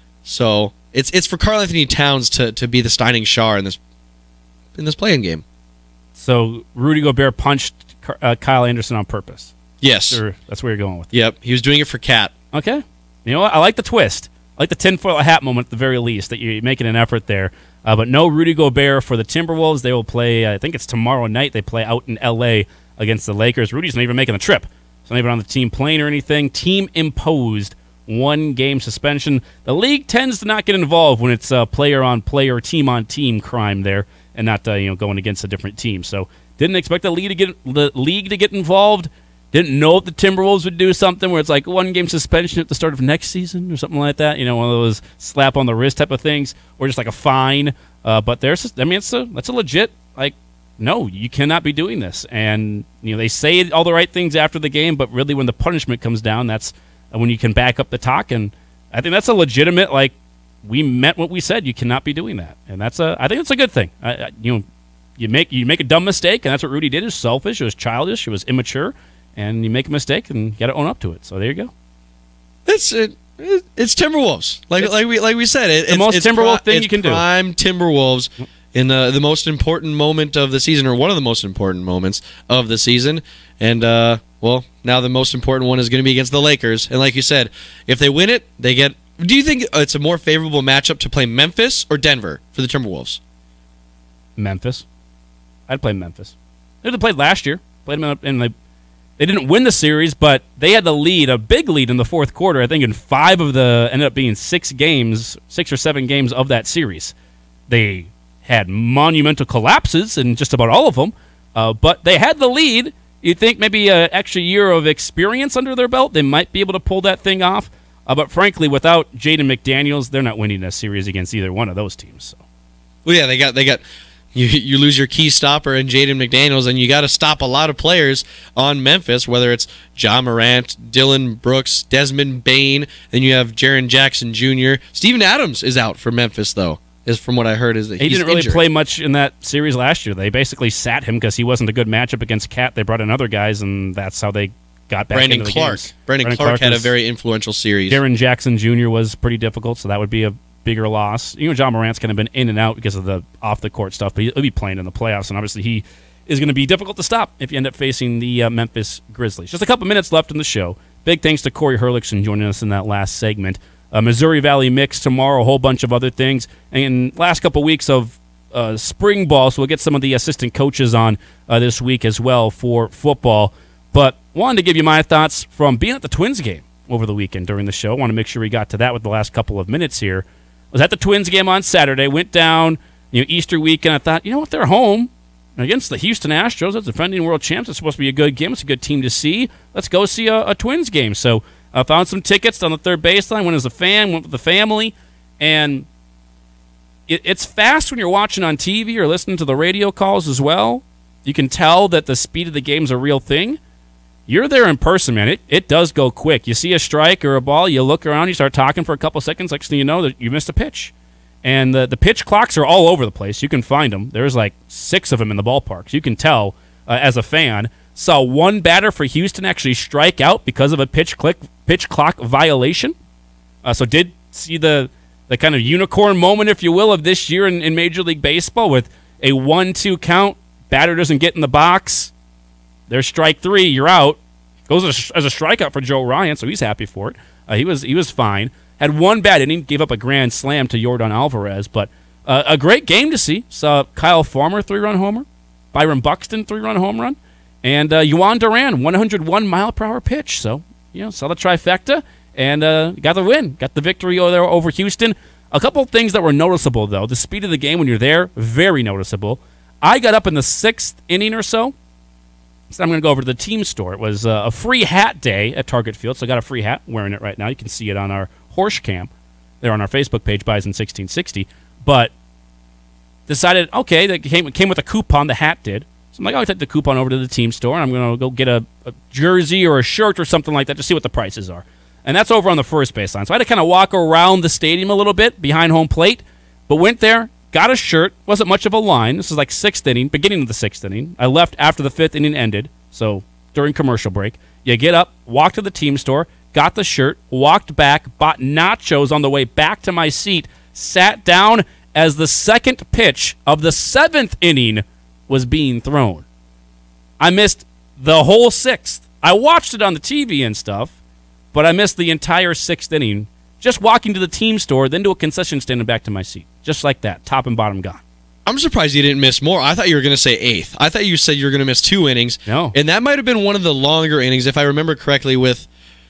So it's for Karl-Anthony Towns to be the Shining Star in this playing game. So Rudy Gobert punched Kyle Anderson on purpose. Yes. That's where you're going with it. Yep, he was doing it for Cat. Okay. You know what? I like the twist. I like the tinfoil hat moment at the very least, that you're making an effort there. But no Rudy Gobert for the Timberwolves. They will play, I think it's tomorrow night. They play out in L.A. against the Lakers. Rudy's not even making the trip. He's not even on the team plane or anything. Team-imposed 1-game suspension. The league tends to not get involved when it's player-on-player, team-on-team crime there, and not going against a different team. So didn't expect the league to get involved. Didn't know if the Timberwolves would do something where it's like 1-game suspension at the start of next season or something like that. One of those slap on the wrist type of things, or just like a fine. But that's a legit, no, you cannot be doing this. And they say all the right things after the game, but really when the punishment comes down, that's when you can back up the talk. And I think that's a legitimate, we meant what we said. You cannot be doing that, and I think it's a good thing. You make a dumb mistake, and that's what Rudy did. It was selfish. It was childish. It was immature. And you make a mistake, and you got to own up to it. So there you go. It's Timberwolves, like we said. It's the most Timberwolves thing you can do. Prime Timberwolves in the most important moment of the season, or one of the most important moments of the season. And now the most important one is going to be against the Lakers. And like you said, if they win it, they get. Do you think it's a more favorable matchup to play Memphis or Denver for the Timberwolves? Memphis. I'd play Memphis. They played last year. Played them in They didn't win the series, but they had the lead, a big lead in the fourth quarter. I think in 5 of ended up being 6 or 7 games of that series. They had monumental collapses in just about all of them, but they had the lead. You'd think maybe an extra year of experience under their belt, they might be able to pull that thing off. But frankly, without Jaden McDaniels, they're not winning a series against either one of those teams. So. Well, yeah, they got. You lose your key stopper in Jaden McDaniels, and you got to stop a lot of players on Memphis, whether it's John Morant, Dylan Brooks, Desmond Bane, then you have Jaren Jackson Jr. Steven Adams is out for Memphis, though, is from what I heard. Is that he didn't really injured. play much in that series last year. They basically sat him because he wasn't a good matchup against Cat. They brought in other guys, and that's how they got back into the games. Brandon Clark had a very influential series. Jaren Jackson Jr. was pretty difficult, so that would be a bigger loss. John Morant's kind of been in and out because of the off-the-court stuff, but he'll be playing in the playoffs, and obviously he is going to be difficult to stop if you end up facing the Memphis Grizzlies. Just a couple minutes left in the show. Big thanks to Corey Herlickson joining us in that last segment. Missouri Valley Mix tomorrow, a whole bunch of other things. And last couple weeks of spring ball, so we'll get some of the assistant coaches on this week as well for football. But wanted to give you my thoughts from being at the Twins game over the weekend during the show. Want to make sure we got to that with the last couple of minutes here. I was at the Twins game on Saturday, went down, Easter weekend. I thought, what, they're home against the Houston Astros. That's defending world champs. It's supposed to be a good game. It's a good team to see. Let's go see a Twins game. So I found some tickets on the third baseline, went as a fan, went with the family, and it's fast when you're watching on TV or listening to the radio calls as well. You can tell that the speed of the game's a real thing. You're there in person, man. It does go quick. You see a strike or a ball, you look around, you start talking for a couple seconds. Next thing you know, that you missed a pitch. And the pitch clocks are all over the place. You can find them. There's like 6 of them in the ballpark. So you can tell as a fan. Saw one batter for Houston actually strike out because of a pitch clock violation. So did see the kind of unicorn moment, if you will, of this year in Major League Baseball with a 1-2 count. Batter doesn't get in the box. There's strike 3. You're out. Goes as a strikeout for Joe Ryan, so he's happy for it. He was fine. Had one bad inning, gave up a grand slam to Yordan Alvarez, but a great game to see. Saw Kyle Farmer 3-run homer, Byron Buxton 3-run home run, and Yohan Duran 101-mile-per-hour pitch. So saw the trifecta and got the win, got the victory over Houston. A couple things that were noticeable though. The speed of the game when you're there, very noticeable. I got up in the 6th inning or so. So I'm going to go over to the team store. It was a free hat day at Target Field, so I got a free hat. I'm wearing it right now. You can see it on our horse cam. They're on our Facebook page, Bison1660. But decided, okay, that came with a coupon, the hat did. So I'm like, I'll take the coupon over to the team store, and I'm going to go get a jersey or a shirt or something like that to see what the prices are. And that's over on the first baseline. So I had to kind of walk around the stadium a little bit behind home plate, but went there, got a shirt. Wasn't much of a line. This is like sixth inning, beginning of the sixth inning. I left after the fifth inning ended, so during commercial break. You get up, walk to the team store, got the shirt, walked back, bought nachos on the way back to my seat, sat down as the second pitch of the seventh inning was being thrown. I missed the whole sixth. I watched it on the TV and stuff, but I missed the entire sixth inning just walking to the team store, then to a concession stand and back to my seat. Just like that, top and bottom gone. I'm surprised you didn't miss more. I thought you were going to say eighth. I thought you said you were going to miss 2 innings. No. And that might have been one of the longer innings, if I remember correctly, with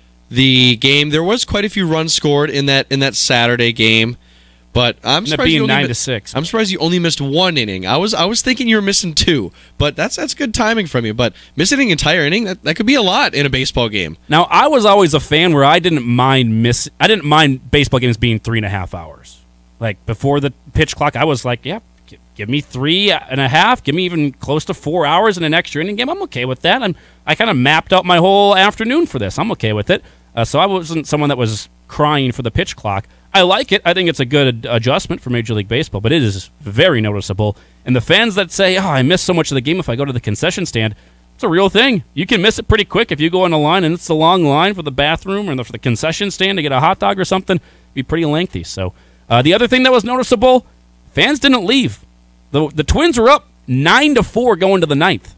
the game. There was quite a few runs scored in that Saturday game. But I'm surprised you only 9-6. I'm surprised you only missed 1 inning. I was thinking you were missing 2, but that's good timing from you. But missing an entire inning, that could be a lot in a baseball game. Now, I was always a fan where I didn't mind baseball games being 3.5 hours. Like before the pitch clock, I was like, yeah, give me 3.5, give me even close to 4 hours in an extra inning game. I'm okay with that. I kind of mapped out my whole afternoon for this. I'm okay with it. So I wasn't someone that was crying for the pitch clock. I like it. I think it's a good adjustment for Major League Baseball, but it is very noticeable. And the fans that say, oh, I miss so much of the game if I go to the concession stand, it's a real thing. You can miss it pretty quick if you go on a line, and it's a long line for the bathroom or for the concession stand to get a hot dog or something. It'd be pretty lengthy. So the other thing that was noticeable, fans didn't leave. The Twins were up 9-4 going to the ninth.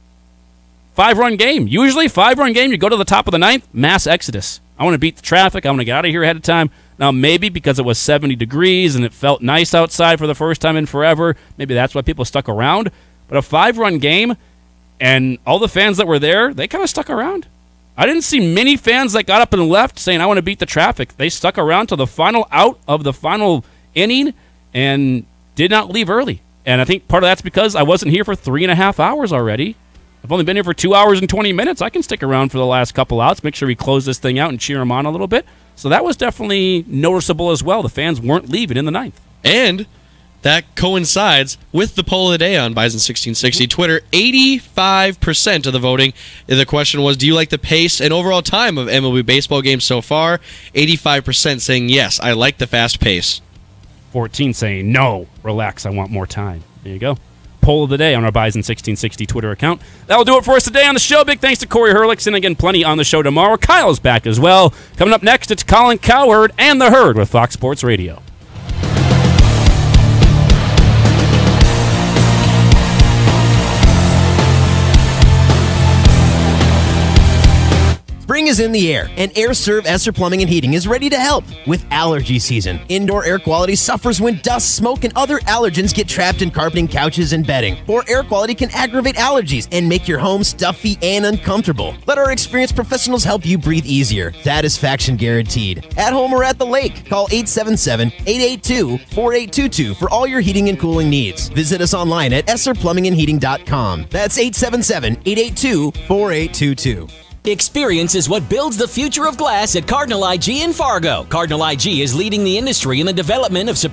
5-run game. Usually 5-run game, you go to the top of the ninth, mass exodus. I want to beat the traffic. I want to get out of here ahead of time. Now, maybe because it was 70 degrees and it felt nice outside for the first time in forever, maybe that's why people stuck around. But a 5-run game, and all the fans that were there, they kind of stuck around. I didn't see many fans that got up and left saying, I want to beat the traffic. They stuck around till the final out of the final inning and did not leave early. And I think part of that's because I wasn't here for 3.5 hours already. I've only been here for 2 hours and 20 minutes. I can stick around for the last couple outs, make sure we close this thing out and cheer them on a little bit. So that was definitely noticeable as well. The fans weren't leaving in the ninth. And that coincides with the poll of the day on Bison1660 Twitter. 85% of the voting. The question was, do you like the pace and overall time of MLB baseball games so far? 85% saying yes, I like the fast pace. 14 saying no, relax, I want more time. There you go. Poll of the day on our Bison1660 Twitter account. That'll do it for us today on the show. Big thanks to Corey Herlickson. Again, plenty on the show tomorrow. Kyle's back as well. Coming up next, it's Colin Cowherd and The Herd with Fox Sports Radio. Spring is in the air, and AirServe Esser Plumbing and Heating is ready to help with allergy season. Indoor air quality suffers when dust, smoke, and other allergens get trapped in carpeting, couches, and bedding. Poor air quality can aggravate allergies and make your home stuffy and uncomfortable. Let our experienced professionals help you breathe easier. Satisfaction guaranteed. At home or at the lake, call 877-882-4822 for all your heating and cooling needs. Visit us online at esserplumbingandheating.com. That's 877-882-4822. Experience is what builds the future of glass at Cardinal IG in Fargo. Cardinal IG is leading the industry in the development of